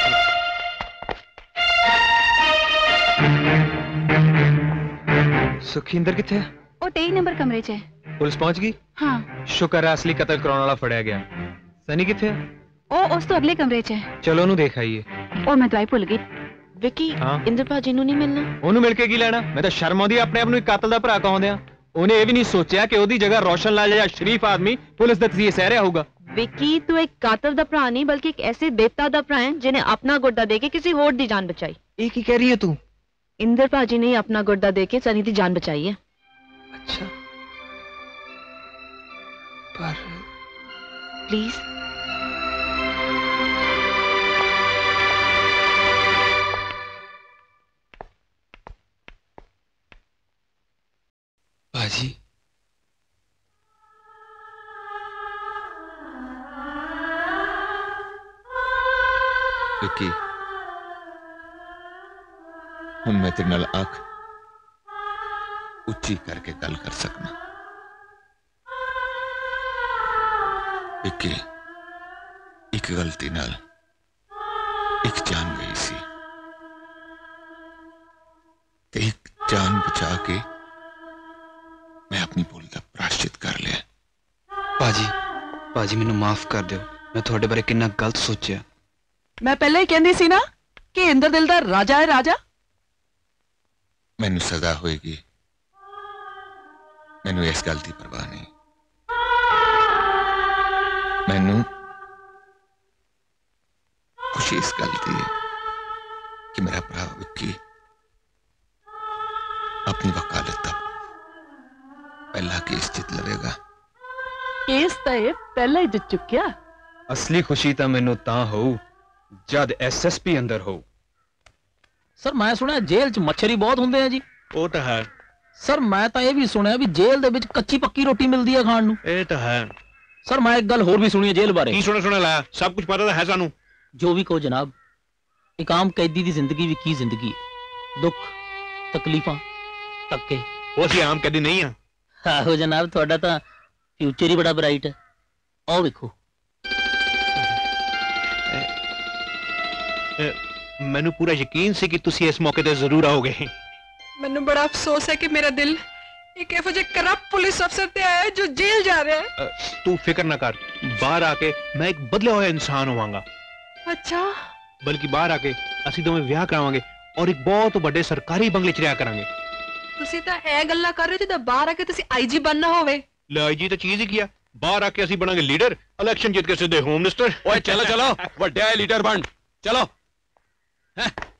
सुखिंदर किथे है? वो तेई नंबर कमरे च है। पुलिस पहुंच गई? हाँ। शुक्र है असली कत्ल कराने वाला फड़या गया। सनी किथे है? ओ उस तो अगले कमरे च है। चलो ओनू देख आइए। ओ मैं दवाई भुल गई। विकी इंदर भाजी ਨੂੰ ਨਹੀਂ ਮਿਲਣਾ। ਉਹਨੂੰ ਮਿਲ ਕੇ ਕੀ ਲੈਣਾ? ਮੈਂ ਤਾਂ ਸ਼ਰਮ ਆਉਂਦੀ ਆਪਣੇ ਆਪ ਨੂੰ ਇੱਕ ਕਾਤਲ ਦਾ ਭਰਾ ਕਹਾਉਂਦੇ ਆ। ਉਹਨੇ ਇਹ ਵੀ ਨਹੀਂ ਸੋਚਿਆ ਕਿ ਉਹਦੀ ਜਗ੍ਹਾ ਰੋਸ਼ਨ ਲਾਲ ਜਾਂ ਸ਼ਰੀਫ ਆਦਮੀ ਪੁਲਿਸ ਦੇ ਤਸੀਹੇ ਸਹਿ ਰਿਹਾ ਹੋਊਗਾ। विकी तू एक कातल दा भरा नहीं बल्कि एक ऐसे देवता दा भरा है जिन्हें अपना गोड्डा देके किसी होर दी जान बचाई। एक ही कह रही है तू? इंदर भाजी ने अपना गोड्डा देके सनी दी जान बचाई है। अच्छा पर प्लीज भाजी विक्की हुण मैं तेरे नाल आंख उच्ची करके गल कर सकना। विक्की एक गलती नाल एक जान गई सी ते एक जान बचा के मैं अपनी भूल दा प्रायश्चित कर लिया। भाजी भाजी मैनू माफ कर दियो, मैं थोड़े बारे कितना गलत सोचा। मैं पहले ही कहंदी सी ना कि इंदर दिल दा राजा है राजा। मैनू सजा होएगी, मैनू इस गल की परवाह नहीं। मैनू खुशी इस गल की है कि मेरा भरा विक्की अपनी वकालत का पहला केस जित लवेगा। केस तो ये पहले ही जित चुकिया। असली खुशी तो मैनू तां हो जद एस एस पी अंदर हो। सर मैं सुनिया जेल च मच्छर ही बहुत होंगे हैं जी। वो तो है सर मैं तो यह भी सुनिया भी जेल दे विच कच्ची पक्की रोटी मिलती है खाण नूं। ये तो है सर मैं एक गल होर भी सुनी है जेल बारे। की सुने सुने लाया सब कुछ पता तो है सानू। जो भी कहो जनाब, एक आम कैदी की जिंदगी भी की जिंदगी, दुख तकलीफां धक्के। वो असीं आम कैदी नहीं है। आहो जनाब थोड़ा तो फ्यूचर ही बड़ा ब्राइट है। आओ देखो मैनू पूरा यकीन सी कि तुसी इस मौके ते जरूर आओगे। मैनू बड़ा अफसोस है कि मेरा दिल एक एहो जे करप्ट पुलिस अफसर ते आया है जो जेल जा रहा है। तू फिक्र ना कर, बाहर आके मैं एक बदले हुए इंसान होवांगा। अच्छा बल्कि बाहर आके ਅਸੀਂ ਦੋਵੇਂ ਵਿਆਹ ਕਰਾਵਾਂਗੇ ਔਰ ਇੱਕ ਬਹੁਤ ਵੱਡੇ ਸਰਕਾਰੀ ਬੰਗਲੇ 'ਚ ਰਿਹਾ ਕਰਾਂਗੇ। ਤੁਸੀਂ ਤਾਂ ਇਹ ਗੱਲਾਂ ਕਰ ਰਹੇ ਹੋ ਜਿੱਦਾਂ ਬਾਹਰ ਆ ਕੇ ਤੁਸੀਂ ਆਈਜੀ ਬਣਨਾ ਹੋਵੇ। ਲੈ ਆਈਜੀ ਤਾਂ ਚੀਜ਼ ਹੀ ਕੀ ਆ, ਬਾਹਰ ਆ ਕੇ ਅਸੀਂ ਬਣਾਂਗੇ ਲੀਡਰ, ਇਲੈਕਸ਼ਨ ਜਿੱਤ ਕੇ ਸਿੱਧੇ ਹੋਮ ਮਿਨਿਸਟਰ। ਓਏ ਚਲੋ ਚਲੋ ਵੱਡਿਆ ਲੀਡਰ ਬਣ ਚਲੋ।